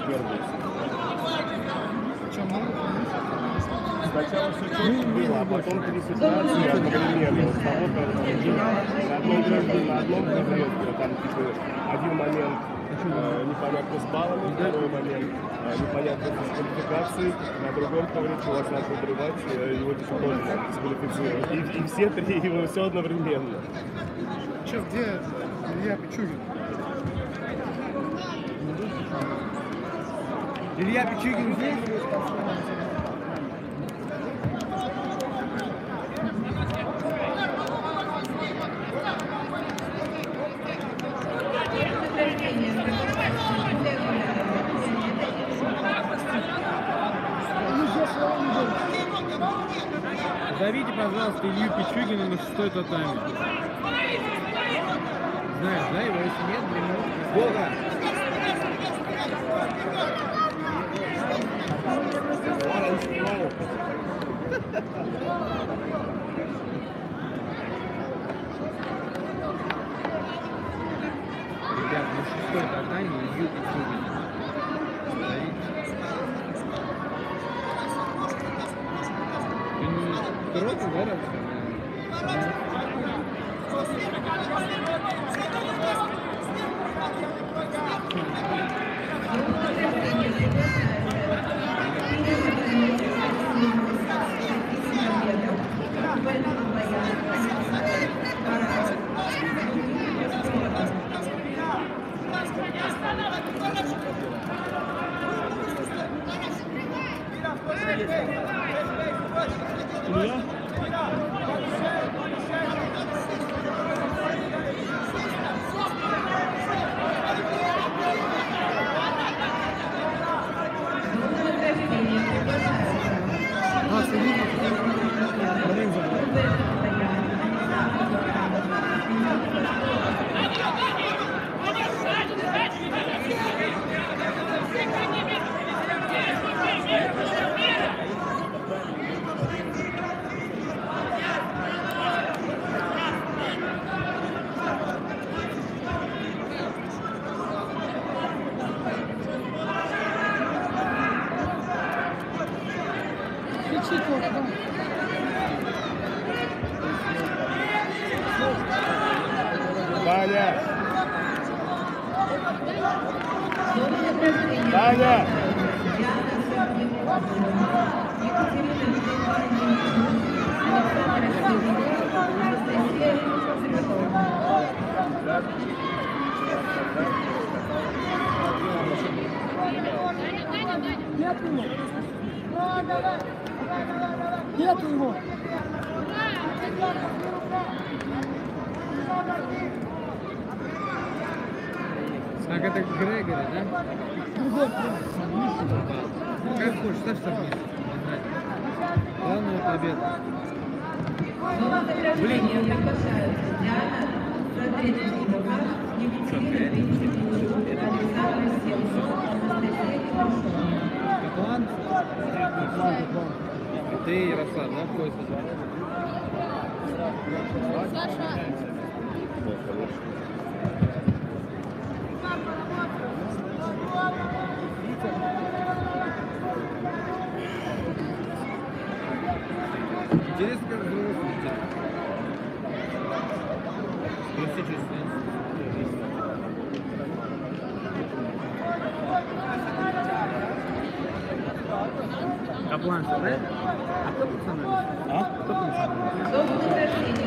первый. Сначала все четко было, а потом три ситуации одновременно. Вот того, как на одном гражданке, на одном гражданке, там типа один момент э, непонятно с баллами, второй момент э, непонятно с квалификацией, на другом ковре чувак начал подрывать, э, его тоже надо дисквалифицировать. И, и все три его все одновременно. Сейчас где Илья Пичугин? Илья Пичугин здесь? Зовите, пожалуйста, Илью Пичугина на шестой татами. Знаешь, да, его если нет, две минуты. Бога! Ребят, на шестой татами Илью Пичугина. Ты не трогал, да, раньше? Таня! Таня! Нет ему! Нет ему! Так это Грегори, да? Как хочешь, ставь совместно. Главное победа. Блин, Каплан? Ты и Ярослав, да, в поезд? Интересно, как взрослый идет. Спроси, что Каплан, да? А кто пацаны? А? Кто пацаны?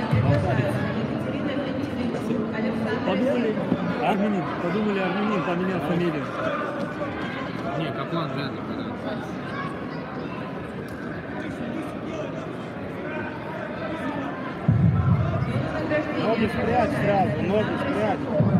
Подумали, армянин, подумали армянин, поменял фамилию. Не, Каплан реально, да. Ноги спрячь сразу, ноги спрячь.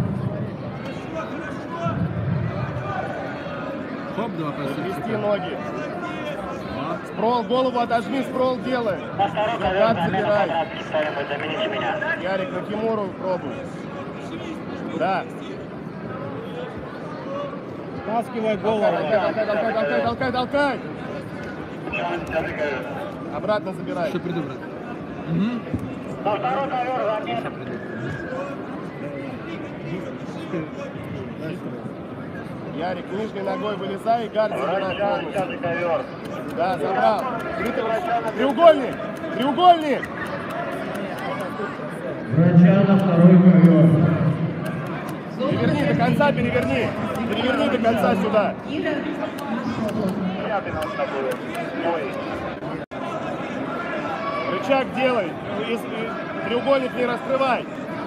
Хоп, два Перевести ноги. Спрол, голову отожми, спрол делай. Гад забирай. Ярик, на Тимуру пробуй. Да. Таскивай голову. Толкай, толкай, толкай, толкай, толкай. Обратно забирай. Что приду, брат? Угу. На второй ковер забей. Сейчас приду. Ярик, нижней ногой вылезай и гард забирай полностью. Да, забрал. Треугольник! Треугольник! Врача на второй ковер. Переверни до конца, переверни. Переверни до конца сюда. Рычаг делай. Если треугольник не раскрывай.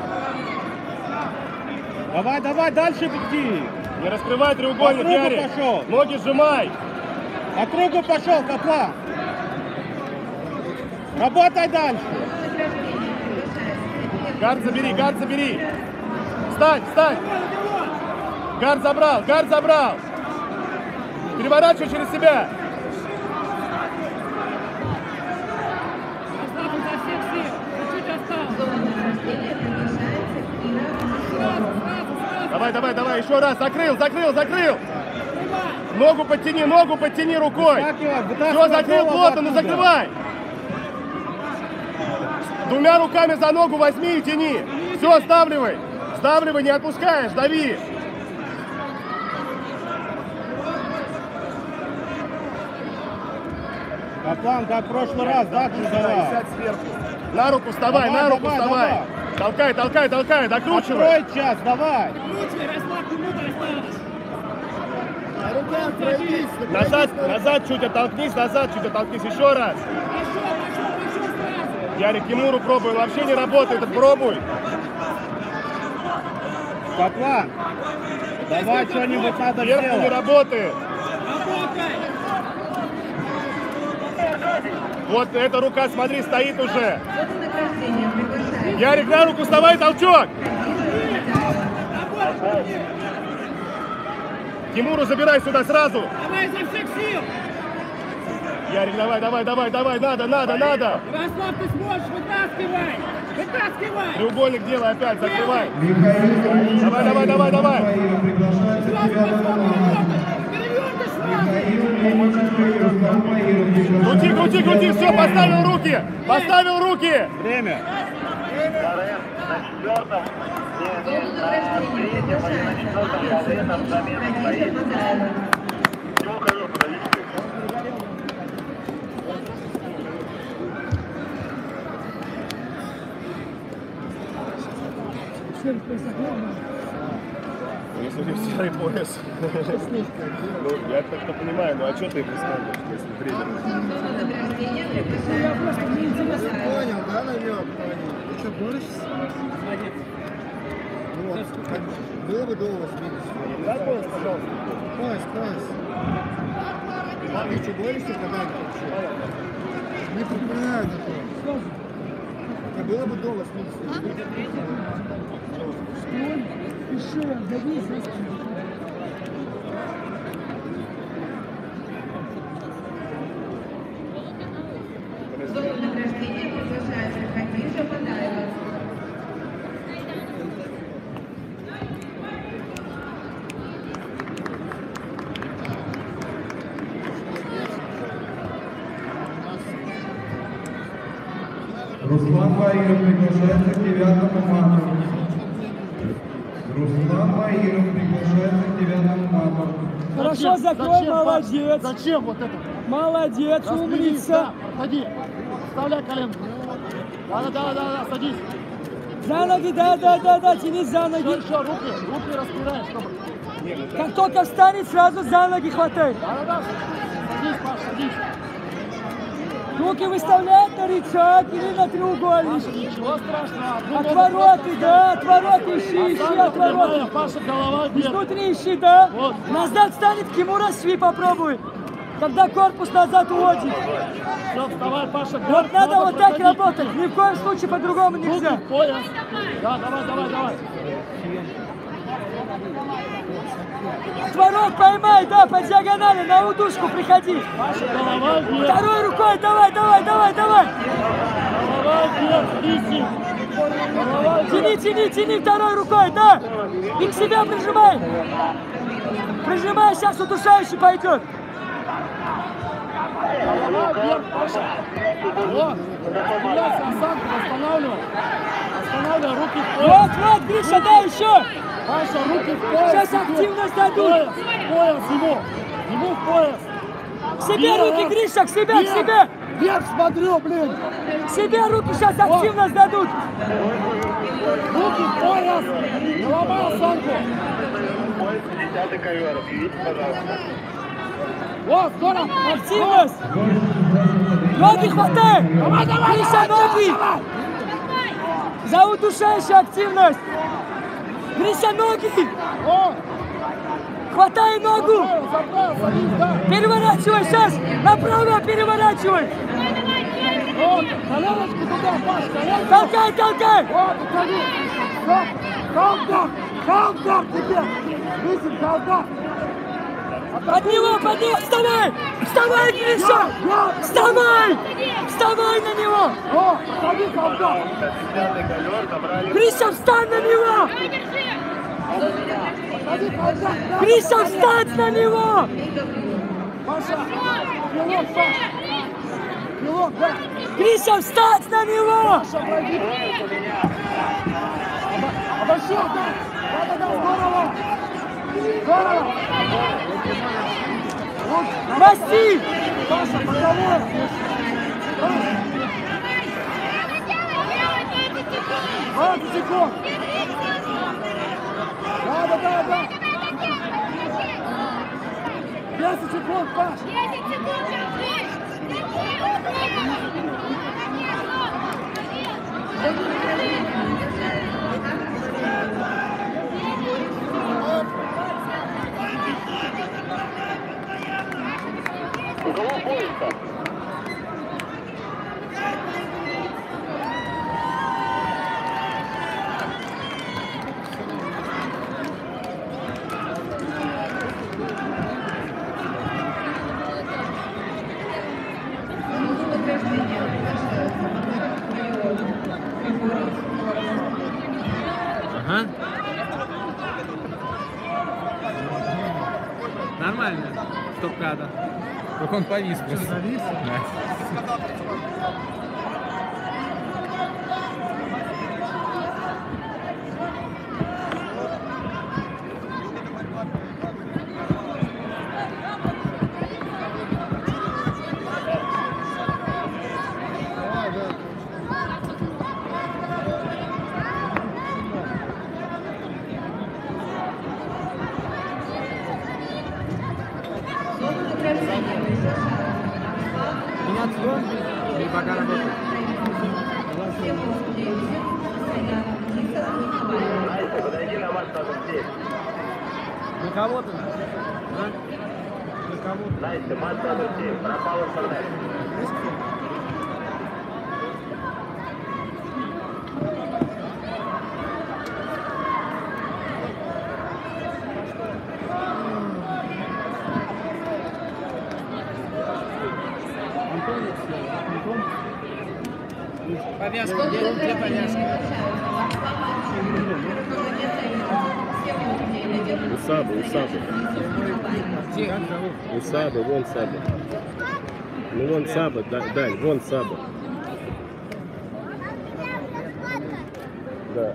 Давай, давай, дальше беги. Не раскрывай треугольник, По кругу Ярик. пошел. Ноги сжимай. По кругу пошел, Каплан. Работай дальше. Гард забери, гард забери. Встань, встань. Гард забрал, гард забрал. Переворачивай через себя. Давай, давай, давай, еще раз. Закрыл, закрыл, закрыл. Ногу подтяни, ногу подтяни рукой. Все, закрыл плотно, ну закрывай. Двумя руками за ногу возьми и тяни. Все, сдавливай. Сдавливай, не отпускаешь, дави. Каплан, как в прошлый раз, да, ты давай. Сядь сверху. На руку вставай, Давай, на руку давай, вставай. давай. Толкай, толкай, толкай, докручивай. Открой час, давай. Назад, назад чуть оттолкнись, назад чуть оттолкнись. Еще раз. Ярик, Тимуру пробуй, вообще не работает, пробуй. Каплан, давай что-нибудь надо Вверху не сделать. работает. Вот эта рука, смотри, стоит уже. Ярик, на руку вставай, толчок. Тимуру забирай сюда сразу. Давай изо всех сил! Ярик, давай, давай, давай, давай, надо, надо, надо. Ярослав, ты сможешь, вытаскивай! Вытаскивай! Треугольник делай опять, закрывай. Михаил, Давай, давай, давай, давай. приглашается к девятому мату. Михаил, Крути, крути, крути, все, поставил руки, поставил руки. Время. На четвертом, не, не, на третьем или на четвертом ковре там замена стоит. Чего ковер подавить? Если у них серый пояс. Ну, я так-то понимаю, ну а что ты их ставишь, если тренер? Понял, да, намек? Ты что, борешься? Ну вот, было бы долго сбить. Дай пояс, пожалуйста. Пояс, пояс. Ты что, борешься когда-нибудь вообще? Не припоминаю такого. А было бы долго сбить. Пиши, отдавись, Зону награждения приглашается Хадижа Бадаева. Руслан Баиров приглашается к девятому мату. Руслан Баиров приглашается к девятому мату. Хорошо, закрой, молодец. Зачем вот это? Молодец, умница. Ходи, вставляй коленку. Да, да, да, да, садись. За ноги, да, да, да, да, тянись за ноги. Еще, еще, руки, руки распираешь, чтобы... Как только встанет, сразу за ноги хватай. Да, да, да. Садись, Паш, садись. Руки выставляют на рычаг или на треугольник. Ничего страшного. Отвороты, да, отвороты, ищи, ищи, отвороты. Паша, голова вверх. Изнутри ищи, да. Вот. Назад станет, Кимура шви попробуй. Когда корпус назад уводит. Все, вставай, Паша. Вот надо вот так работать. Ни в коем случае по-другому нельзя. Руки, пояс. Да, давай, давай, давай. Отворот поймай, да, по диагонали, на удушку приходи. Паша, голова вверх. Второй рукой, давай, давай, давай, давай. Голова вверх, виси. Голова Тяни, тяни, тяни второй рукой, да. И к себе прижимай. Прижимай, сейчас удушающий пойдет. Голова вверх, Паша. Вот. Остановляйся, осанку, останавливай. Останавливай, руки в пояс. Вот, вот, Гриша, да, еще. Паша, руки в пояс. Сейчас активность дадут. Пояс, пояс ему. Ему в пояс. К себе руки, Гриша, к себе, к себе. Вверх смотрю, блин. К себе руки сейчас активность дадут. Руки в пояс. Не ломай осанку. Десятый ковер, объявите, пожалуйста. О, здорово. Активность. Ноги хватай. Давай, давай, Гриша, давай, ноги. давай. За удушающую активность. Гриша, ноги. О. Хватай ногу. Забрал, садись, да. Переворачивай сейчас. Направо переворачивай. О, коленочку туда, Паш, коленку. Толкай, толкай. О, подходи. Все. Халдак, халдак тебе. Висим, халдак. Под него, под него, вставай! Вставай, Гриша! Вставай! Вставай на него! О, сади, халдак. Гриша, встань на него! Сади, халдак. Гриша, встань на него! Паша, пилот, Паш. Пилот, да. Гриша, встань на него! Паша, пройди. Обошел, да. Да-да-да, здорово. Здорово. Масти! Паша, боковой. двадцать секунд. Да, да, да, да. десять секунд, Паш. Уголок пояса. Ага. Нормально. Стоп-кадр. Как он повис просто. Завис? Да. Менять его или пока работает? Подойди на марш номер семь. На кого ты? А? На кого ты? Настя, марш номер семь. Пропал интернет. Повязка, где, где повязка? Усаба, Усаба. Где? Усаба, вон Саба. Ну вон Саба, да, Дань, вон Саба. Да.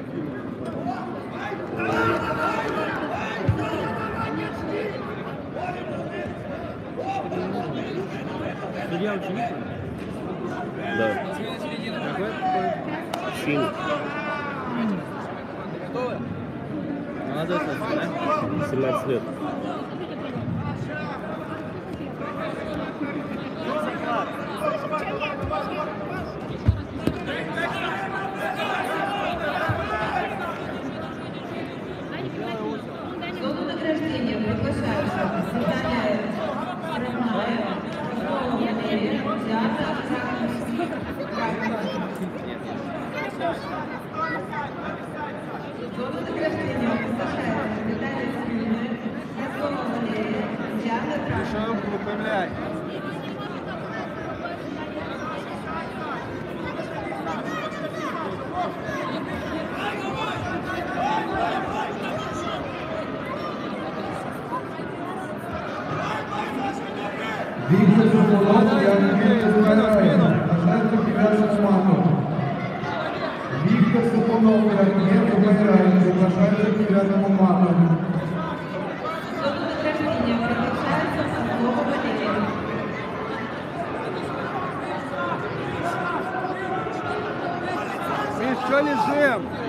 Судья ученик? Да. Какой? Синий. Молодой совсем, да? семнадцать лет. Зону награждения приглашаются Светлана Родная, театр, зону награждения приглашаются Светлана театр. Решаю, выпрямляй. Виктор Соколов, я Виктор Скайрайдер. Пожалуйста, тебя с матом. Виктор Соколов, я Виктор Скайрайдер. приглашаю к девятому мату. Миш, что лежим?